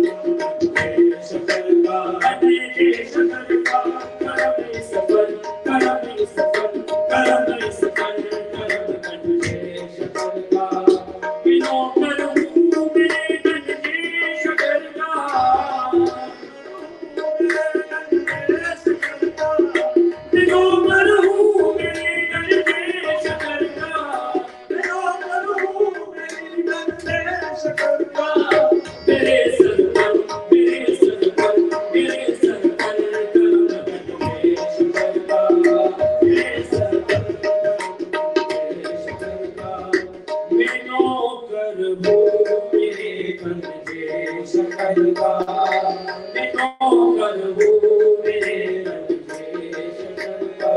शक्र का बंदे शक्र का, करम इस पर, करम इस पर, करम इस पर, करम बंदे शक्र का, बिनो करूं मेरे बंदे शक्र का, बिनो करूं मेरे बंदे शक्र का, बिनो करूं मेरे बंदे शक्र का, मेरे सर पर, मेरे सर पर, मेरे सर पर करम बंदे शक्र का, मेरे सर पर शक्र का, बिनो कर वो मेरे बंदे शक्र का, बिनो कर वो मेरे बंदे शक्र का।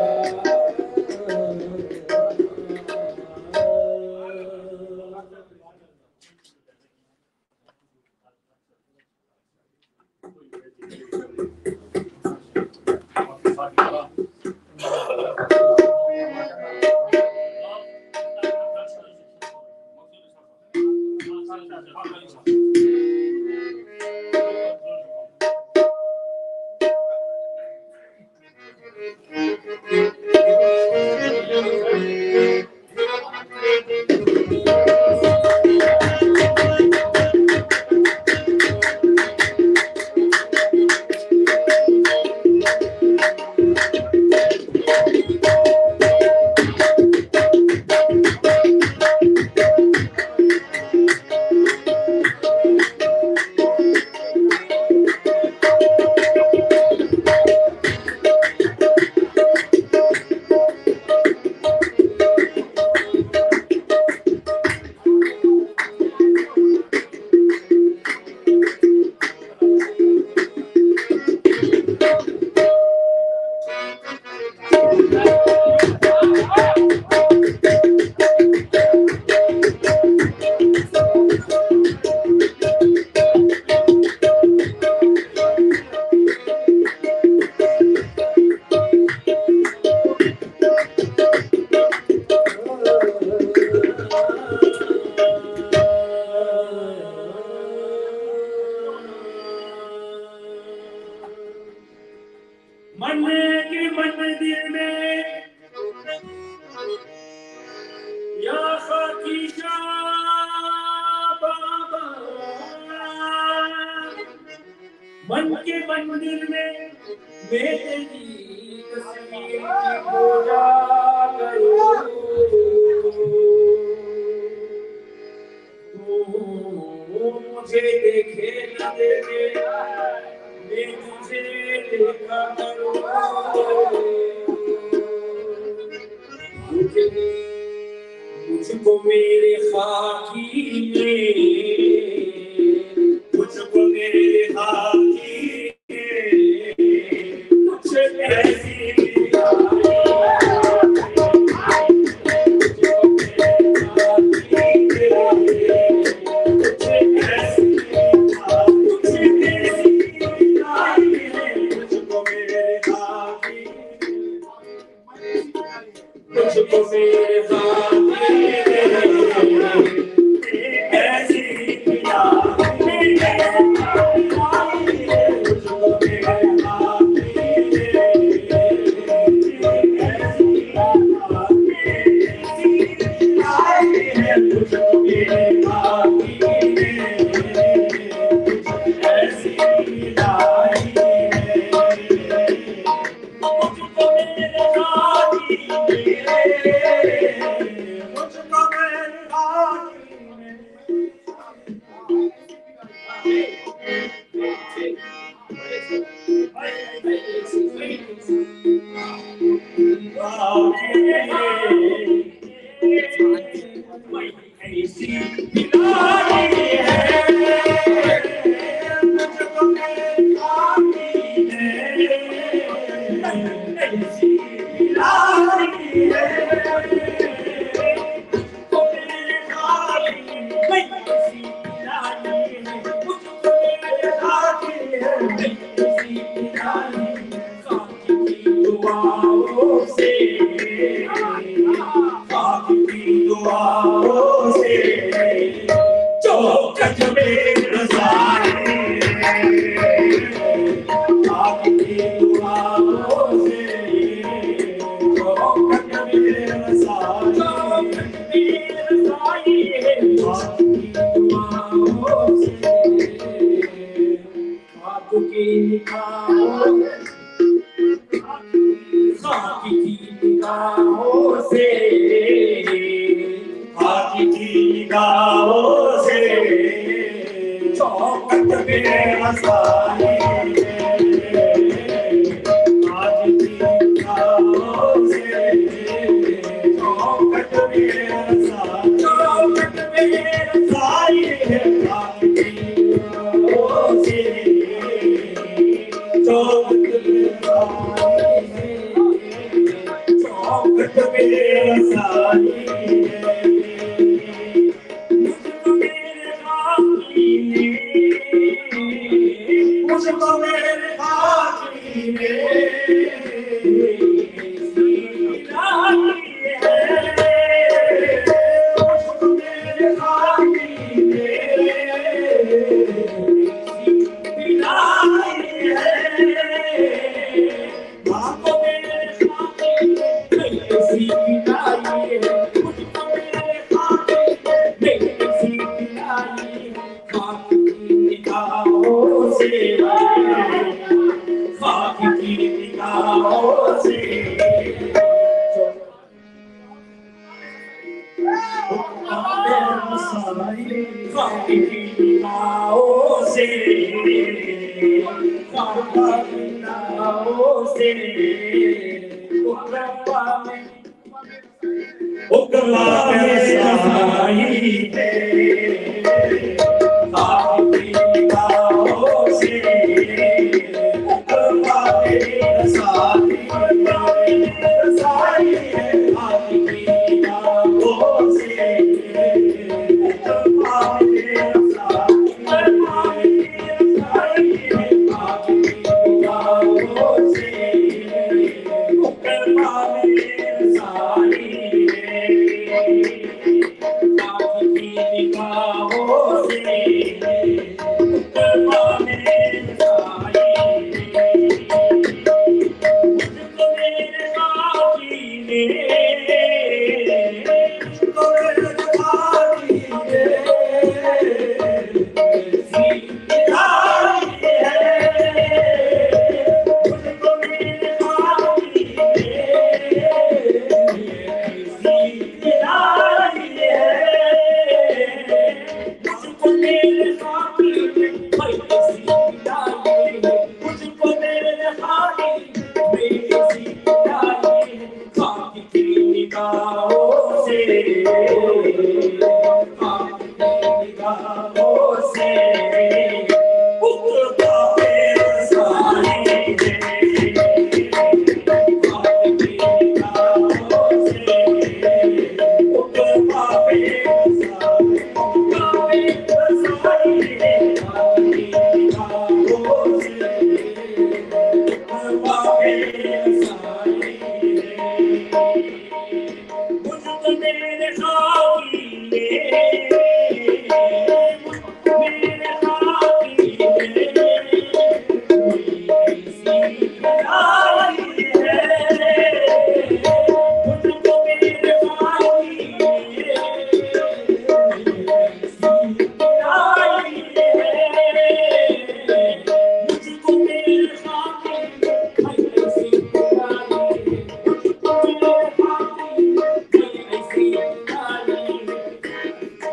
मन के मंदिर में या खाकी बाबा, मन के मंदिर में मेरी तस्वीर की पूजा करो, तू मुझे देखे न देखे मैं तुझे देखा करो, मुझको मेरे खाकी में, मुझको मेरे खाकी में कुछ ऐसी मुझको मेरे ऐसी ऐसी पिलाई है मुझको मेरी खाकी है, ऐसी पिलाई है मुझको मेरी खाकी, ऐसी पिलाई है मुझको मेरी खाकी है, ऐसी पिलाई खाकी की दुआओं से, खाकी की दुआओं से चौखट में रसाई, खाकी की दुआओं से चौखट में रसाई, चौखट में रसाई खाकी की दुआओं से, खाकी की निगाहों, खाकी की निगाहों से, खाकी की निगाहों से चौखट में हंसाई, खाकी की निगाहों से चौखट में हंसाई, चौखट में हंसाई है खाकी की निगाहों से चौखट में हंसाई, चौखट में हंसाई मुझको मेरे खाकी ने, मुझको मेरे खाकी ने पिलाई है, मुझको मेरे खाकी ने पिलाई है, मुझको मेरे खाकी ने ऐसी पिलाई है, मुझको मेरे खाकी ने ऐसी पिलाई है, खाकी की निगाहों से, खाकी की निगाहों से खाकी की निगाहों से, खाकी की निगाहों से उकला में सहाई है, खाकी की निगाहों से उकला में सहाई है, खाकी की निगाहों से उकला में सहाई है, खाकी की निगाहों से उकला में सहाई है, खाकी की निगाहों से उकला में सहाई मुझको मेरे खाकी ने, मुझको मेरे खाकी ने ऐसी पिलाई है, मुझको मेरे खाकी ने ऐसी पिलाई है, मुझको मेरे खाकी ने ऐसी पिलाई है, मुझको मेरे खाकी ने ऐसी पिलाई है, खाकी की निगाहों से, खाकी की निगाहों से उकता में रसाई है, खाकी की निगाहों से उकता में रसाई है, खाकी की निगाहों से उकता में रसाई मुझको मेरे खाकी ने, मुझको मेरे खाकी ने ऐसी पिलाई है, मुझको मेरे खाकी ने ऐसी पिलाई है, मुझको मेरे खाकी ने ऐसी पिलाई है, मुझको मेरे खाकी ने ऐसी पिलाई है।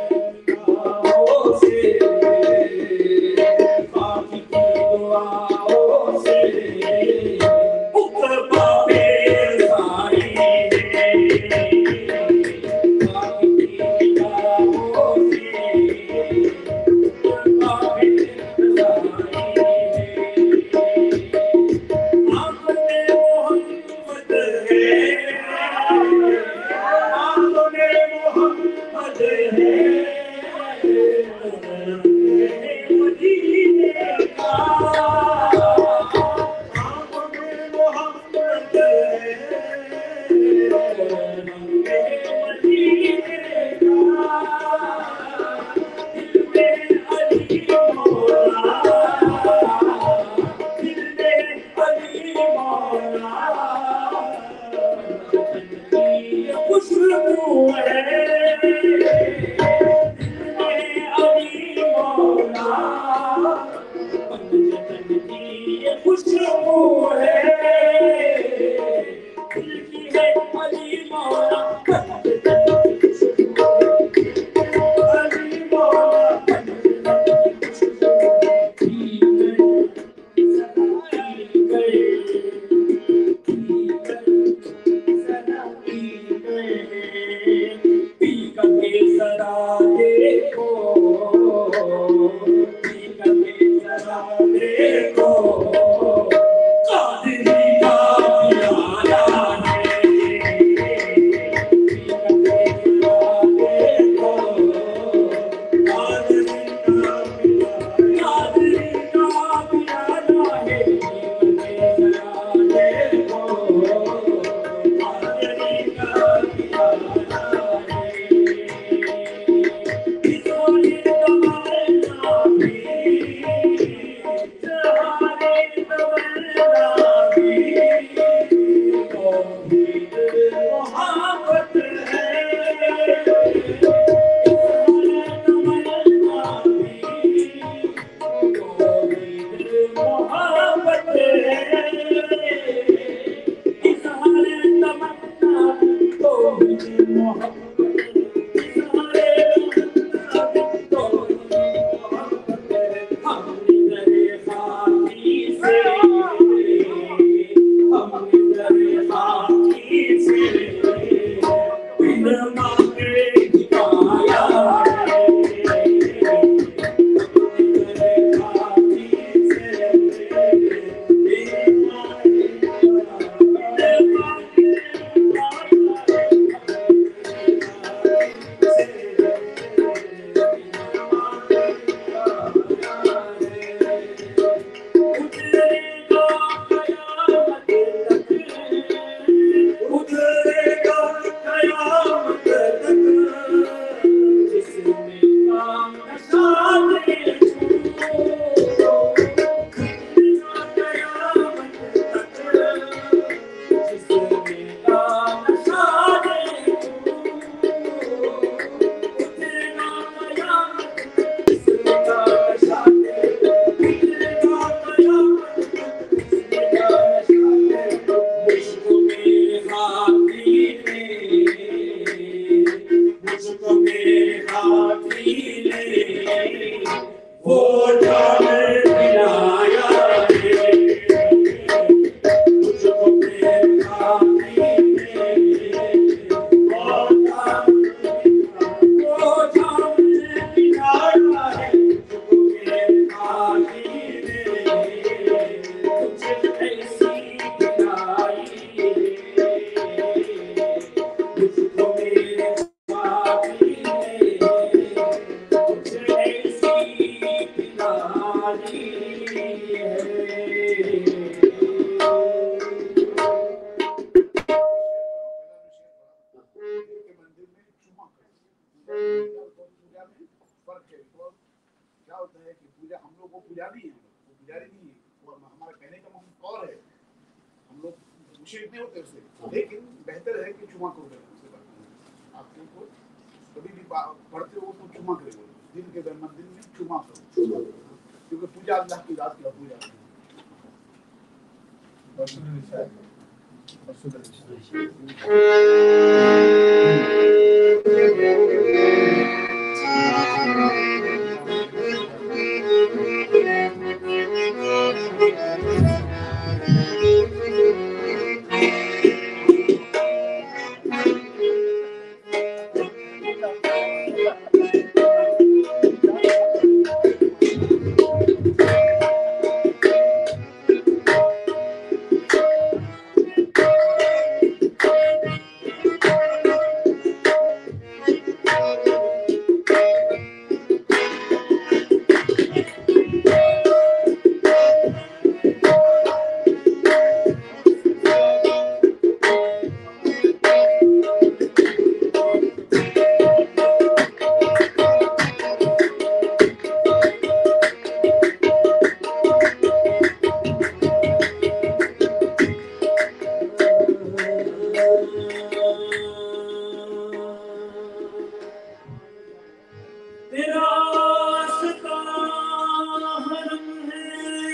तेरा आस्था हरम है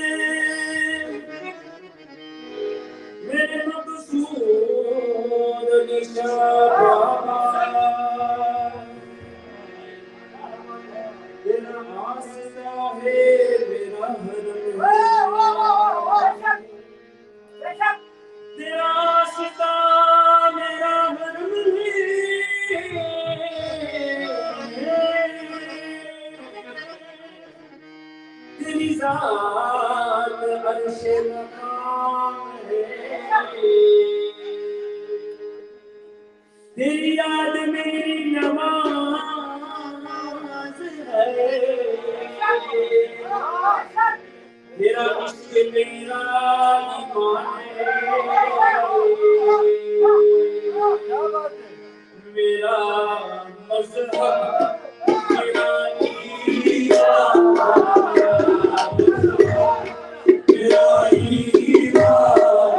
मेरे मकसूद निशान तेरा आस्था है मेरा हरम है तेरा आस्था मेरा हरम है तेरी ज़ात अर्शे मकाम है तेरी याद मेरी नमाज है तेरा इश्क मेरा ईमान है मेरा मज़हब मेरा ईमान मेरा ईमान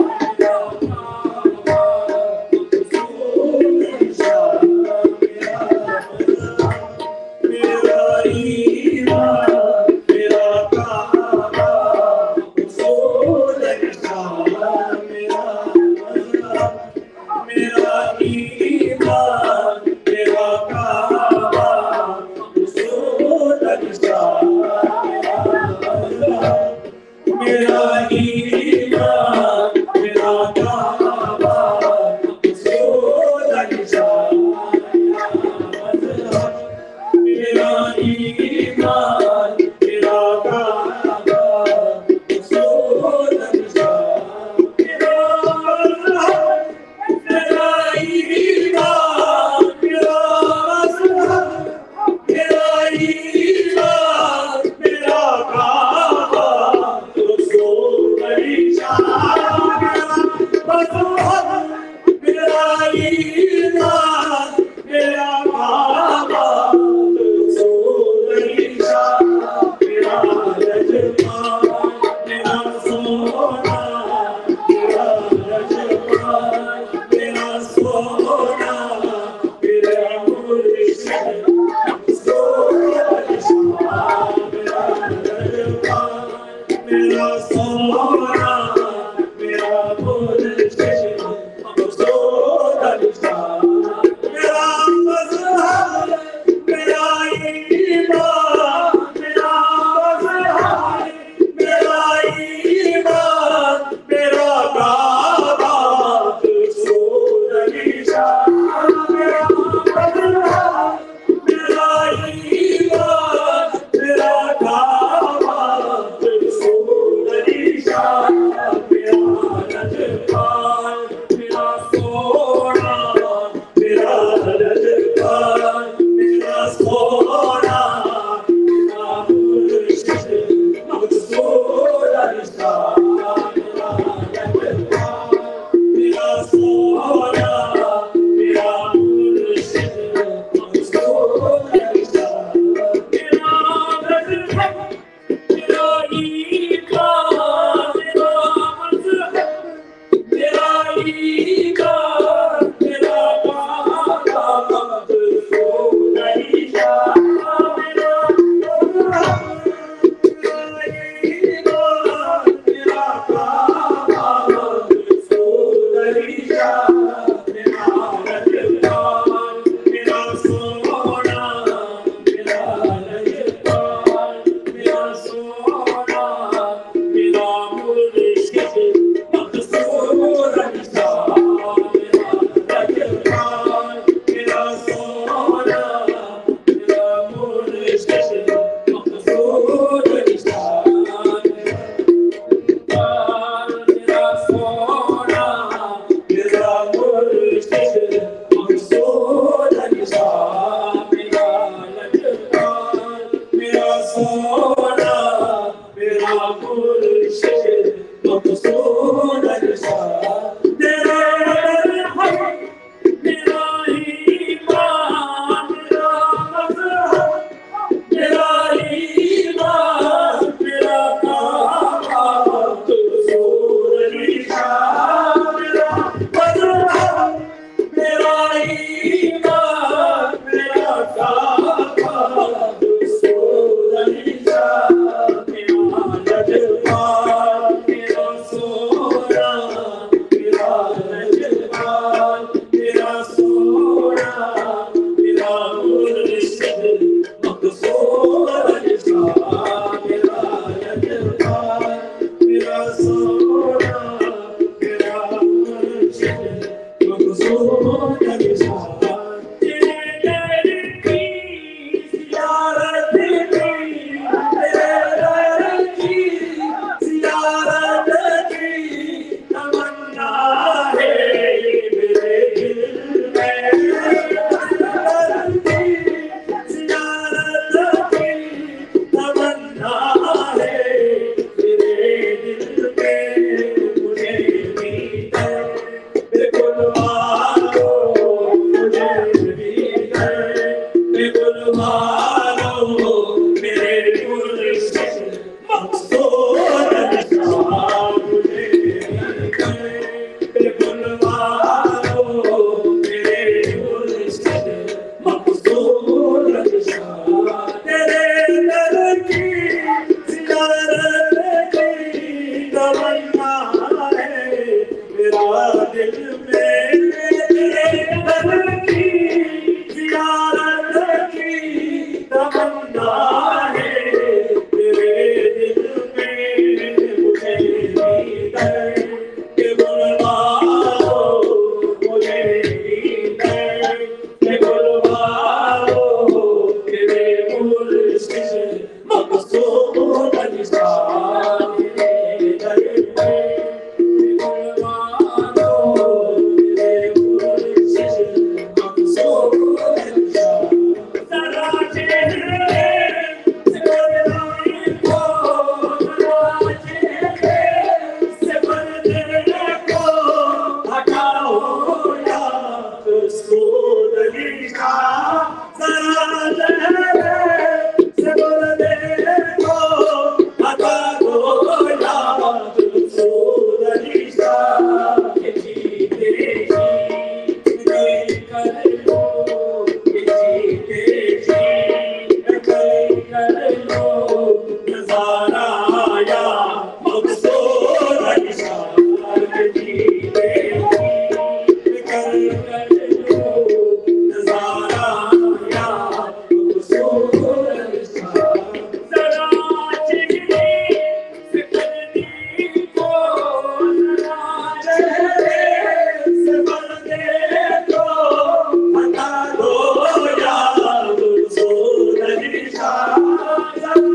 Thank you.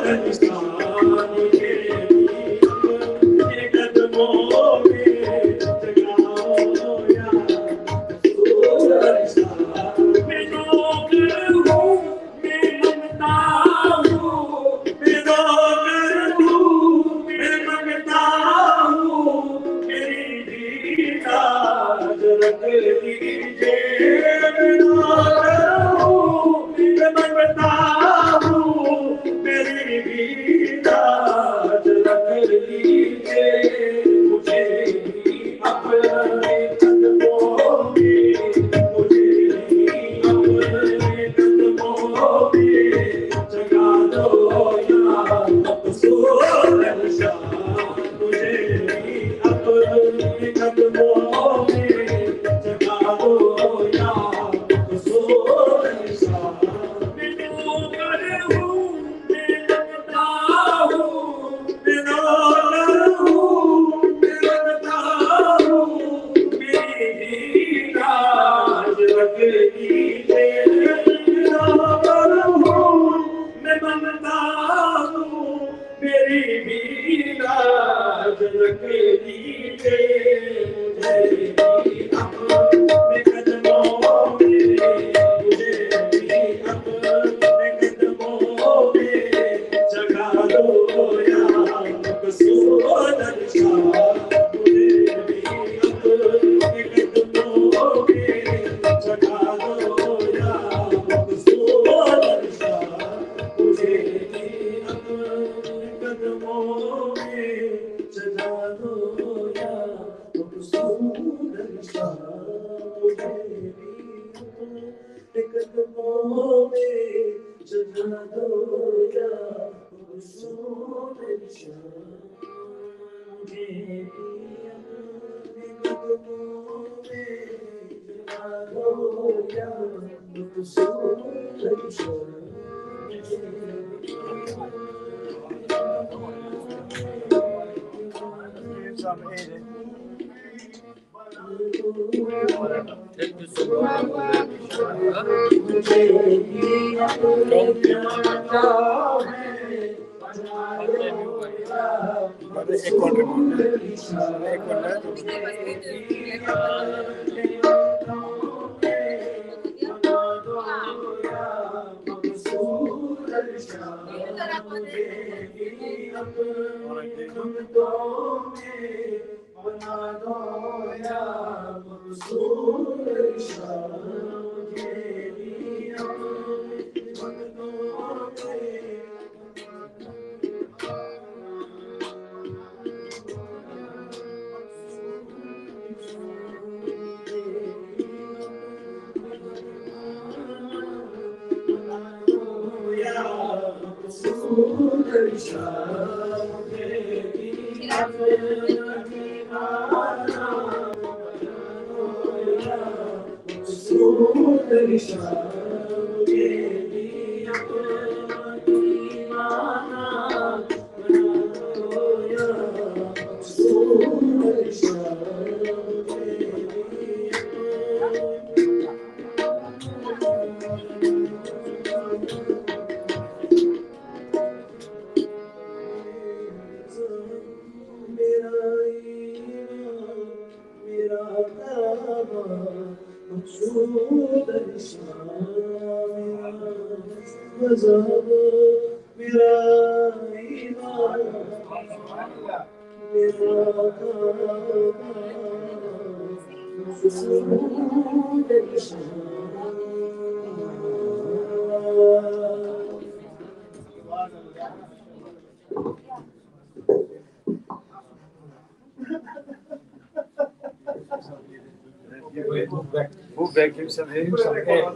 Move back, give some air.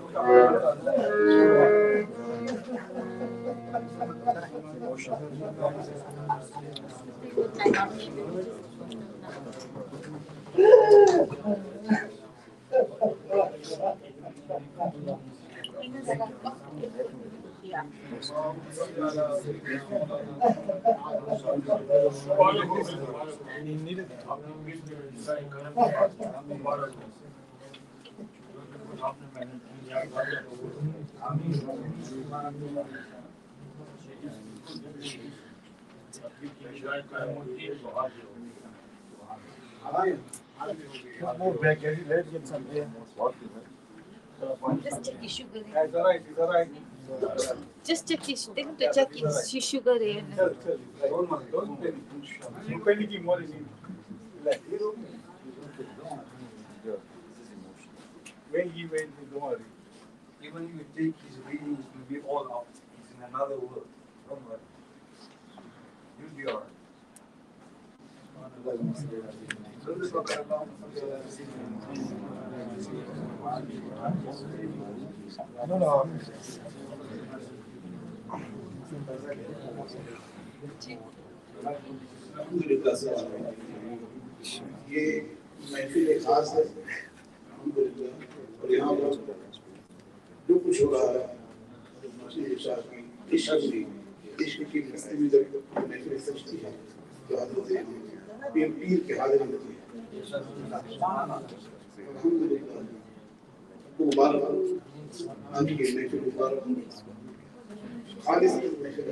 More back, let's get some there. Just check his sugar. It's alright, it's alright. Just check his. Take him to check his sugar. Don't panic him, what is he? When he went, don't worry. Even if you take his readings, it will be all out. It's in another world. Don't worry. You'll be alright. No, no. अल्हम्दुलिल्लाह से ये महफिल खास है अल्हम्दुलिल्लाह और यहाँ पर जो कुछ हो रहा है इश्क की मस्ती में जब महफिल सजती है तो हजरत पीर के हाजिर होती है अल्हम्दुलिल्लाह को मुबारक आज की महफिल मुबारक खालिस महफिल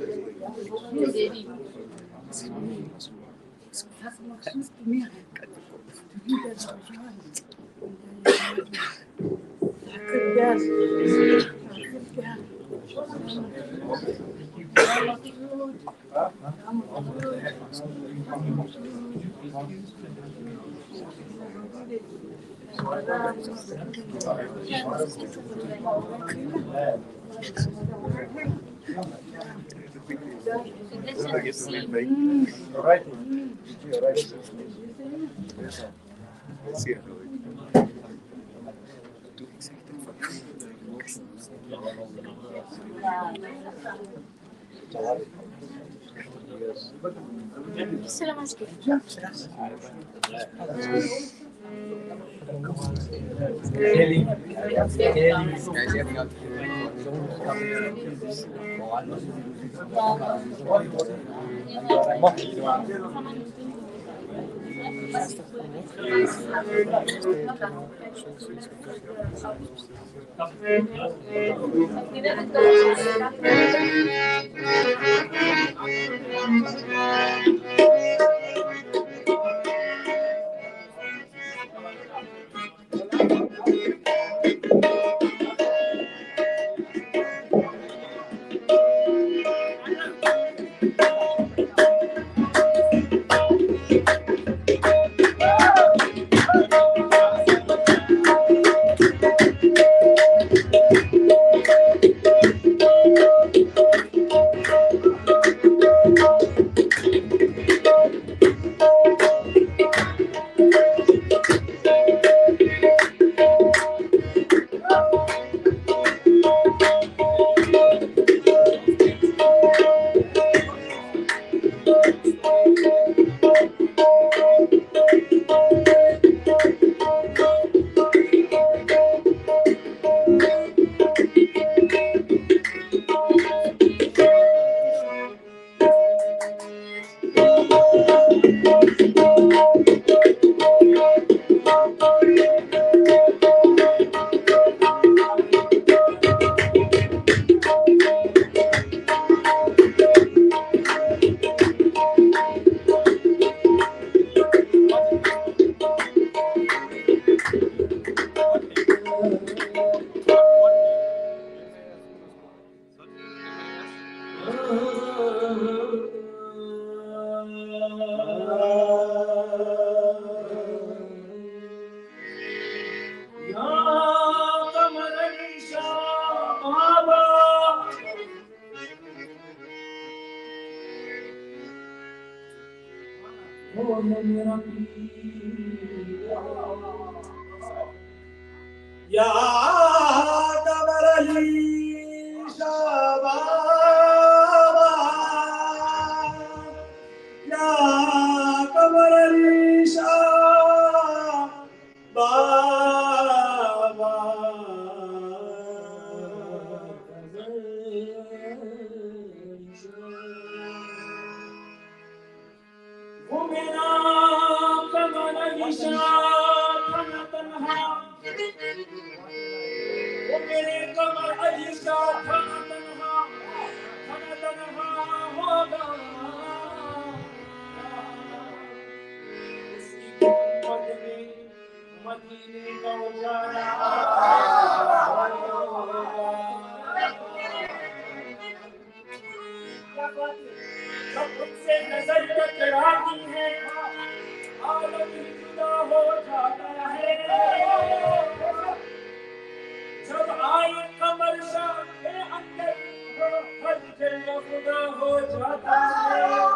Alright. या कमर अली शाबाबा या कमर अली शाबाबा वो मेरा कमर अली शाह तन्हा वो मेरे कमर अली शाह तन्हा होगा मदीने का उजाला जब उनसे नजर टकराती है आलम ही जुदा हो जाता है जब आए कमर शाह के अंदर हर जगह खुदा हो जाता है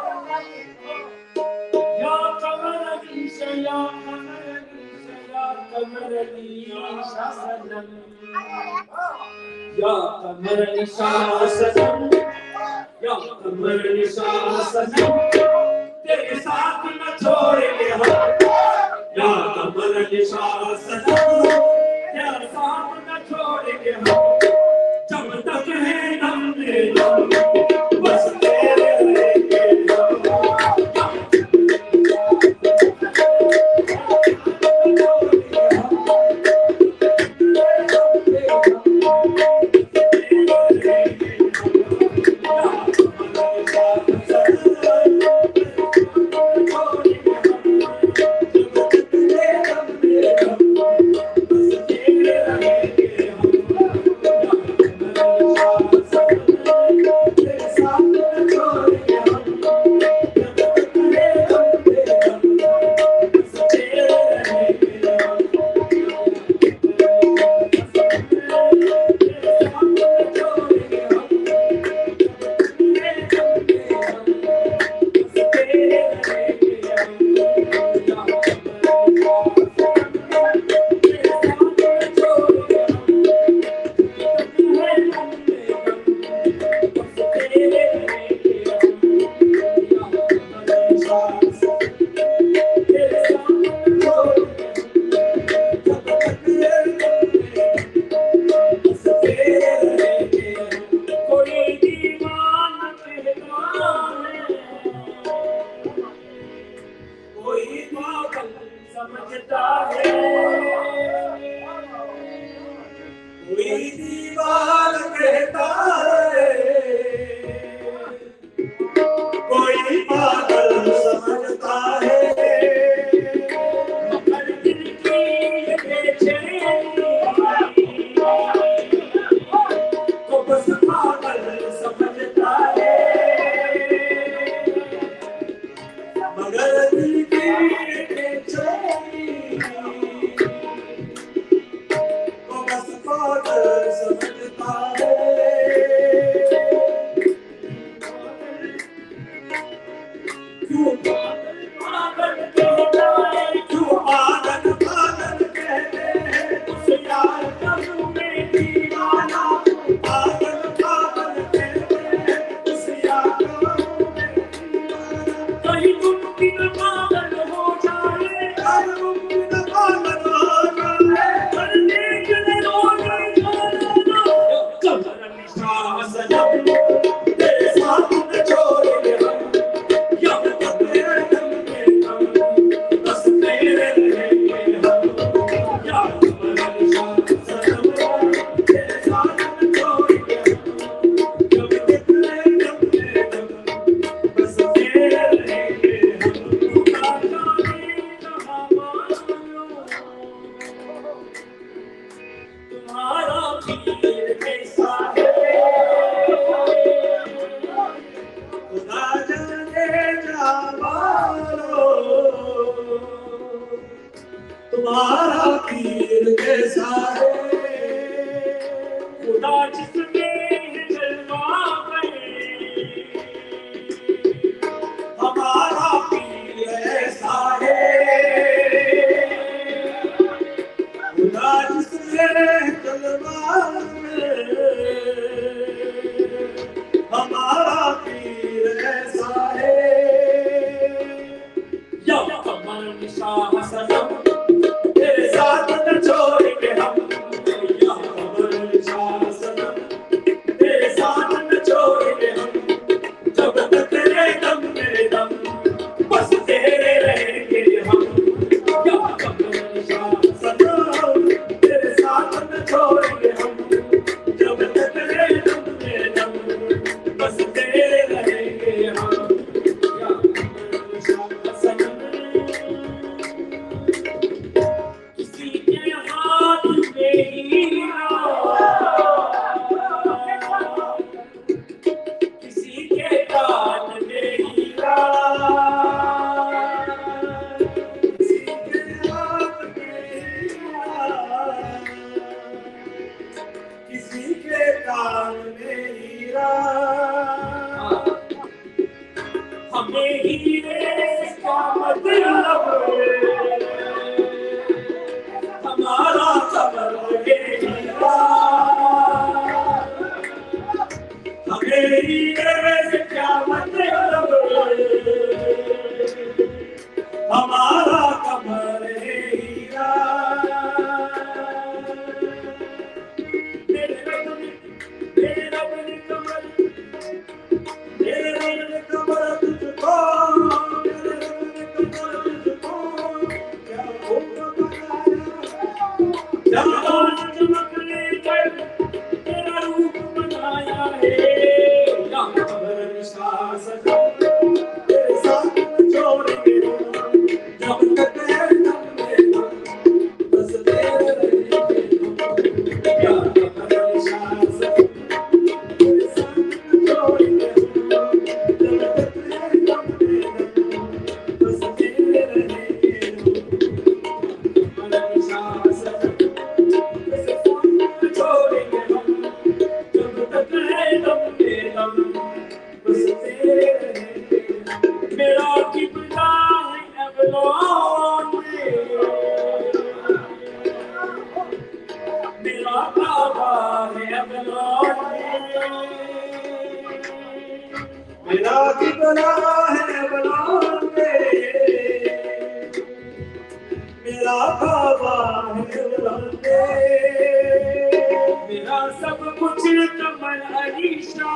या कमर अलीशा या कमर अलीशा या कमर अलीशा सनम या कमर अलीशा सनम या कमर अलीशा सनम तेरे साथ न छोड़ेंगे हम या कमर अलीशा सनम तेरे साथ न छोड़ेंगे हम जब तक है दम में दम बस तेरे रहेंगे तुम्हारा पीर कैसा है खुदा जिसमें जलवा करे हमारा पीर ऐसा है खुदा जिसमें जलवा करे हमारा पीर ऐसा है या कमर निशा सनम तेरे साथ हमें हीरे से क्या मतलब, हमारा कमर है हीरा, हमें हीरे से क्या मतलब, हमारा कमर है हीरा। मेरे रब ने कमर, मेरे रब ने कमर तुझको, मेरे रब ने कमर तुझको क्या होगा बनाया, जहाँ चमकने पर तेरा रूप बनाया है, यहाँ कमर निशान सजा तेरे साथ छोड़ेंगे जब तक है दम में दम, बस तेरे रहेंगे यहाँ कमर निशान सजा तेरे साथ छोड़ेंगे जब तक है दम में दम, बस तेरे रहेंगे कमर निशान सजा तेरे साथ छोड़ेंगे हम जब तक है दम में दम, बस तेरे रहेंगे। मेरा किबला है अबलान में, मेरा काबा है अबलान में, मेरा किबला है अबलान में, मेरा काबा है अबलान में, मेरा सब कुछ कमल अलीशा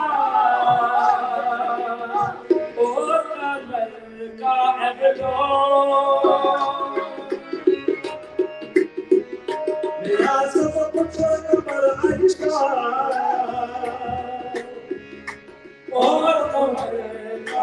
और कमल का अबलान, मेरा सब कुछ कमल अलीशा और कमल का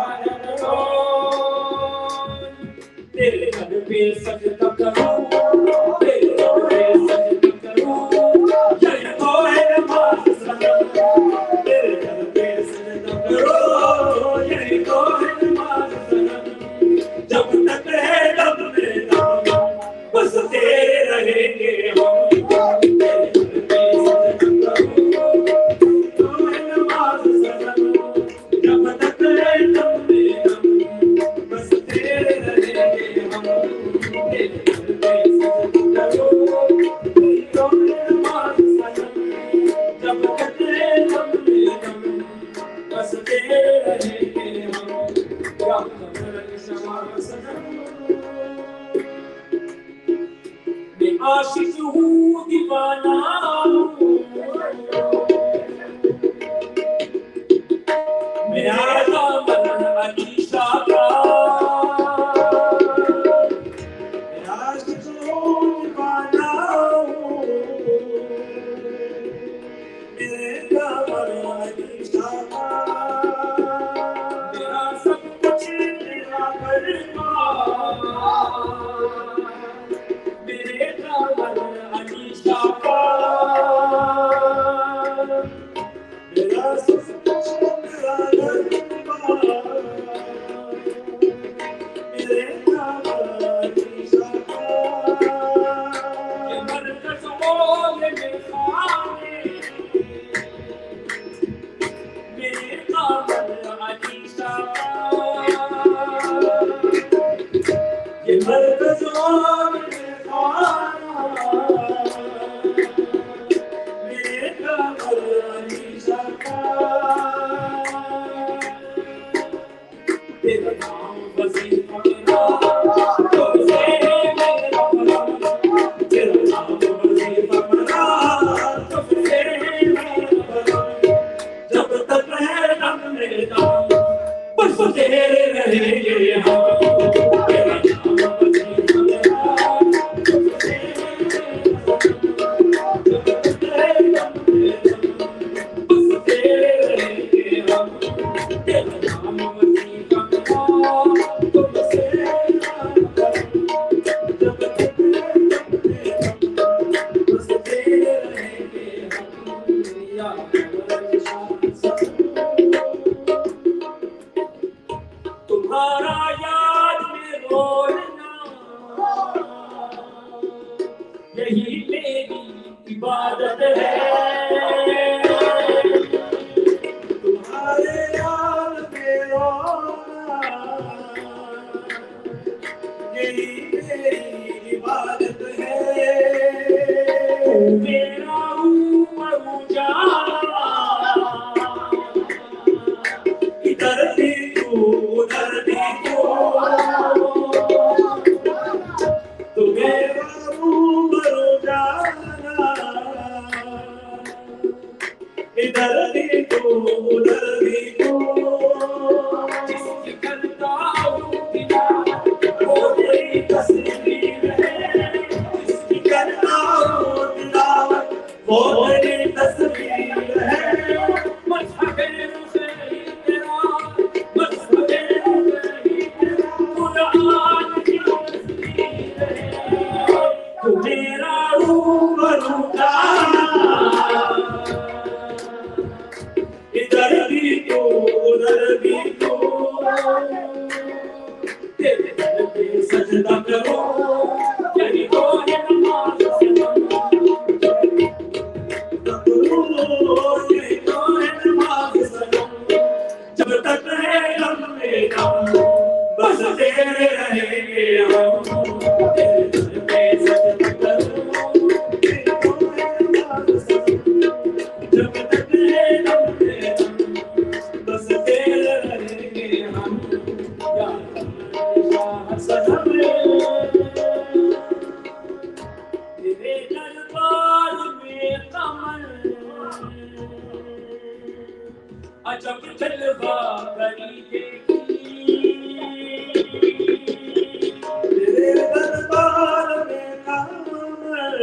अबलान। तेरे घर पे सजदा करूं, तेरे घर पे सजदा करूं, यही तो है नमाज सनम, तेरे घर पे सजदा करूं, यही तो है नमाज सनम, जब तक है दम में दम, बस तेरे रहेंगे हम, तेरे घर पे सजदा करूं, तो है नमाज सनम, जब तक है दम में दम, बस तेरे रहेंगे हम, तेरे घर पे सजदा करूं, तो है नमाज सनम, जब तक है दम में दम, बस तेरे रहेंगे हम, या कमर निशान सनम। मैं आशिक हूँ दीवाना हूँ, मैं आया मन अलीशा का, मैं आशिक हूँ दीवाना हूँ, मेरे कमर अलीशा का, मेरा सब कुछ मेरा करना, मेरे कमर अलीशा का, मेरा सब कुछ मेरा करना, मेरे कमर अलीशा का, ये मरकज़ वाले में खाने, मेरे कमर अलीशा का, ये मरकज़ वाले में खाना, मेरे कमर अलीशा का, तेरा नाम वजीफा मेरा, तो से मेरा मरहम, तेरा नाम वजीफा मेरा, तो से मेरा मरहम, जब तक है दम में दम, बस तेरे रहेंगे हम, तेरा नाम वजीफा मेरा, तो से मेरा मरहम, जब तक है दम में दम, बस तेरे रहेंगे हम, तेरा नाम वजीफा मेरा, तो से मेरा मरहम, जब तक है दम में दम, बस तेरे रहेंगे हम, या कमर निशान सनम। तुम्हारा याद में रोना, यही मेरी इबादत है, तुम्हारे याद में रोना, इबादत है मेरा ऊपर उजाला इधर भी तू उधर भी तू मेरा ऊपर उजाला इधर भी तू उधर भी तू जिसकी करता हूँ तिलावत वो तेरी तस्वीर है जिसकी करता हूँ तिलावत वो तेरी तस्वीर है मज़हबे रुज़ई तेरा मज़हबे रुज़ई तेरा कुरान की तस्वीर है तू मेरा ऊपर उजाला इधर भी तो उधर भी तो तेरे दर पे सजदा करो यही तो है नमाज यही तो है नमाज जब तक है लम्बे दम बस तेरे रहेंगे हम तेरे दर पे सजदा करो यही तो है नमाज जब तक है लम्बे बस तेरे रहेंगे हम या शाह सनम तेरे दरबार में कमल अजब जलवा करी देखी तेरे दरबार में कमल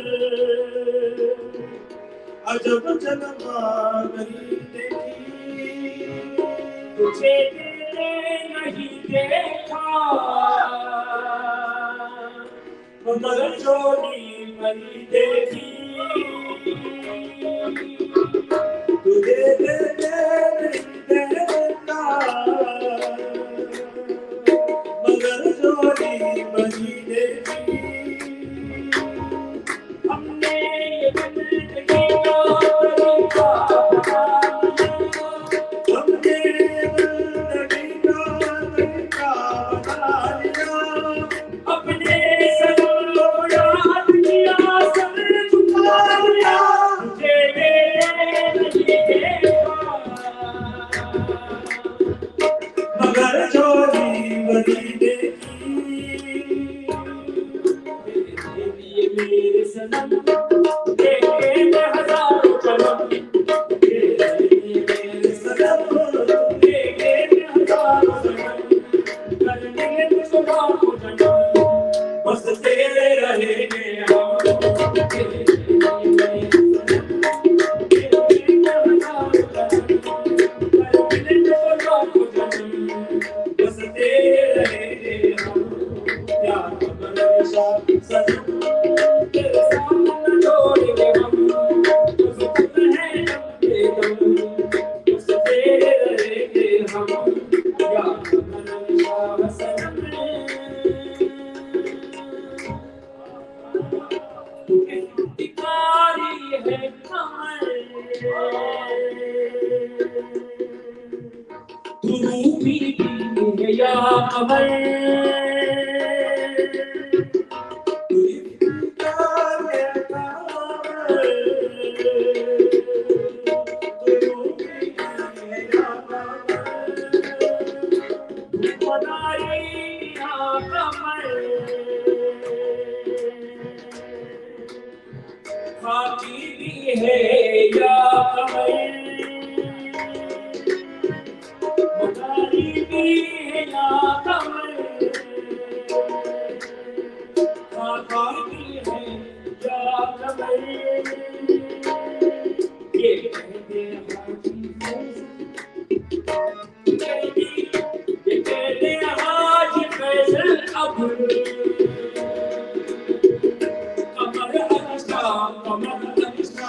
अजब जलवा करी देखी तुझे तेरे नहीं देखा मगर चोरी मरी देखी तुझे तेरे नहीं देखा मगर चोरी मरी देखी हमने ये जिंदगी का तरीका हमने जिंदगी का तरीका बना लिया अपने सनम को याद किया सब झुका दिया तुझे नहीं देखा मगर चोरी बनी देखी मेरे सनम देखे मैं हजारों कदम मेरे सनम देखे मैं हजारों कदम कर देंगे तुझको लाखों जन्म बस तेरे रहेंगे हम तेरे बस तेरे रहेंगे हम यार सनम तेरे सामने छोड़ेंगे हम बस तुम है लम्बे दम बस तेरे रहेंगे हम यार शाह सनम तू इंतकारी है कमर तू रूबी है या कमर है या कमर मुतारी भी है या कमर खाका भी है या कमर ये कहते हाजी फैसल अब कमर अनिशा कमर अनिशा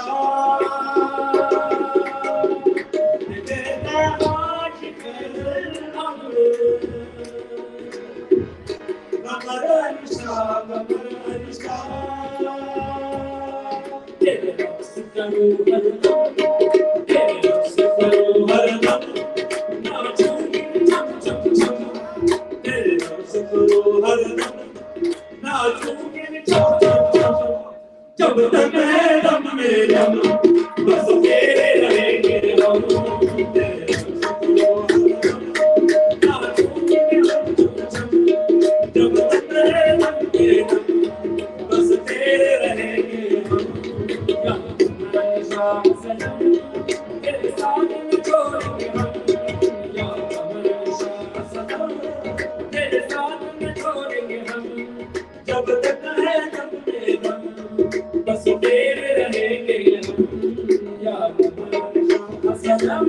तेरे साथ न छोड़ेंगे हम, जब तक है दम में दम, बस तेरे रहेंगे हम, या सनम।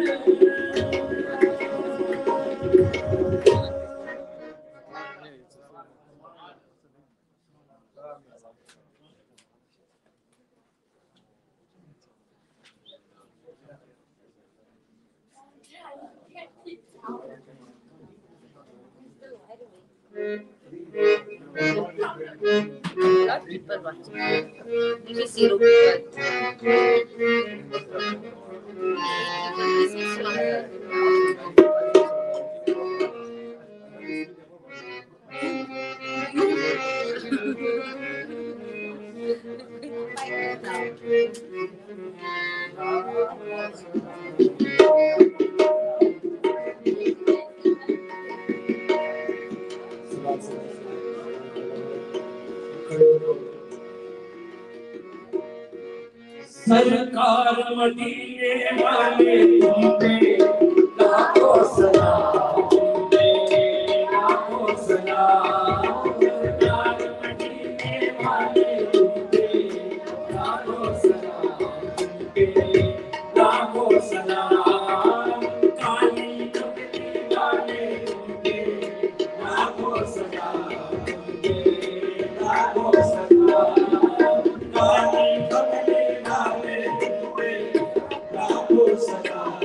सरकार मदीने वाले तुम पे लाखों सलाम, तुम पे लाखों सलाम। सरकार मदीने वाले तुम पे लाखों सलाम, तुम पे लाखों सलाम। काली कमली वाले तुम पे लाखों सलाम, तुम पे लाखों सलाम। काली कमली वाले तुम पे लाखों सलाम,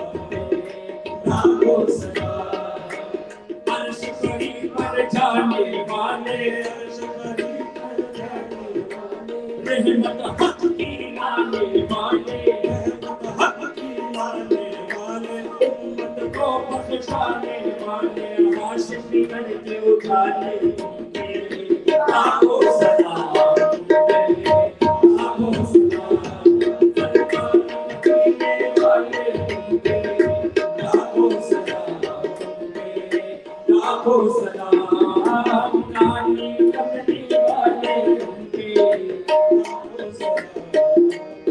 लाखों सलाम। अर्श परी पर जाने वाले, अर्श परी पर जाने वाले, रहमत हक की लाने वाले, रहमत हक की लाने वाले, उम्मत को बख्शाने वाले, आशिक करके उठाने तुमके लाखों सलाम, तुमके लाखों सलाम। सरकार मदीने वाले तुमके लाखों सलाम, तुमके लाखों सलाम। काली कमली वाले तुमके लाखों सलाम,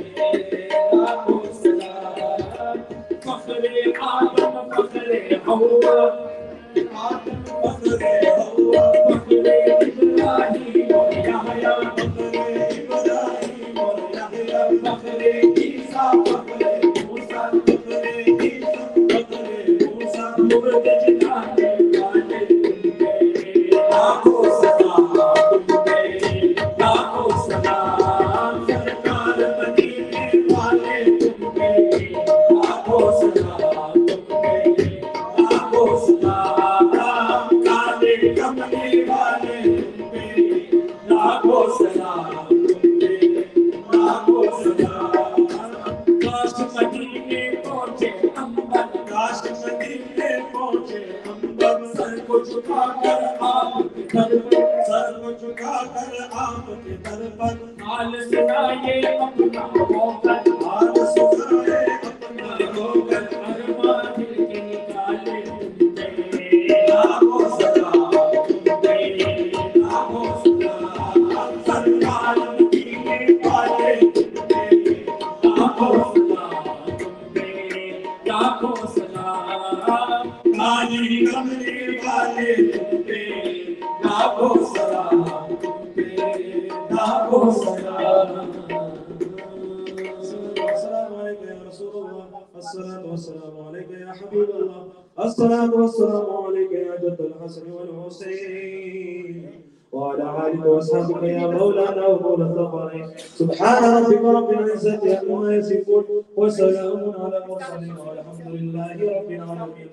लाखों सलाम। फखरे आदम फखरे हव्वा, आदम फखरे हव्वा, फखरे इब्राहीम और यहया, फखरे इब्राहीम और यहया, फखरे ईसा फखरे मूसा, फखरे ईसा फखरे मूसा। मुर्द जिलाने वाले तुमके लाखों सलाम, तुमके लाखों सलाम। सरकार मदीने वाले तुमके लाखों सलाम, तुमके लाखों सलाम। काले कमली वाले तुमके लाखों सलाम, तुमके लाखों सलाम। काश मदीने पहुंचे अंबर, काश मदीने पहुंचे अंबर, सर को झुकाकर आपके दर पर, सर को झुकाकर आपके दर पर। हाल सुनाए अपना होकर, हाल सुनाए अपना होकर, अरमान दिल के निकाले तुमके लाखों सलाम, तुमके लाखों सलाम। सरकार मदीने वाले तुमके लाखों सलाम, तुमके लाखों सलाम। काली कमली वाले तुमके लाखों सलाम, तुमके लाखों सलाम। अस्सलामु अलैकुम या रसूलल्लाह, अस्सलातु वस्सलामु अलैका या हबीबल्लाह, अस्सलातु वस्सलामु अलैका या जद्दल हसन वल हुसैन, व अला आलिका व अस्हाबिका या मौलाना व मौला सफरीन। सुब्हान रब्बिका रब्बिल इज्जति अम्मा यसिफून व सलामुन अलल मुरसलीन वल्हम्दुलिल्लाहि रब्बिल आलमीन।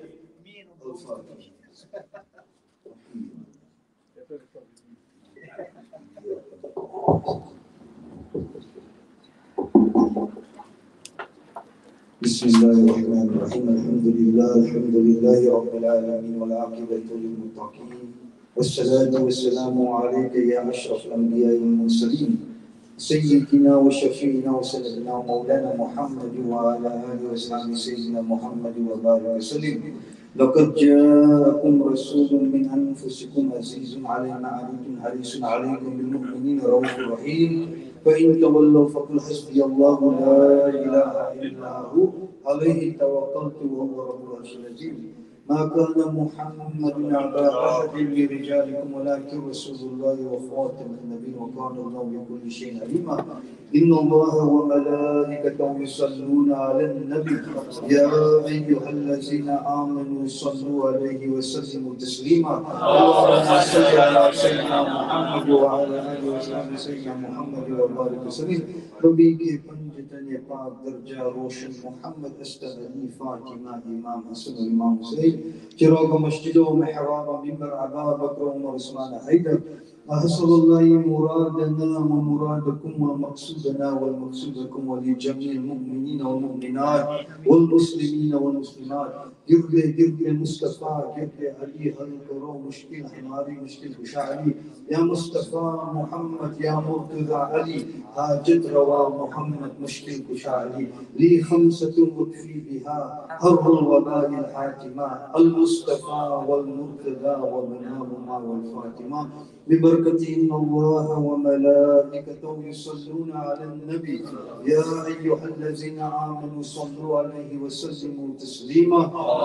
बिस्मिल्लाहिर्रहमानिर्रहीम। अल्हम्दुलिल्लाहि रब्बिल आलमीन वल आक़िबतु लिल मुत्तक़ीन वस्सलातु वस्सलामु अलैका या अशरफल अंबिया'i वल मुरसलीन सय्यिदिना व शफीना व सय्यिदिना मौलाना मुहम्मद व अला आलिहि व सहाबिहि सय्यिदिना मुहम्मद व बारिक वसल्लम। लक़द जाअकुम रसूलुम मिन अनफुसिकुम अज़ीज़ुन अलैहि मा अनित्तुम हरीसुन अलैकुम बिल मुमिनीना रऊफ़ुर रहीम। फ़इन तवल्लव फ़क़ुल हस्बियल्लाहु ला इलाहा इल्ला हु अलैहि तवक्कलतु व हुवा रब्बुल अर्शिल अज़ीम। ما كان محمد أبا أحد من رجالكم ولكن رسول الله وخاتم النبيين وكان الله بكل شيء عليما إن الله وملائكته يصلون على النبي يا أيها الذين آمنوا صلوا عليه وسلموا تسليما اللهم صل على سيدنا محمد وعلى آله وصحبه سيدنا محمد وبارك وسلم नबी के पंजतन पाक दर्जा रोशन मोहम्मद अस्तर अली फातिमा इमाम हसन इमाम हुसैन चिराग मस्जिदों में हवामा मिंबर अबा बकर उमर उस्मान हैदर अहसनुल्लाह मुरादना व मुरादकुम व मक़सूदना व मक़सूदकुम व लिजमील मुमिनीन व मुमिनात वल मुस्लिमीन व मुस्लिमात गिरदे गिरदे मुस्तफ़ा गिरदे अली हल करो मुश्किल हमारी मुश्किल कुशा अली या मुस्तफ़ा मोहम्मद या मुर्तज़ा अली हाजत रवा मोहम्मद मुश्किल कुशा अली ली खमसतुन वफ़ी बिहा हर्रुल वबाइल हातिमा अल मुस्तफ़ा वल मुर्तज़ा व मनाहुमा वल फातिमा बिबरकति इन्नल्लाह व मलाइकतहु युसल्लूना अलन नबी या अय्युहल्लज़ीना आमनू सल्लू अलैहि व सल्लिमू तस्लीमा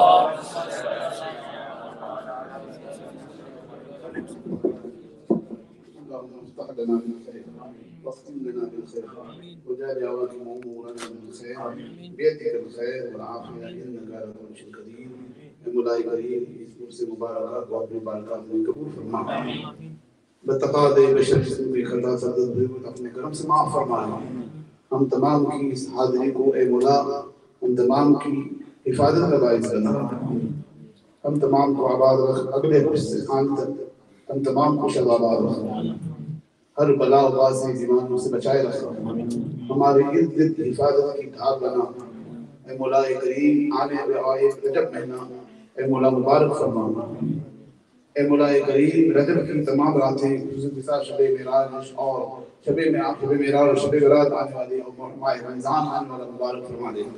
افتح لنا بالخير واختم لنا بالخير وجعل عواقب امورنا بالخير بيدك الخير والعافيه انك على كل شيء قدير مولاي كريم इस से मुबारकात को अपनी बारकात में कबूल फरमा बतक़ाद बशर की खता सदद अपने करम से माफ फरमा हम तमाम की इस हाज़िरी को ए मौला हम तमाम की हिफाजत का बाइस बना हम तमाम को आबाद रख अगले खान तक हम तमाम को शबाबाद रख हर बला से जीवानों से बचाए रखा हमारे इर्द गिर्द हिफाजत की ढाल बना ए मौला करीम आने वाले रजब महीना ए मौला मुबारक फरमा ए मौला करीम रजब की तमाम रातें शबे मेराज और शबे में आप शबे मेराज और शबे बरात आने वाली और माह रमजान आने वाला मुबारक फरमा दे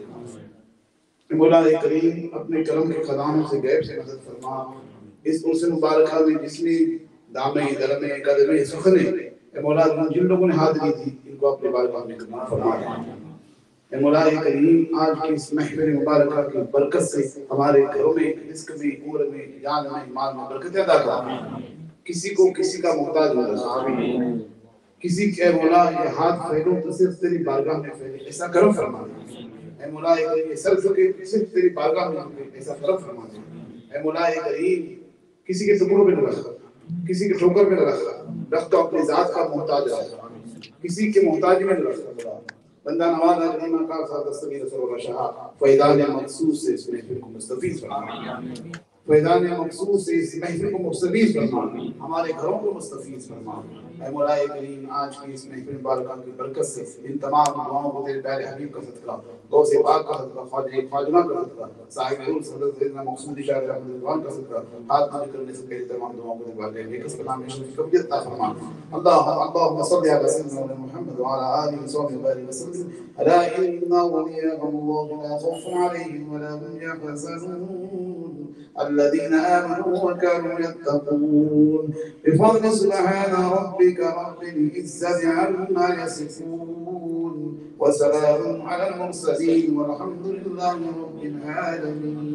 मौला करीम अपने करम के खजानों से गैब से मदद फरमा इस उर्स मुबारक में जिसमें दामे दरमे कदमे सुखने मौला जिन लोगों ने हाज़िरी दी इनको अपने बारगाह में कबूल फरमा दे मौला करीम आज की इस महफिल मुबारक की बरकत से हमारे घरों में रिज़्क़ में उम्र में जान में माल में बरकत अता कर किसी को किसी का मोहताज न रखा किसी के मौला ये हाथ फैलो तो सिर्फ तेरी बारगाह में फैले ऐसा करम फरमा दे मौला ये सर झुके सिर्फ तेरी बारगाह में झुके ऐसा करम फरमा दे मौला करीम किसी के टुकड़ों में न रखा किसी के ठोकर में न रखा रखता अपनी जात का मोहताज रखा किसी के मोहताज में न रखा बंदा नवाज अजमा का साथ दस्तगीर रसूल शाह फैदान मखसूस से इस महफिल को मुस्तफीज फरमा फैदान मखसूस से इस महफिल को मुस्तफीज फरमा हमारे घरों को मुस्तफीज फरमा ऐ मौला करीम आज की इस महफिल मुबारक की बरकत से इन तमाम दुआओं को तेरे प्यारे हबीब का सदका गौसे पाक का सदका ख्वाजा का सदका साहिब रूह सदर सैयदना मकसूद शाह रहमत रिजवान का सदका हाथ न करने से पहले तमाम दुआओं को दिलवा दे लेकिन इसका नाम है कबूलियत अता फरमा अल्लाहुम्मा सल्ली अला सय्यिदना मुहम्मद व अला आलिहि व सह्बिहि व सल्लिम अला इन्ना वलियल्लाहु ला खौफुन अलैहिम व ला हुम यहज़नून الذين آمنوا وكانوا يتقون بفضل سبحان ربك رب العزة عما يصفون وسلام على المرسلين والحمد لله رب العالمين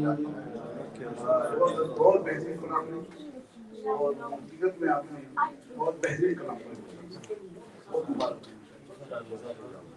बहुत बेहतरीन कलाम है और हकीकत में आपने बहुत बेहतरीन कलाम है बहुत मुबारक